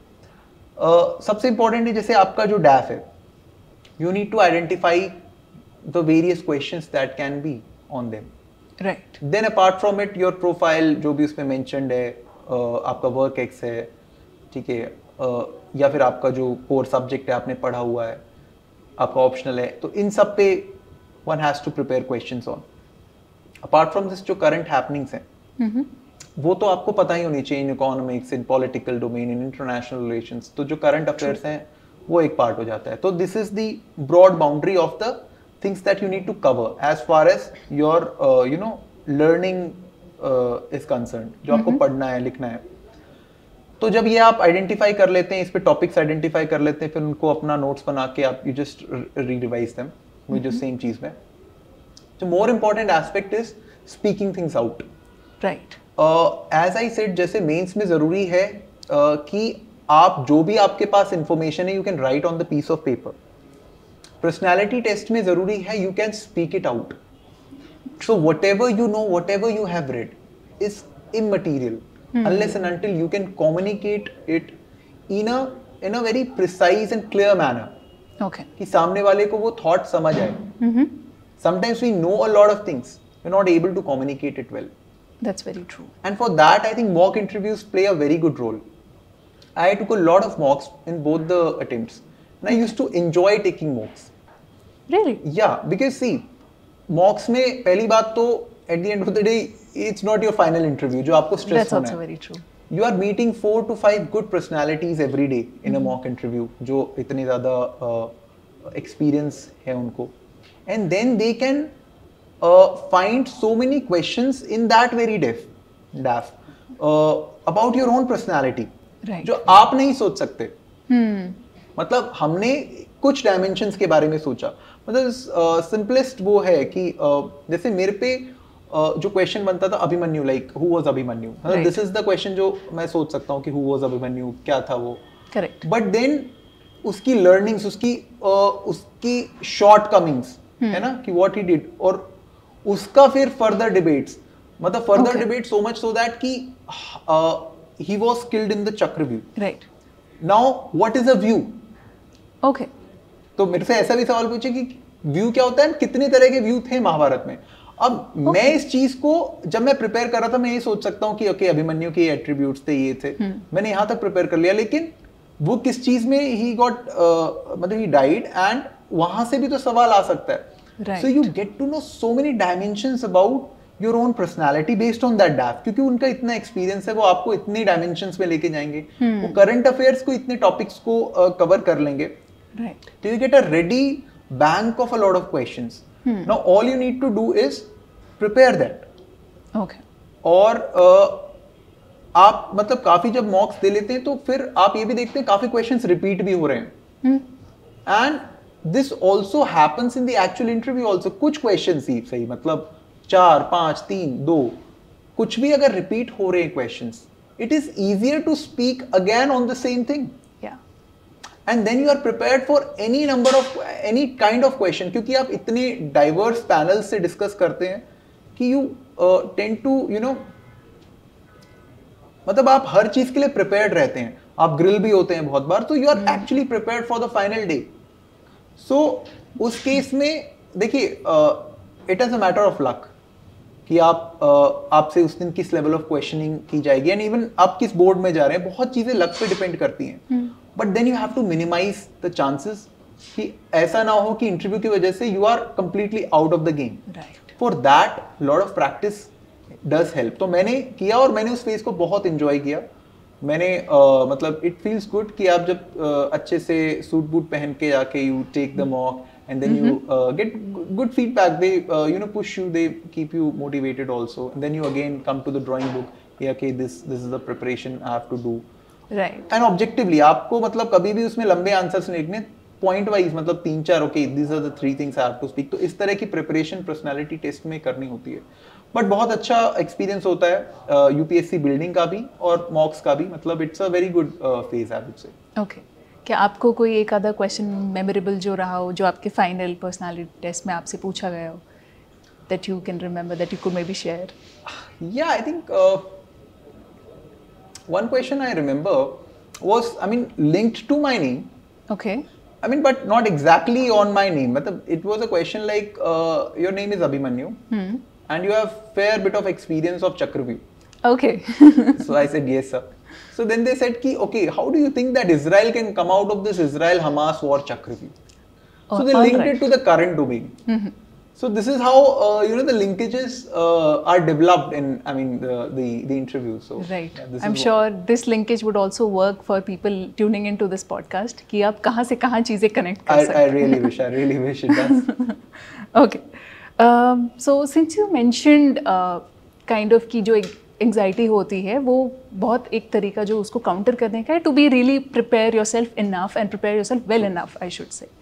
uh, सबसे इंपॉर्टेंट है, जैसे आपका जो डैफ है, you need to identify the various questions that can be on them. Right. Then apart from it your profile जो भी उसमें मेंशन्ड है, uh, आपका वर्क एक्स है, ठीक है, uh, या फिर आपका जो कोर सब्जेक्ट है आपने पढ़ा हुआ है, आपका ऑप्शनल है, तो इन सब पे one has to prepare questions on. Apart from this जो करंट हैपनिंग्स हैं mm-hmm. वो तो आपको पता ही होनी चाहिए, in economics, in political domain, in international relations, तो जो करंट अफेयर्स हैं वो एक पार्ट हो जाता है. तो this is the broad boundary of the things that you need to cover as far as your uh, you know learning uh, is concerned, जो आपको पढ़ना है, लिखना है. तो जब ये आप आइडेंटिफाई कर लेते हैं, इस पे टॉपिक्स आइडेंटिफाई कर लेते हैं, फिर उनको अपना नोट्स बना के आप you just re-revise them with the same चीज में. तो more important aspect is speaking things out. Right. As I said, जैसे मेंस में जरूरी है uh, कि आप जो भी आपके पास इंफॉर्मेशन है, you can write on the piece of paper. Personality test में जरूरी है you can speak it out. So whatever you know, whatever you have read is immaterial unless and until you can communicate it in a in a very precise and clear manner. Okay. कि सामने वाले को वो thought समझ आए. Sometimes we know a lot of things, we are not able to communicate it well. That's very true. And for that, I think mock interviews play a very good role. I took a lot of mocks in both the attempts. And I used to enjoy taking mocks. Really? Yeah, because see, mocks में पहली बात तो at the end of the day, it's not your final interview जो आपको stress That's होना है. also very true. You are meeting four to five good personalities every day in mm-hmm. a mock interview जो इतनी ज़्यादा uh, experience है उनको. And then they can uh, find so many questions in that very depth, depth uh, about your own personality. Right. जो आप नहीं सोच सकते. Hmm. मतलब हमने कुछ डायमेंशंस के बारे में सोचा. मतलब सिंपलेस्ट uh, वो है कि uh, जैसे मेरे पे uh, जो क्वेश्चन बनता था Abhimanyu, like who was Abhimanyu, this is the question जो मैं सोच सकता हूँ कि हु वाज अभिमन्यु, क्या था वो. करेक्ट. बट देन उसकी लर्निंग्स, उसकी uh, उसकी शॉर्ट कमिंग्स है ना, कि व्हाट ही डिड, और उसका फिर फर्दर डिबेट्स, मतलब further debate so much so that कि he was skilled in the chakravyuh. Right. Now what is a view? Okay. तो मेरे से ऐसा भी सवाल पूछे कि व्यू क्या होता है, कितने तरह के व्यू थे महाभारत में। अब okay. मैं इस चीज को जब मैं प्रिपेयर कर रहा था, मैं ये सोच सकता हूँ कि ओके okay, अभिमन्यु के एट्रीब्यूट्स थे, ये थे, hmm. मैंने यहां तक प्रिपेयर कर लिया, लेकिन वो किस चीज में ही गॉट uh, मतलब ही डाइड, एंड वहां से भी तो सवाल आ सकता है। So you get to know so many dimensions about your own personality based on that DAF, क्योंकि उनका इतना एक्सपीरियंस है, वो आपको इतने डायमेंशंस में लेके जाएंगे, hmm. वो करंट अफेयर्स को इतने टॉपिक्स को कवर uh, कर लेंगे। Right. So you get a ready bank of a lot of questions. Hmm. Now all you need to do is prepare that. Okay. और uh, आप मतलब काफी जब मॉक्स दे लेते हैं तो फिर आप ये भी देखते हैं काफी क्वेश्चंस रिपीट भी हो रहे हैं, and this also happens in the actual interview also. कुछ क्वेश्चंस ही सही, मतलब चार पांच तीन दो कुछ भी अगर रिपीट हो रहे हैं questions, it is easier to speak again on the same thing, and then you are prepared for any number of any kind of question, क्योंकि आप इतने diverse panels से discuss करते हैं कि you uh, tend to you know मतलब आप हर चीज के लिए prepared रहते हैं, आप grill भी होते हैं बहुत बार, तो you are hmm. actually prepared for the final day. So उस केस में देखिए uh, it is a matter of luck कि आप uh, आपसे उस दिन किस लेवल ऑफ क्वेश्चनिंग की जाएगी, एंड इवन आप किस बोर्ड में जा रहे हैं, बहुत चीजें लक पे डिपेंड करती हैं। hmm. But then you have to minimise the chances कि ऐसा ना हो कि इंटरव्यू की वजह से you are completely out of the game. For that lot of practice does help. तो मैंने किया और मैंने उस फेज को बहुत एंजॉय किया। मैंने uh, मतलब इट फील्स गुड कि आप जब uh, अच्छे से सूट बूट पहन के जाके you take the mock and then mm-hmm. you uh, get good feedback, they uh, you know push you, they keep you motivated also, and then you again come to the drawing book, yeah, okay, this this is the preparation I have to do. Right. And objectively आपको मतलब कभी भी उसमें लंबे answers नहीं लिखने, point wise मतलब तीन चार, okay this are the three things I have to speak. तो इस तरह की प्रिपरेशन पर्सनालिटी टेस्ट में करनी होती है। बट बहुत अच्छा एक्सपीरियंस होता है यूपीएससी uh, बिल्डिंग का भी और मॉक्स का भी, मतलब it's a very good phase I would say. Okay, क्या आपको कोई एक आधा क्वेश्चन मेमोरेबल जो रहा हो, जो आपके फाइनल पर्सनालिटी टेस्ट में आपसे पूछा गया हो, that you can remember, that you could may be share? या I think one question I remember was, I mean, linked to my name. Okay. I mean, but not exactly on my name. But it was a question like, uh, your name is Abhimanyu, hmm. and you have fair bit of experience of Chakravyuh. Okay. So I said, yes, sir. So then they said, ki, okay, how do you think that Israel can come out of this Israel-Hamas war Chakravyuh? Oh, so they linked right. it to the current domain. Mm-hmm. So this is how uh, you know the linkages uh, are developed in, I mean, the the, the interview. So right, yeah, I'm sure what... this linkage would also work for people tuning into this podcast. कि आप कहाँ से कहाँ चीजें connect कर सकते हैं. I really wish, I really wish it does. Okay, um, so since you mentioned uh, kind of कि जो एंग्जाइटी होती है वो बहुत एक तरीका जो उसको काउंटर करने का है, to be really prepare yourself enough and prepare yourself well enough, I should say.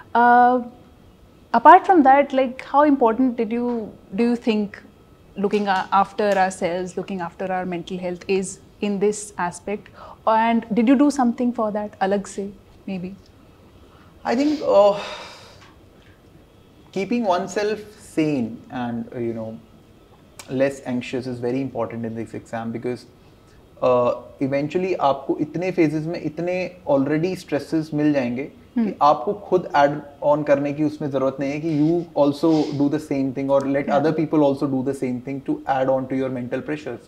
Apart from that, like how important did you do you think looking after ourselves, looking after our mental health is in this aspect, and did you do something for that alag se maybe? I think uh, keeping oneself sane and uh, you know less anxious is very important in this exam, because uh, eventually आपको इतने phases में इतने already stresses मिल जाएंगे कि आपको खुद add on करने की उसमें जरूरत नहीं है कि you also do the same thing और let other people also do the same thing to add on to your mental pressures.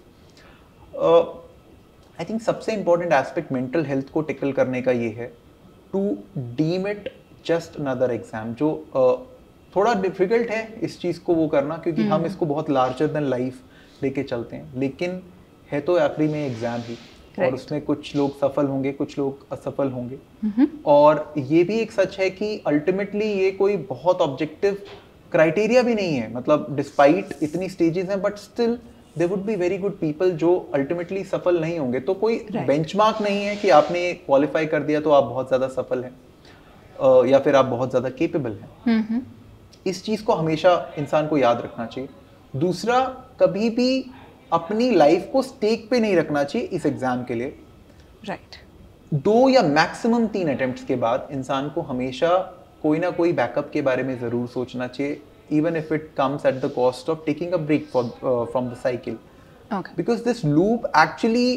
I think सबसे इंपॉर्टेंट एस्पेक्ट मेंटल हेल्थ को टिकल करने का ये है to deem it just another exam. जो uh, थोड़ा difficult है इस चीज़ को वो करना, क्योंकि hmm. हम इसको बहुत लार्जर देन लाइफ लेके चलते हैं, लेकिन है तो आखिरी में एग्जाम ही. Right. और उसमें कुछ लोग सफल होंगे, कुछ लोग असफल होंगे. mm-hmm. और ये भी एक सच है कि अल्टीमेटली ये कोई बहुत ऑब्जेक्टिव क्राइटेरिया भी नहीं है. मतलब डिस्पाइट इतनी स्टेजेस हैं, but still there would be very good people जो अल्टीमेटली सफल नहीं होंगे. तो कोई right. बेंचमार्क नहीं है कि आपने क्वालिफाई कर दिया तो आप बहुत ज़्यादा सफल हैं uh, या फिर आप बहुत ज़्यादा केपेबल हैं. mm-hmm. इस चीज़ को हमेशा इंसान को याद रखना चाहिए. दूसरा, कभी भी अपनी लाइफ को स्टेक पे नहीं रखना चाहिए इस एग्जाम के लिए. राइट. दो या मैक्सिमम तीन अटेम्प्ट्स के बाद इंसान को हमेशा कोई ना कोई बैकअप के बारे में ज़रूर सोचना चाहिए, even if it comes at the cost of taking a break for, uh, from the cycle. Okay. Because this loop actually,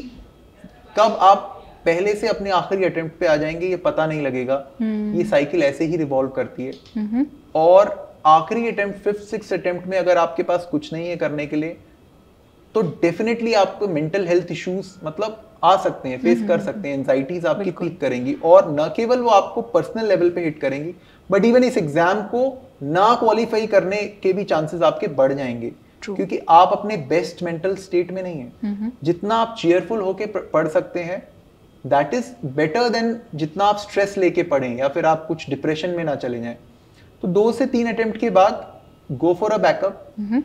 कब आप पहले से अपने आखिरी अटेम्प्ट पे आ जाएंगे ये पता नहीं लगेगा. hmm. ये साइकिल ऐसे ही रिवॉल्व करती है. mm-hmm. और आखिरी अटेम्प्ट, फिफ्थ सिक्स अटेम्प्ट में अगर आपके पास कुछ नहीं है करने के लिए, तो डेफिनेटली आपको मेंटल हेल्थ इश्यूज मतलब आ सकते हैं, फेस mm-hmm. कर सकते हैं. एंजाइटीज आपकी पीक करेंगी और न केवल वो आपको पर्सनल लेवल पे हिट करेंगी, बट इवन इस एग्जाम को ना क्वालिफाई करने के भी चांसेस आपके बढ़ जाएंगे. True. क्योंकि आप अपने बेस्ट मेंटल स्टेट में नहीं है. mm-hmm. जितना आप चेयरफुल होके पढ़ सकते हैं, दैट इज बेटर देन जितना आप स्ट्रेस लेके पढ़ें या फिर आप कुछ डिप्रेशन में ना चले जाएं. तो दो से तीन अटेम्प्ट के बाद go for a backup,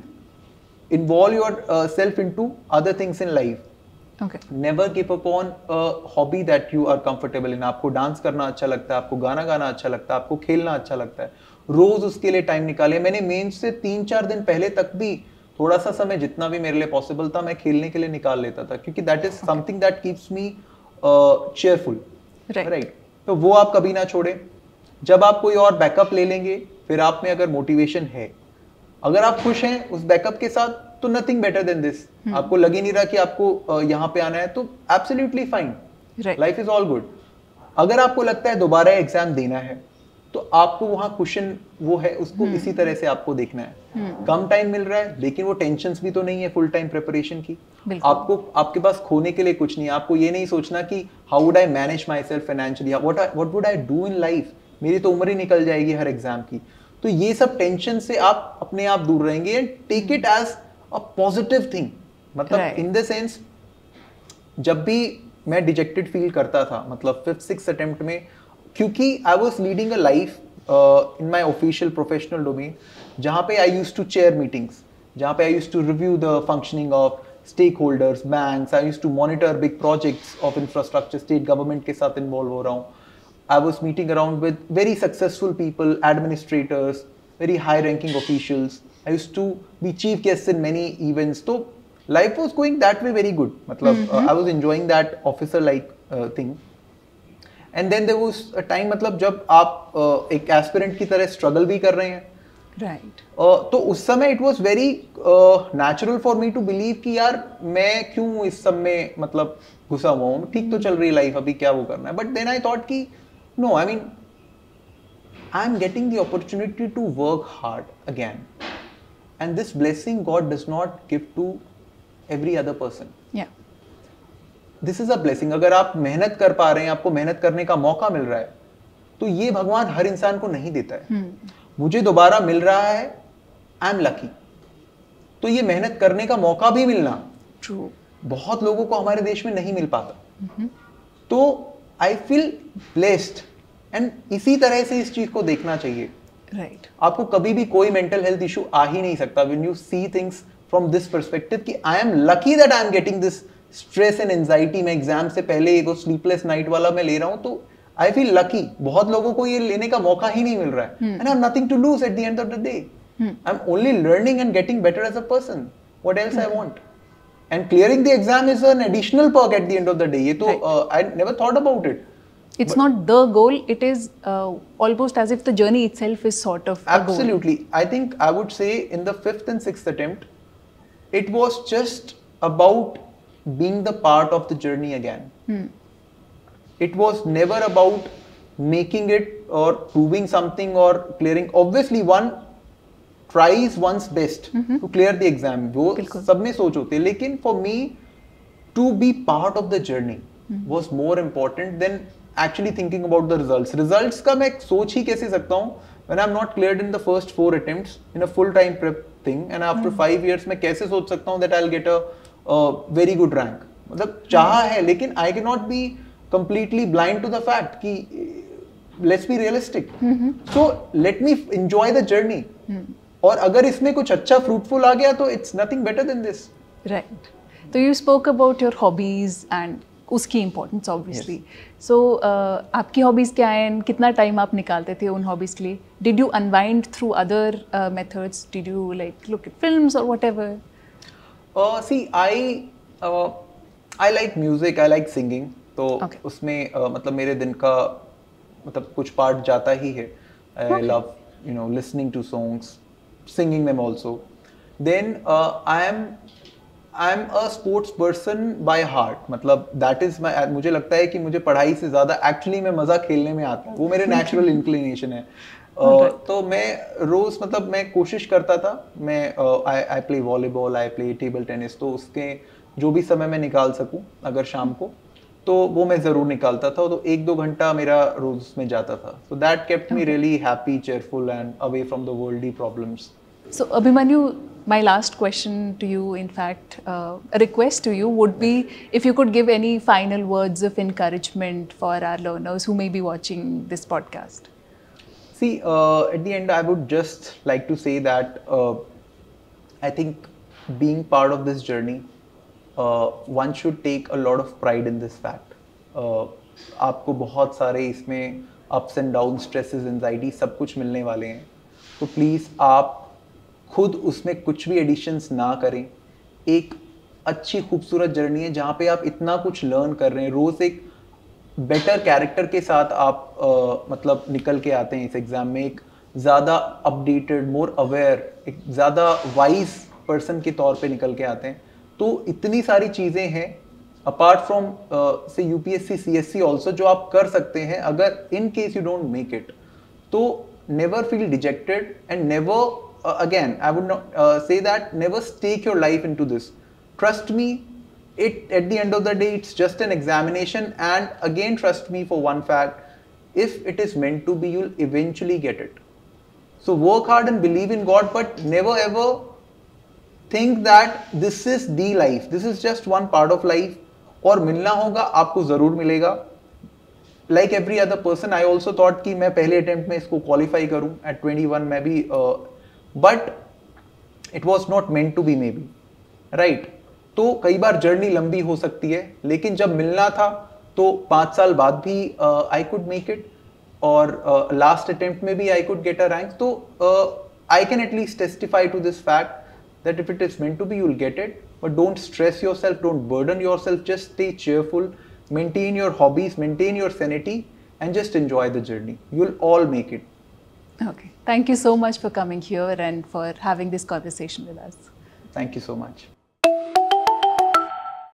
involve yourself into other things in life. Okay. Never give up on a hobby that you are comfortable in. आपको डांस करना अच्छा लगता है, आपको गाना गाना अच्छा लगता है, आपको खेलना अच्छा लगता है, रोज उसके लिए टाइम निकाले. मैंने मेंस से तीन चार दिन पहले तक भी थोड़ा सा समय जितना भी मेरे लिए पॉसिबल था मैं खेलने के लिए निकाल लेता था, क्योंकि that is something that keeps me cheerful. Right. तो वो आप कभी ना छोड़े. जब आप कोई और बैकअप ले लेंगे, फिर आप में अगर मोटिवेशन है, अगर आप खुश हैं उस बैकअप के साथ, तो नथिंग बेटर देन दिस. आपको लग ही नहीं रहा कि आपको uh, यहाँ पे आना है, तो absolutely fine. Life is all good. अगर आपको लगता है दोबारा एग्जाम देना है, तो आपको वहां क्वेश्चन वो है उसको hmm. इसी तरह से आपको देखना है. hmm. कम टाइम मिल रहा है, लेकिन वो टेंशन्स भी तो नहीं है फुल टाइम प्रिपरेशन की. आपको आपके पास खोने के लिए कुछ नहीं है. आपको ये नहीं सोचना कि how would I manage myself financially, what what would I do in life. मेरी तो उम्र ही निकल जाएगी हर एग्जाम की. तो ये सब टेंशन से आप अपने आप दूर रहेंगे. And take it as a positive thing. मतलब इन द सेंस, जब भी मैं डिजेक्टेड फील करता था, मतलब फिफ्थ सिक्स अटेम्प्ट में, क्योंकि I was leading a life in my official professional domain, जहां पे I used to chair meetings, जहां पे I used to review the functioning of stakeholders, banks. I used to monitor big projects of infrastructure. State government के साथ involve हो रहा हूँ. I was meeting around with very successful people, administrators, very high-ranking officials. I used to be chief guest in many events. So life was going that way very good. मतलब mm-hmm. uh, I was enjoying that officer-like uh, thing. And then there was a time, मतलब जब आप uh, एक aspirant की तरह struggle भी कर रहे हैं. Right. Uh, तो उस समय it was very uh, natural for me to believe कि यार मैं क्यों इस सब में मतलब घुसा हुआ हूँ. ठीक तो चल रही है लाइफ, अभी क्या वो करना है. But then I thought कि no, I mean, I'm getting the opportunity to work hard again. And this blessing God does not give to every other person. Yeah. This is a blessing. अगर आप मेहनत कर पा रहे हैं, आपको मेहनत करने का मौका मिल रहा है, तो ये भगवान हर इंसान को नहीं देता है. hmm. मुझे दोबारा मिल रहा है, I'm lucky. तो ये मेहनत करने का मौका भी मिलना True. बहुत लोगों को हमारे देश में नहीं मिल पाता. mm-hmm. तो आई फील ब्लेस्ड. एंड इसी तरह से इस चीज को देखना चाहिए. Right right. आपको कभी भी कोई मेंटल हेल्थ इशू आ ही नहीं सकता when you see things from this perspective कि I am lucky that I am getting this stress and anxiety. मैं एग्जाम से पहले वो स्लीपलेस नाइट वाला मैं ले रहा हूं, तो आई फील लकी. बहुत लोगों को ये लेने का मौका ही नहीं मिल रहा है. And I have nothing to lose at the end of the day. I am only learning and getting better as a person. What else I want. And clearing the exam is an additional perk at the end of the day. ये तो right. uh, I never thought about it. It's but not the goal. It is uh, almost as if the journey itself is sort of a absolutely. goal. I think I would say in the fifth and sixth attempt, it was just about being the part of the journey again. Hmm. It was never about making it or proving something or clearing. Obviously, one tries one's best mm-hmm. to clear the exam. वो सब में सोच होती है, लेकिन for me to be part of the journey mm-hmm. was more important than actually thinking about the results. Results का मैं सोच ही कैसे सकता हूँ when I'm not cleared in the first four attempts in a full-time prep thing, and after mm-hmm. five years मैं कैसे सोच सकता हूँ that I'll get a, a very good rank. मतलब चाहा है, लेकिन I cannot be completely blind to the fact कि let's be realistic. mm-hmm. So let me enjoy the journey. mm-hmm. और अगर इसमें कुछ अच्छा फ्रूटफुल आ गया तो it's nothing better than this. Right. तो you spoke about your hobbies and उसकी इम्पोर्टेंस ऑब्वियसली. सो आपकी हॉबीज क्या हैं, कितना टाइम आप निकालते थे उन हॉबीज के लिए? Did you unwind through other methods? Did you like look at films और whatever? See I I like music, I like singing. तो Okay. उसमें uh, मतलब मेरे दिन का मतलब कुछ पार्ट जाता ही है. I love you know listening to songs, singing them also. Then uh, I am I am a sports person by heart. मतलब that is my मुझे लगता है कि मुझे पढ़ाई से ज़्यादा actually में मज़ा खेलने में आता है. वो मेरे natural inclination है. Uh, तो मैं रोज़ मतलब मैं कोशिश करता था. मैं I I play volleyball, I play table tennis. तो उसके जो भी समय मैं निकाल सकूं अगर शाम को तो वो मैं ज़रूर निकालता था. तो एक दो घंटा मेरा रोज़ उसमें जाता था. So that kept me really happy, cheerful and away from the worldly problems. So, Abhimanyu, my last question to you, in fact, uh, a request to you would be if you could give any final words of encouragement for our learners who may be watching this podcast. See, uh, at the end, I would just like to say that uh, I think being part of this journey, uh, one should take a lot of pride in this fact. Uh, आपको बहुत सारे इसमें ups and downs, stresses, anxiety सब कुछ मिलने वाले हैं. तो प्लीज़ आप खुद उसमें कुछ भी एडिशंस ना करें. एक अच्छी खूबसूरत जर्नी है जहाँ पे आप इतना कुछ लर्न कर रहे हैं. रोज़ एक बेटर कैरेक्टर के साथ आप uh, मतलब निकल के आते हैं इस एग्ज़ाम में. एक ज़्यादा अपडेटेड, मोर अवेयर, एक ज़्यादा वाइज पर्सन के तौर पे निकल के आते हैं. तो इतनी सारी चीज़ें हैं अपार्ट फ्रॉम से यूपीएससी, सीएससी ऑल्सो जो आप कर सकते हैं अगर in case you don't make it. तो never feel dejected and never Uh, again, I would not uh, say that never stake your life into this. Trust me, it at the end of the day, it's just an examination. And again, trust me for one fact, if it is meant to be, you'll eventually get it. So work hard and believe in God, but never ever think that this is the life. This is just one part of life. और मिलना होगा, आपको ज़रूर मिलेगा. Like every other person, I also thought कि मैं पहले attempt में इसको qualify करूँ at twenty-one मैं भी uh, but it was not meant to be may be right. तो कई बार जर्नी लंबी हो सकती है लेकिन जब मिलना था तो पाँच साल बाद भी आई कुड मेक इट और लास्ट अटेम्प्ट में भी I could get a rank. तो I can at least testify to this fact that if it is meant to be you will get it. But don't stress yourself, don't burden yourself, just stay cheerful, maintain your hobbies, maintain your sanity and just enjoy the journey. You'll all make it. Okay. Thank you so much for coming here and for having this conversation with us. Thank you so much.